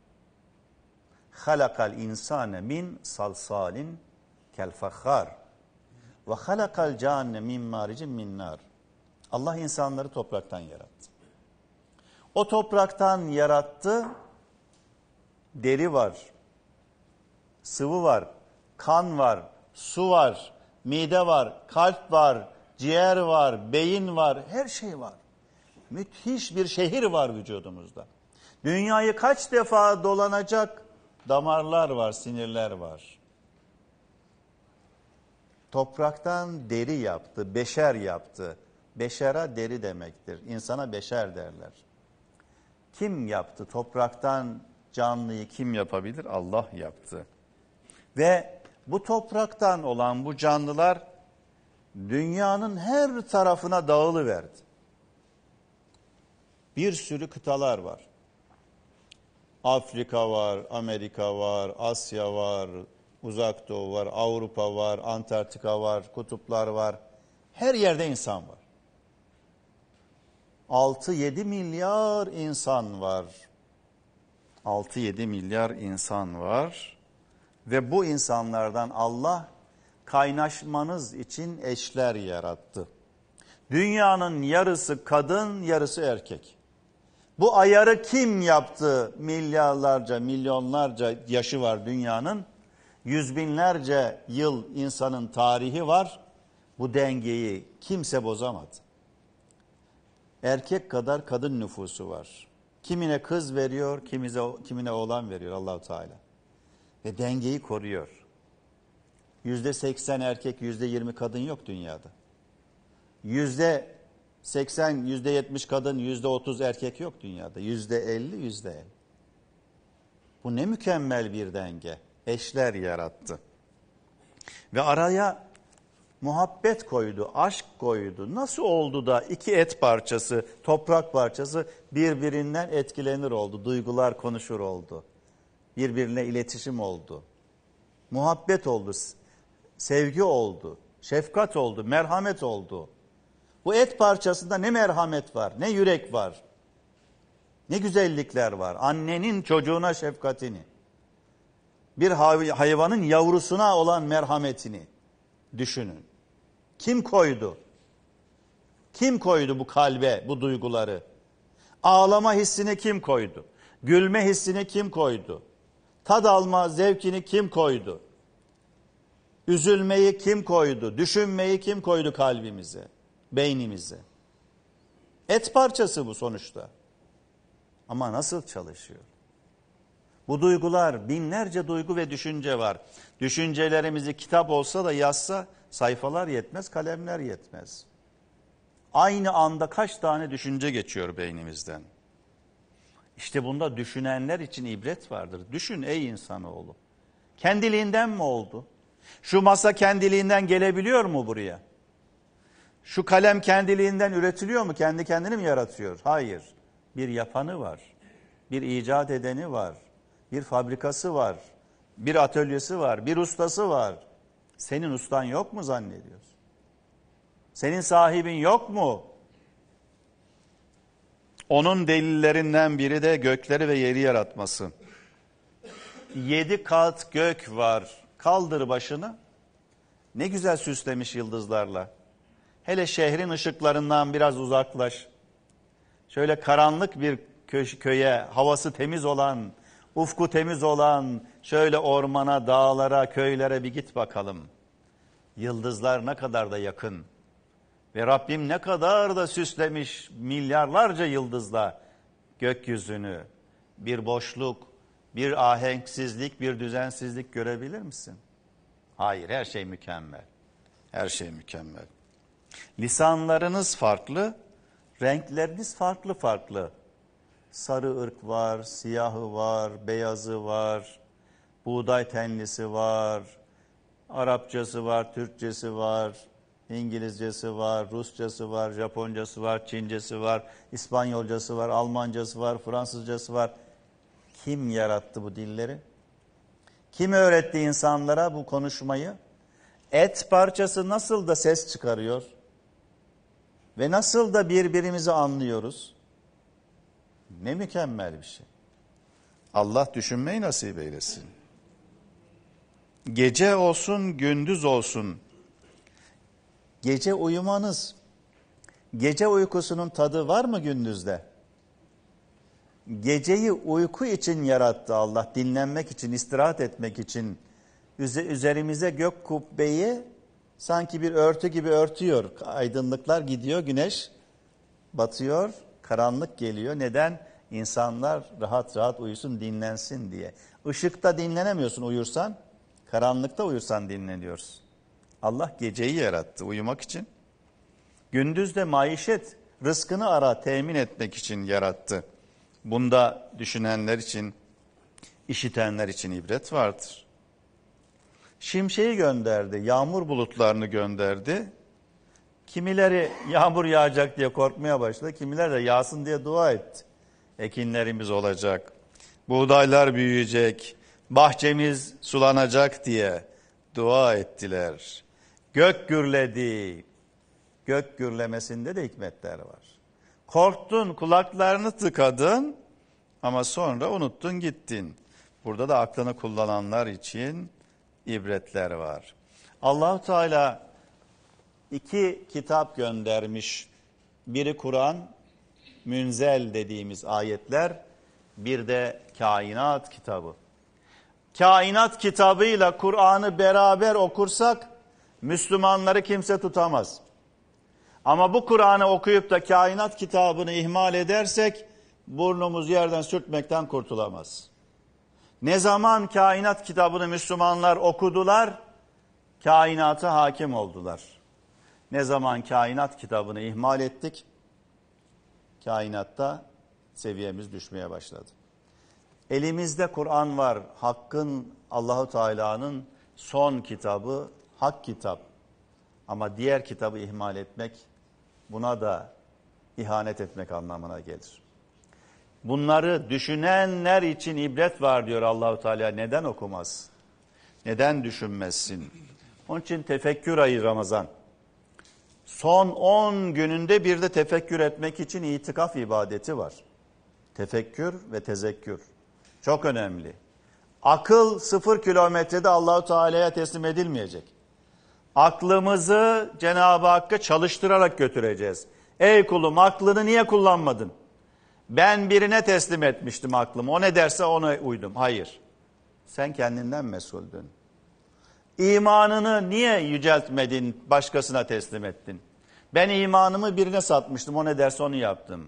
Halakal insane min salsalin kel fakhar ve halakal canne min maricin min nar. Allah insanları topraktan yarattı. O topraktan yarattı. Deri var, sıvı var, kan var, su var, mide var, kalp var, ciğer var, beyin var, her şey var. Müthiş bir şehir var vücudumuzda. Dünyayı kaç defa dolanacak damarlar var, sinirler var. Topraktan deri yaptı, beşer yaptı. Beşera deri demektir. İnsana beşer derler. Kim yaptı? Topraktan canlıyı kim yapabilir? Allah yaptı. Ve bu topraktan olan bu canlılar dünyanın her tarafına dağılıverdi. Bir sürü kıtalar var. Afrika var, Amerika var, Asya var, Uzak Doğu var, Avrupa var, Antarktika var, kutuplar var. Her yerde insan var. 6-7 milyar insan var. 6-7 milyar insan var. Ve bu insanlardan Allah kaynaşmanız için eşler yarattı. Dünyanın yarısı kadın, yarısı erkek. Bu ayarı kim yaptı? Milyarlarca, milyonlarca yaşı var dünyanın. Yüz binlerce yıl insanın tarihi var. Bu dengeyi kimse bozamadı. Erkek kadar kadın nüfusu var. Kimine kız veriyor, kimine oğlan veriyor Allah-u Teala. Ve dengeyi koruyor. %80 erkek, %20 kadın yok dünyada. %80, %70 kadın, %30 erkek yok dünyada. %50, %50. Bu ne mükemmel bir denge. Eşler yarattı. Ve araya muhabbet koydu, aşk koydu. Nasıl oldu da iki et parçası, toprak parçası birbirinden etkilenir oldu. Duygular konuşur oldu. Birbirine iletişim oldu. Muhabbet oldu. Sevgi oldu. Şefkat oldu. Merhamet oldu. Bu et parçasında ne merhamet var, ne yürek var. Ne güzellikler var. Annenin çocuğuna şefkatini. Bir hayvanın yavrusuna olan merhametini düşünün. Kim koydu? Kim koydu bu kalbe bu duyguları? Ağlama hissini kim koydu? Gülme hissini kim koydu? Tad alma zevkini kim koydu? Üzülmeyi kim koydu? Düşünmeyi kim koydu kalbimize, beynimize? Et parçası bu sonuçta. Ama nasıl çalışıyor? Bu duygular, binlerce duygu ve düşünce var. Düşüncelerimizi kitap olsa da yazsa sayfalar yetmez, kalemler yetmez. Aynı anda kaç tane düşünce geçiyor beynimizden. İşte bunda düşünenler için ibret vardır. Düşün ey insanoğlu. Kendiliğinden mi oldu? Şu masa kendiliğinden gelebiliyor mu buraya? Şu kalem kendiliğinden üretiliyor mu? Kendi kendini mi yaratıyor? Hayır. Bir yapanı var. Bir icat edeni var. Bir fabrikası var. Bir atölyesi var. Bir ustası var. Senin ustan yok mu zannediyorsun? Senin sahibin yok mu? Onun delillerinden biri de gökleri ve yeri yaratması. 7 kat gök var. Kaldır başını. Ne güzel süslemiş yıldızlarla. Hele şehrin ışıklarından biraz uzaklaş. Şöyle karanlık bir köye, havası temiz olan, ufku temiz olan, şöyle ormana, dağlara, köylere bir git bakalım. Yıldızlar ne kadar da yakın. Ve Rabbim ne kadar da süslemiş milyarlarca yıldızla gökyüzünü. Bir boşluk, bir ahenksizlik, bir düzensizlik görebilir misin? Hayır, her şey mükemmel. Her şey mükemmel. Lisanlarınız farklı, renkleriniz farklı farklı. Sarı ırk var, siyahı var, beyazı var, buğday tenlisi var, Arapçası var, Türkçesi var, İngilizcesi var, Rusçası var, Japoncası var, Çincesi var, İspanyolcası var, Almancası var, Fransızcası var. Kim yarattı bu dilleri? Kim öğretti insanlara bu konuşmayı? Et parçası nasıl da ses çıkarıyor? Ve nasıl da birbirimizi anlıyoruz? Ne mükemmel bir şey. Allah düşünmeyi nasip eylesin. Gece olsun, gündüz olsun. Gece uyumanız, gece uykusunun tadı var mı gündüzde? Geceyi uyku için yarattı Allah, dinlenmek için, istirahat etmek için. Üzerimize gök kubbeyi sanki bir örtü gibi örtüyor. Aydınlıklar gidiyor, güneş batıyor, karanlık geliyor. Neden? İnsanlar rahat rahat uyusun, dinlensin diye. Işıkta dinlenemiyorsun uyursan, karanlıkta uyursan dinleniyorsun. Allah geceyi yarattı uyumak için. Gündüz de maişet, rızkını ara, temin etmek için yarattı. Bunda düşünenler için, işitenler için ibret vardır. Şimşeği gönderdi, yağmur bulutlarını gönderdi. Kimileri yağmur yağacak diye korkmaya başladı, kimileri de yağsın diye dua etti. Ekinlerimiz olacak, buğdaylar büyüyecek, bahçemiz sulanacak diye dua ettiler. Gök gürledi, gök gürlemesinde de hikmetler var. Korktun, kulaklarını tıkadın ama sonra unuttun gittin. Burada da aklını kullananlar için ibretler var. Allah-u Teala 2 kitap göndermiş. Biri Kur'an, münzel dediğimiz ayetler, bir de kainat kitabı. Kainat kitabıyla Kur'an'ı beraber okursak Müslümanları kimse tutamaz. Ama bu Kur'an'ı okuyup da kainat kitabını ihmal edersek burnumuz yerden sürtmekten kurtulamaz. Ne zaman kainat kitabını Müslümanlar okudular, kainata hakim oldular. Ne zaman kainat kitabını ihmal ettik, kainatta seviyemiz düşmeye başladı. Elimizde Kur'an var. Hakk'ın, Allahu Teala'nın son kitabı, hak kitap. Ama diğer kitabı ihmal etmek, buna da ihanet etmek anlamına gelir. Bunları düşünenler için ibret var diyor Allahu Teala. Neden okumaz? Neden düşünmezsin? Onun için tefekkür ayı Ramazan. Son 10 gününde bir de tefekkür etmek için itikaf ibadeti var. Tefekkür ve tezekkür. Çok önemli. Akıl 0 kilometrede Allahu Teala'ya teslim edilmeyecek. Aklımızı Cenab-ı Hakk'a çalıştırarak götüreceğiz. Ey kulum, aklını niye kullanmadın? Ben birine teslim etmiştim aklımı. O ne derse ona uydum. Hayır. Sen kendinden mesuldün. İmanını niye yüceltmedin, başkasına teslim ettin? Ben imanımı birine satmıştım. O ne derse onu yaptım.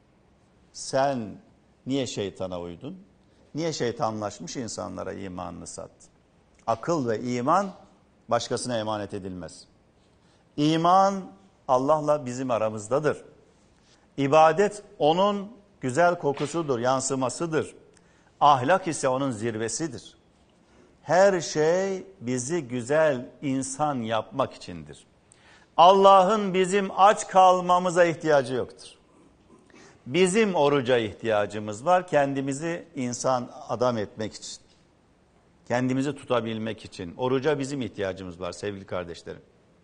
Sen niye şeytana uydun? Niye şeytanlaşmış insanlara imanını sattın? Akıl ve iman başkasına emanet edilmez. İman Allah'la bizim aramızdadır. İbadet onun güzel kokusudur, yansımasıdır. Ahlak ise onun zirvesidir. Her şey bizi güzel insan yapmak içindir. Allah'ın bizim aç kalmamıza ihtiyacı yoktur. Bizim oruca ihtiyacımız var kendimizi insan adam etmek için. Kendimizi tutabilmek için. Oruca bizim ihtiyacımız var sevgili kardeşlerim.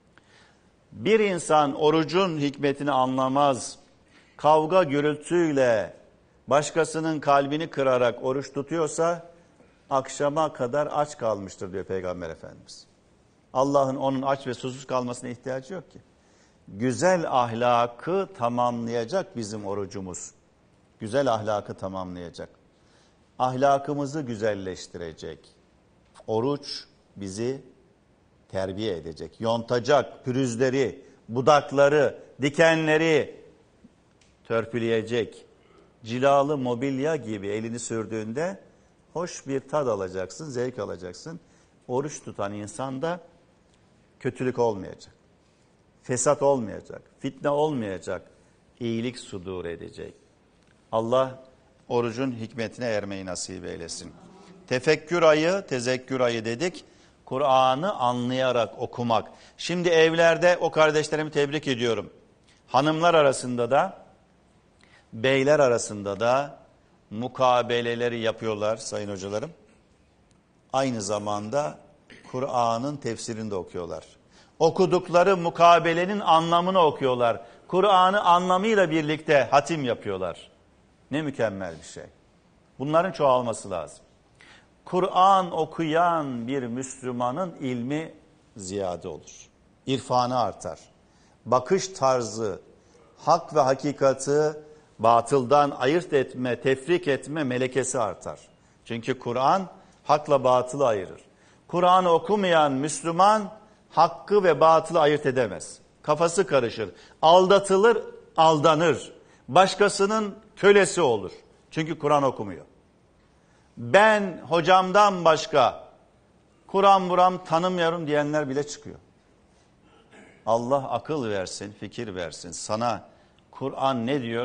Bir insan orucun hikmetini anlamaz, kavga gürültüyle başkasının kalbini kırarak oruç tutuyorsa akşama kadar aç kalmıştır diyor Peygamber Efendimiz. Allah'ın onun aç ve susuz kalmasına ihtiyacı yok ki. Güzel ahlakı tamamlayacak bizim orucumuz. Güzel ahlakı tamamlayacak. Ahlakımızı güzelleştirecek. Oruç bizi terbiye edecek. Yontacak pürüzleri, budakları, dikenleri törpüleyecek. Cilalı mobilya gibi elini sürdüğünde hoş bir tad alacaksın, zevk alacaksın. Oruç tutan insanda kötülük olmayacak. Fesat olmayacak, fitne olmayacak, iyilik sudur edecek. Allah orucun hikmetine ermeyi nasip eylesin. Tefekkür ayı, tezekkür ayı dedik. Kur'an'ı anlayarak okumak. Şimdi evlerde o kardeşlerimi tebrik ediyorum. Hanımlar arasında da, beyler arasında da mukabeleleri yapıyorlar sayın hocalarım. Aynı zamanda Kur'an'ın tefsirini de okuyorlar. Okudukları mukabelenin anlamını okuyorlar. Kur'an'ı anlamıyla birlikte hatim yapıyorlar. Ne mükemmel bir şey. Bunların çoğalması lazım. Kur'an okuyan bir Müslümanın ilmi ziyade olur. İrfanı artar. Bakış tarzı, hak ve hakikati batıldan ayırt etme, tefrik etme melekesi artar. Çünkü Kur'an hakla batılı ayırır. Kur'an'ı okumayan Müslüman hakkı ve batılı ayırt edemez. Kafası karışır. Aldatılır, aldanır. Başkasının kölesi olur. Çünkü Kur'an okumuyor. Ben hocamdan başka Kur'an buram tanımıyorum diyenler bile çıkıyor. Allah akıl versin, fikir versin. Sana Kur'an ne diyor?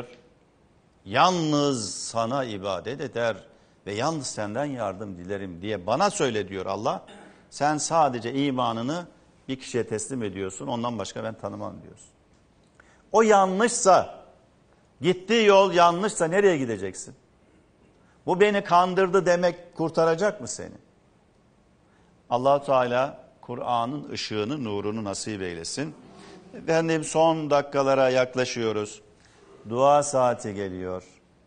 Yalnız sana ibadet eder ve yalnız senden yardım dilerim diye bana söyle diyor Allah. Sen sadece imanını bir kişiye teslim ediyorsun, ondan başka ben tanımam diyorsun. O yanlışsa, gittiği yol yanlışsa nereye gideceksin? Bu beni kandırdı demek kurtaracak mı seni? Allah-u Teala Kur'an'ın ışığını, nurunu nasip eylesin. Efendim son dakikalara yaklaşıyoruz. Dua saati geliyor.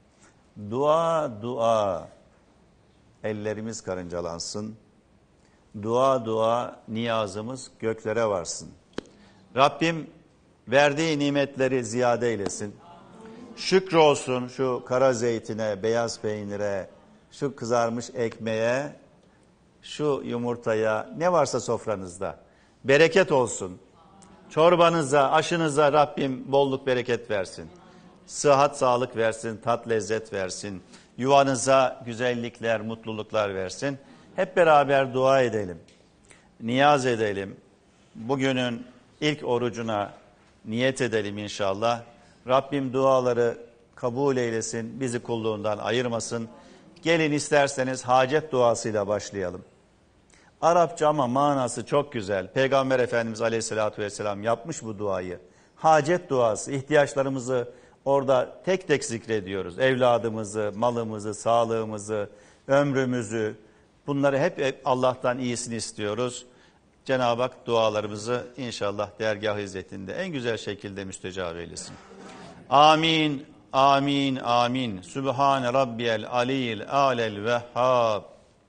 Dua, dua. Ellerimiz karıncalansın. Dua, dua, niyazımız göklere varsın. Rabbim verdiği nimetleri ziyade eylesin. Şükür olsun şu kara zeytine, beyaz peynire, şu kızarmış ekmeğe, şu yumurtaya, ne varsa sofranızda. Bereket olsun. Çorbanıza, aşınıza Rabbim bolluk bereket versin. Sıhhat, sağlık versin, tat, lezzet versin. Yuvanıza güzellikler, mutluluklar versin. Hep beraber dua edelim. Niyaz edelim. Bugünün ilk orucuna niyet edelim inşallah. Rabbim duaları kabul eylesin, bizi kulluğundan ayırmasın. Gelin isterseniz hacet duasıyla başlayalım. Arapça ama manası çok güzel. Peygamber Efendimiz Aleyhisselatü Vesselam yapmış bu duayı. Hacet duası, ihtiyaçlarımızı orada tek tek zikrediyoruz. Evladımızı, malımızı, sağlığımızı, ömrümüzü, bunları hep Allah'tan iyisini istiyoruz. Cenab-ı Hak dualarımızı inşallah dergâh izzetinde en güzel şekilde müstecab eylesin. Amin, amin, amin. Sübhane Rabbiyel Aliyyil Âlel Vehhâb.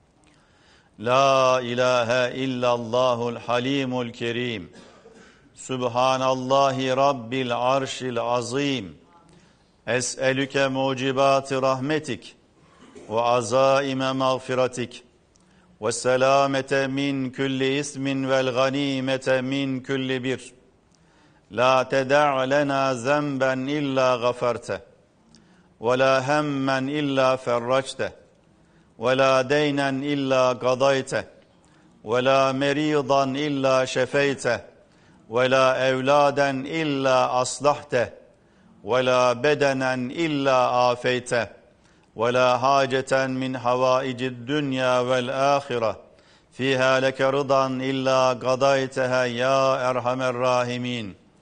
La ilahe illallahul halimul kerim. Subhanallahi Rabbil arşil azim. Es'elüke mucibati rahmetik ve azaime mağfiratik ve selamete min kulli ismin vel ganimete min kulli bir. La ted'a lena zenben illa gaferte ve la hemmen illa ferraçte ve la deynen illa gadayte ve la meridan illa şefeyte ve la evladen illa aslahte ve la bedenen illa afeyte ve la haceten min havaicid dünya vel ahire fiha leke rıdan illa gadayteha ya erhamer rahimin.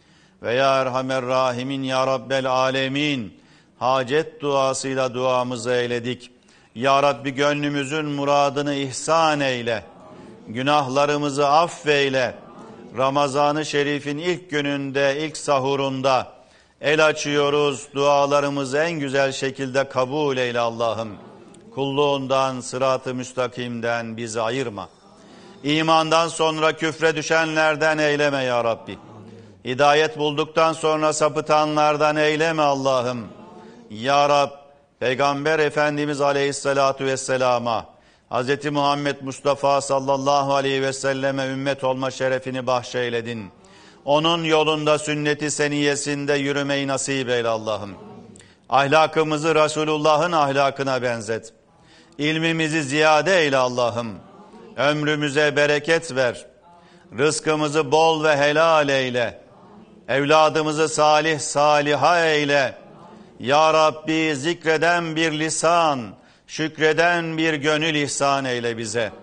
ve ya Erhamer Rahimin ya Rabbel Alemin. Hacet duasıyla duamızı eyledik. Ya Rabbi gönlümüzün muradını ihsan eyle. Günahlarımızı affeyle. Ramazan-ı Şerif'in ilk gününde, ilk sahurunda el açıyoruz. Dualarımızı en güzel şekilde kabul eyle Allah'ım. Kulluğundan, sırat-ı müstakimden bizi ayırma. İmandan sonra küfre düşenlerden eyleme ya Rabbi. Hidayet bulduktan sonra sapıtanlardan eyleme Allah'ım. Ya Rab, Peygamber Efendimiz Aleyhisselatu Vesselam'a, Hz. Muhammed Mustafa sallallahu aleyhi ve selleme ümmet olma şerefini bahşeyledin. Onun yolunda, sünnet-i seniyyesinde yürümeyi nasip eyle Allah'ım. Ahlakımızı Resulullah'ın ahlakına benzet. İlmimizi ziyade eyle Allah'ım. Ömrümüze bereket ver. Rızkımızı bol ve helal eyle. Evladımızı salih saliha eyle. Ya Rabbi zikreden bir lisan, şükreden bir gönül ihsan eyle bize.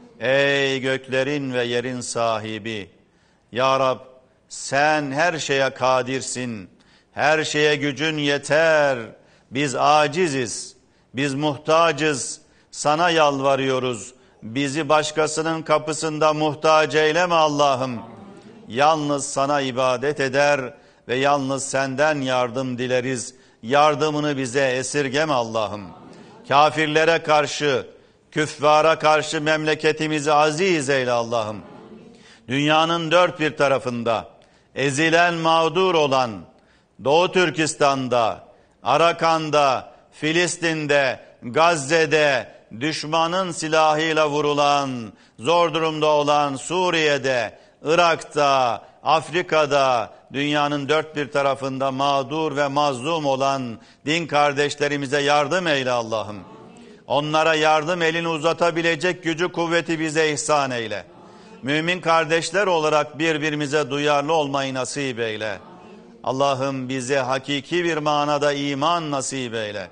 Ey göklerin ve yerin sahibi. Ya Rab sen her şeye kadirsin. Her şeye gücün yeter. Biz aciziz. Biz muhtacız. Sana yalvarıyoruz. Bizi başkasının kapısında muhtaç eyleme Allah'ım. Yalnız sana ibadet eder ve yalnız senden yardım dileriz. Yardımını bize esirgeme Allah'ım. Kafirlere karşı, küffara karşı memleketimizi aziz eyle Allah'ım. Dünyanın dört bir tarafında ezilen, mağdur olan, Doğu Türkistan'da, Arakan'da, Filistin'de, Gazze'de, düşmanın silahıyla vurulan, zor durumda olan Suriye'de, Irak'ta, Afrika'da, dünyanın dört bir tarafında mağdur ve mazlum olan din kardeşlerimize yardım eyle Allah'ım. Onlara yardım elini uzatabilecek gücü, kuvveti bize ihsan eyle. Mümin kardeşler olarak birbirimize duyarlı olmayı nasip eyle. Allah'ım bize hakiki bir manada iman nasip eyle.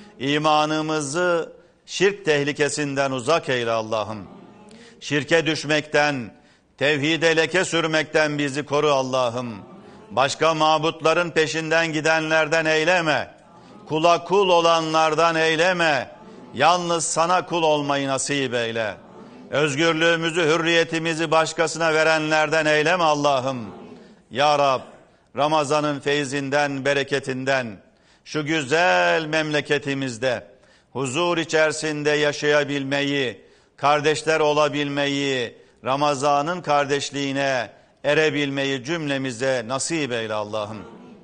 İmanımızı şirk tehlikesinden uzak eyle Allah'ım. Şirke düşmekten, tevhide leke sürmekten bizi koru Allah'ım. Başka mabutların peşinden gidenlerden eyleme. Kula kul olanlardan eyleme. Yalnız sana kul olmayı nasip eyle. Özgürlüğümüzü, hürriyetimizi başkasına verenlerden eyleme Allah'ım. Ya Rab, Ramazan'ın feyzinden, bereketinden, şu güzel memleketimizde huzur içerisinde yaşayabilmeyi, kardeşler olabilmeyi, Ramazan'ın kardeşliğine erebilmeyi cümlemize nasip eyle Allah'ım.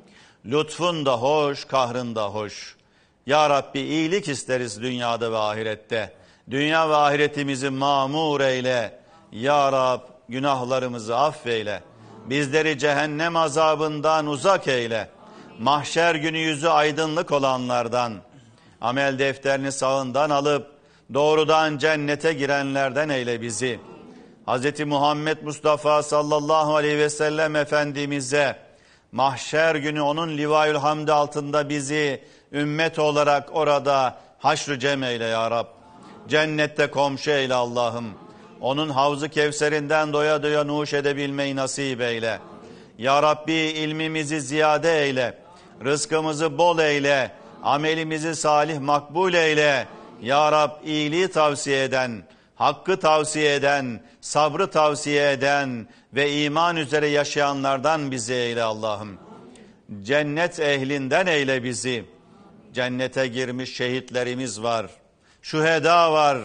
Lütfun da hoş, kahrın da hoş. Ya Rabbi iyilik isteriz dünyada ve ahirette. Dünya ve ahiretimizi mamur eyle. Ya Rab günahlarımızı affeyle. Bizleri cehennem azabından uzak eyle. Mahşer günü yüzü aydınlık olanlardan, amel defterini sağından alıp doğrudan cennete girenlerden eyle bizi. Hz. Muhammed Mustafa sallallahu aleyhi ve sellem Efendimiz'e mahşer günü onun livayül hamd altında bizi ümmet olarak orada haşr-ı cem eyle ya Rab. Cennette komşu eyle Allah'ım. Onun havz-ı kevserinden doya doya nuş edebilmeyi nasip eyle. Ya Rabbi ilmimizi ziyade eyle. Rızkımızı bol eyle. Amelimizi salih makbul eyle. Ya Rab iyiliği tavsiye eden, hakkı tavsiye eden, sabrı tavsiye eden ve iman üzere yaşayanlardan bizi eyle Allah'ım. Cennet ehlinden eyle bizi. Cennete girmiş şehitlerimiz var. Şüheda var.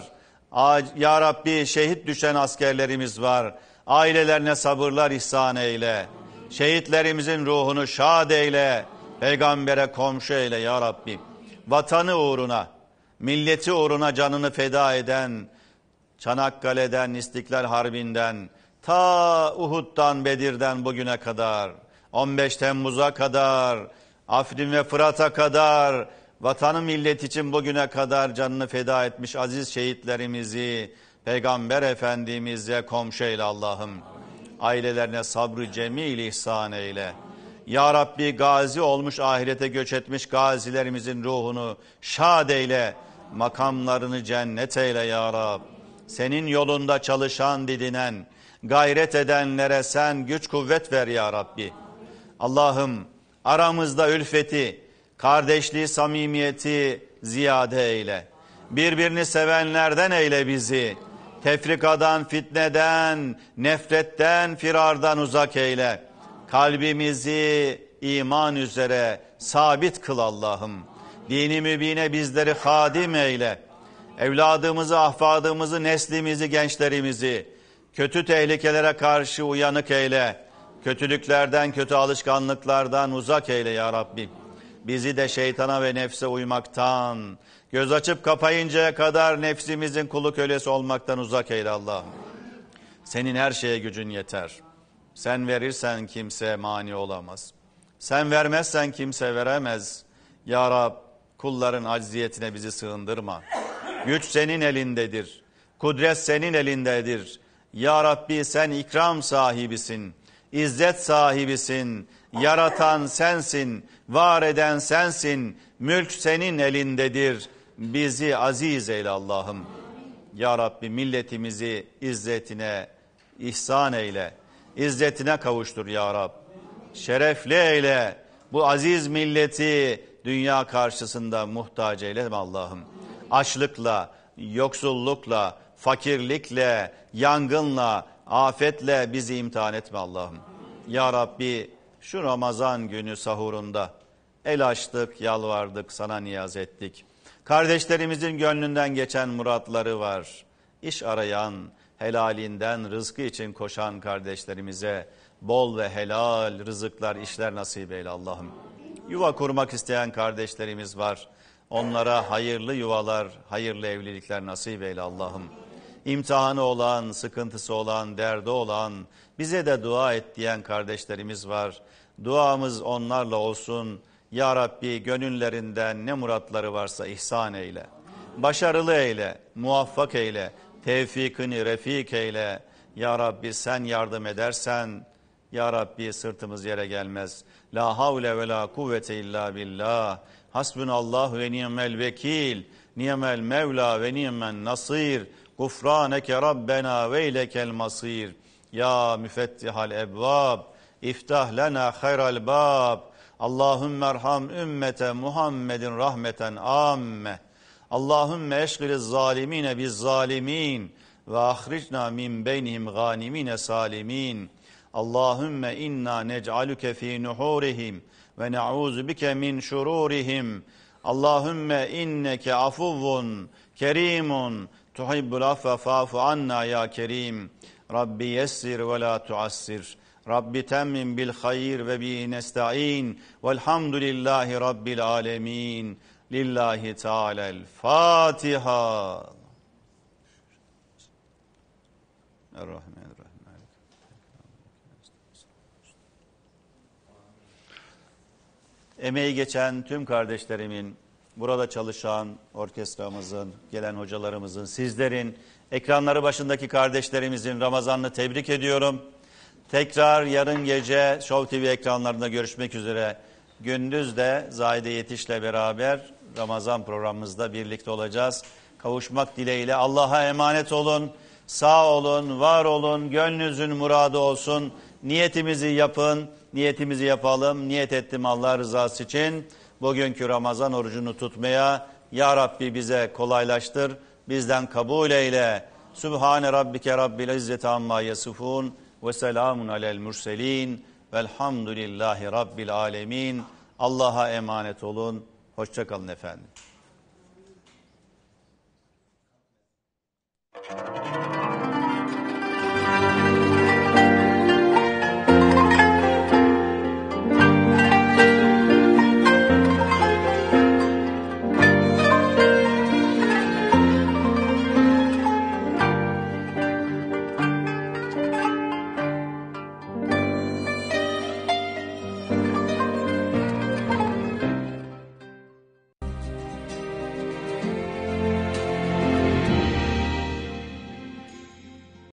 Ya Rabbi şehit düşen askerlerimiz var. Ailelerine sabırlar ihsan eyle. Şehitlerimizin ruhunu şad eyle. Peygambere komşu eyle ya Rabbi. Vatanı uğruna, milleti uğruna canını feda eden, Çanakkale'den, İstiklal Harbi'nden, ta Uhud'dan, Bedir'den bugüne kadar, 15 Temmuz'a kadar, Afrin ve Fırat'a kadar, vatanı millet için bugüne kadar canını feda etmiş aziz şehitlerimizi, Peygamber Efendimiz'e komşu eyle Allah'ım. Ailelerine sabrı cemil ihsan eyle. Ya Rabbi gazi olmuş, ahirete göç etmiş gazilerimizin ruhunu şad eyle. Makamlarını cennet eyle ya Rab. Senin yolunda çalışan, didinen, gayret edenlere sen güç kuvvet ver ya Rabbi. Allah'ım aramızda ülfeti, kardeşliği, samimiyeti ziyade eyle. Birbirini sevenlerden eyle bizi. Tefrikadan, fitneden, nefretten, firardan uzak eyle. Kalbimizi iman üzere sabit kıl Allah'ım. Dini mübine bizleri hadim eyle. Evladımızı, ahfadımızı, neslimizi, gençlerimizi kötü tehlikelere karşı uyanık eyle. Kötülüklerden, kötü alışkanlıklardan uzak eyle ya Rabbi. Bizi de şeytana ve nefse uymaktan, göz açıp kapayıncaya kadar nefsimizin kulu kölesi olmaktan uzak eyle Allah'ım. Senin her şeye gücün yeter. Sen verirsen kimse mani olamaz. Sen vermezsen kimse veremez. Ya Rab, kulların acziyetine bizi sığındırma. Güç senin elindedir. Kudret senin elindedir. Ya Rabbi sen ikram sahibisin. İzzet sahibisin. Yaratan sensin. Var eden sensin. Mülk senin elindedir. Bizi aziz eyle Allah'ım. Ya Rabbi milletimizi izzetine ihsan eyle. İzzetine kavuştur ya Rab. Şerefli eyle. Bu aziz milleti dünya karşısında muhtaç eyleme Allah'ım. Açlıkla, yoksullukla, fakirlikle, yangınla, afetle bizi imtihan etme Allah'ım. Ya Rabbi şu Ramazan günü sahurunda el açtık, yalvardık, sana niyaz ettik. Kardeşlerimizin gönlünden geçen muratları var. İş arayan, helalinden rızkı için koşan kardeşlerimize bol ve helal rızıklar, işler nasip eyle Allah'ım. Yuva kurmak isteyen kardeşlerimiz var. Onlara hayırlı yuvalar, hayırlı evlilikler nasip eyle Allah'ım. İmtihanı olan, sıkıntısı olan, derdi olan, bize de dua et diyen kardeşlerimiz var. Duamız onlarla olsun. Ya Rabbi gönüllerinden ne muratları varsa ihsan eyle. Başarılı eyle, muvaffak eyle, tevfikini refik eyle. Ya Rabbi sen yardım edersen, Ya Rabbi sırtımız yere gelmez. La havle ve la kuvvete illa billah. Hasbunallahu ve ni'mel vekil. Ni'mel mevla ve ni'men nasir. Gufraneke Rabbena ve ilekel masir. Ya müfettihal ebvab. İftah lena hayral bab. Allahümme erham ümmete Muhammedin rahmeten amme. Allahümme eşgiliz zalimine biz zalimin. Ve ahricna min beynihim ganimine salimin. Allahümme inna nec'aluke fi nuhurihim ve ne'uzu bike min şururihim. Allahümme inneke afuvvun kerimun tuhibbul affe fa'fu anna ya kerim. Rabbi yessir ve la tuassir. Rabbi temmin bil hayr ve bi nesta'in. Velhamdülillahi Rabbil alemin. Lillahi Teala'l Fatiha. Errahmanirrahim. Emeği geçen tüm kardeşlerimin, burada çalışan orkestramızın, gelen hocalarımızın, sizlerin, ekranları başındaki kardeşlerimizin Ramazan'ını tebrik ediyorum. Tekrar yarın gece Show TV ekranlarında görüşmek üzere. Gündüz de Zahide Yetiş'le beraber Ramazan programımızda birlikte olacağız. Kavuşmak dileğiyle Allah'a emanet olun. Sağ olun, var olun, gönlünüzün muradı olsun. Niyetimizi yapın, niyetimizi yapalım. Niyet ettim Allah rızası için. Bugünkü Ramazan orucunu tutmaya Ya Rabbi bize kolaylaştır. Bizden kabul eyle. Sübhane Rabbike Rabbil İzzeti Amma Yasifun ve selamun alel murselin velhamdülillahi Rabbil alemin. Allah'a emanet olun. Hoşça kalın efendim.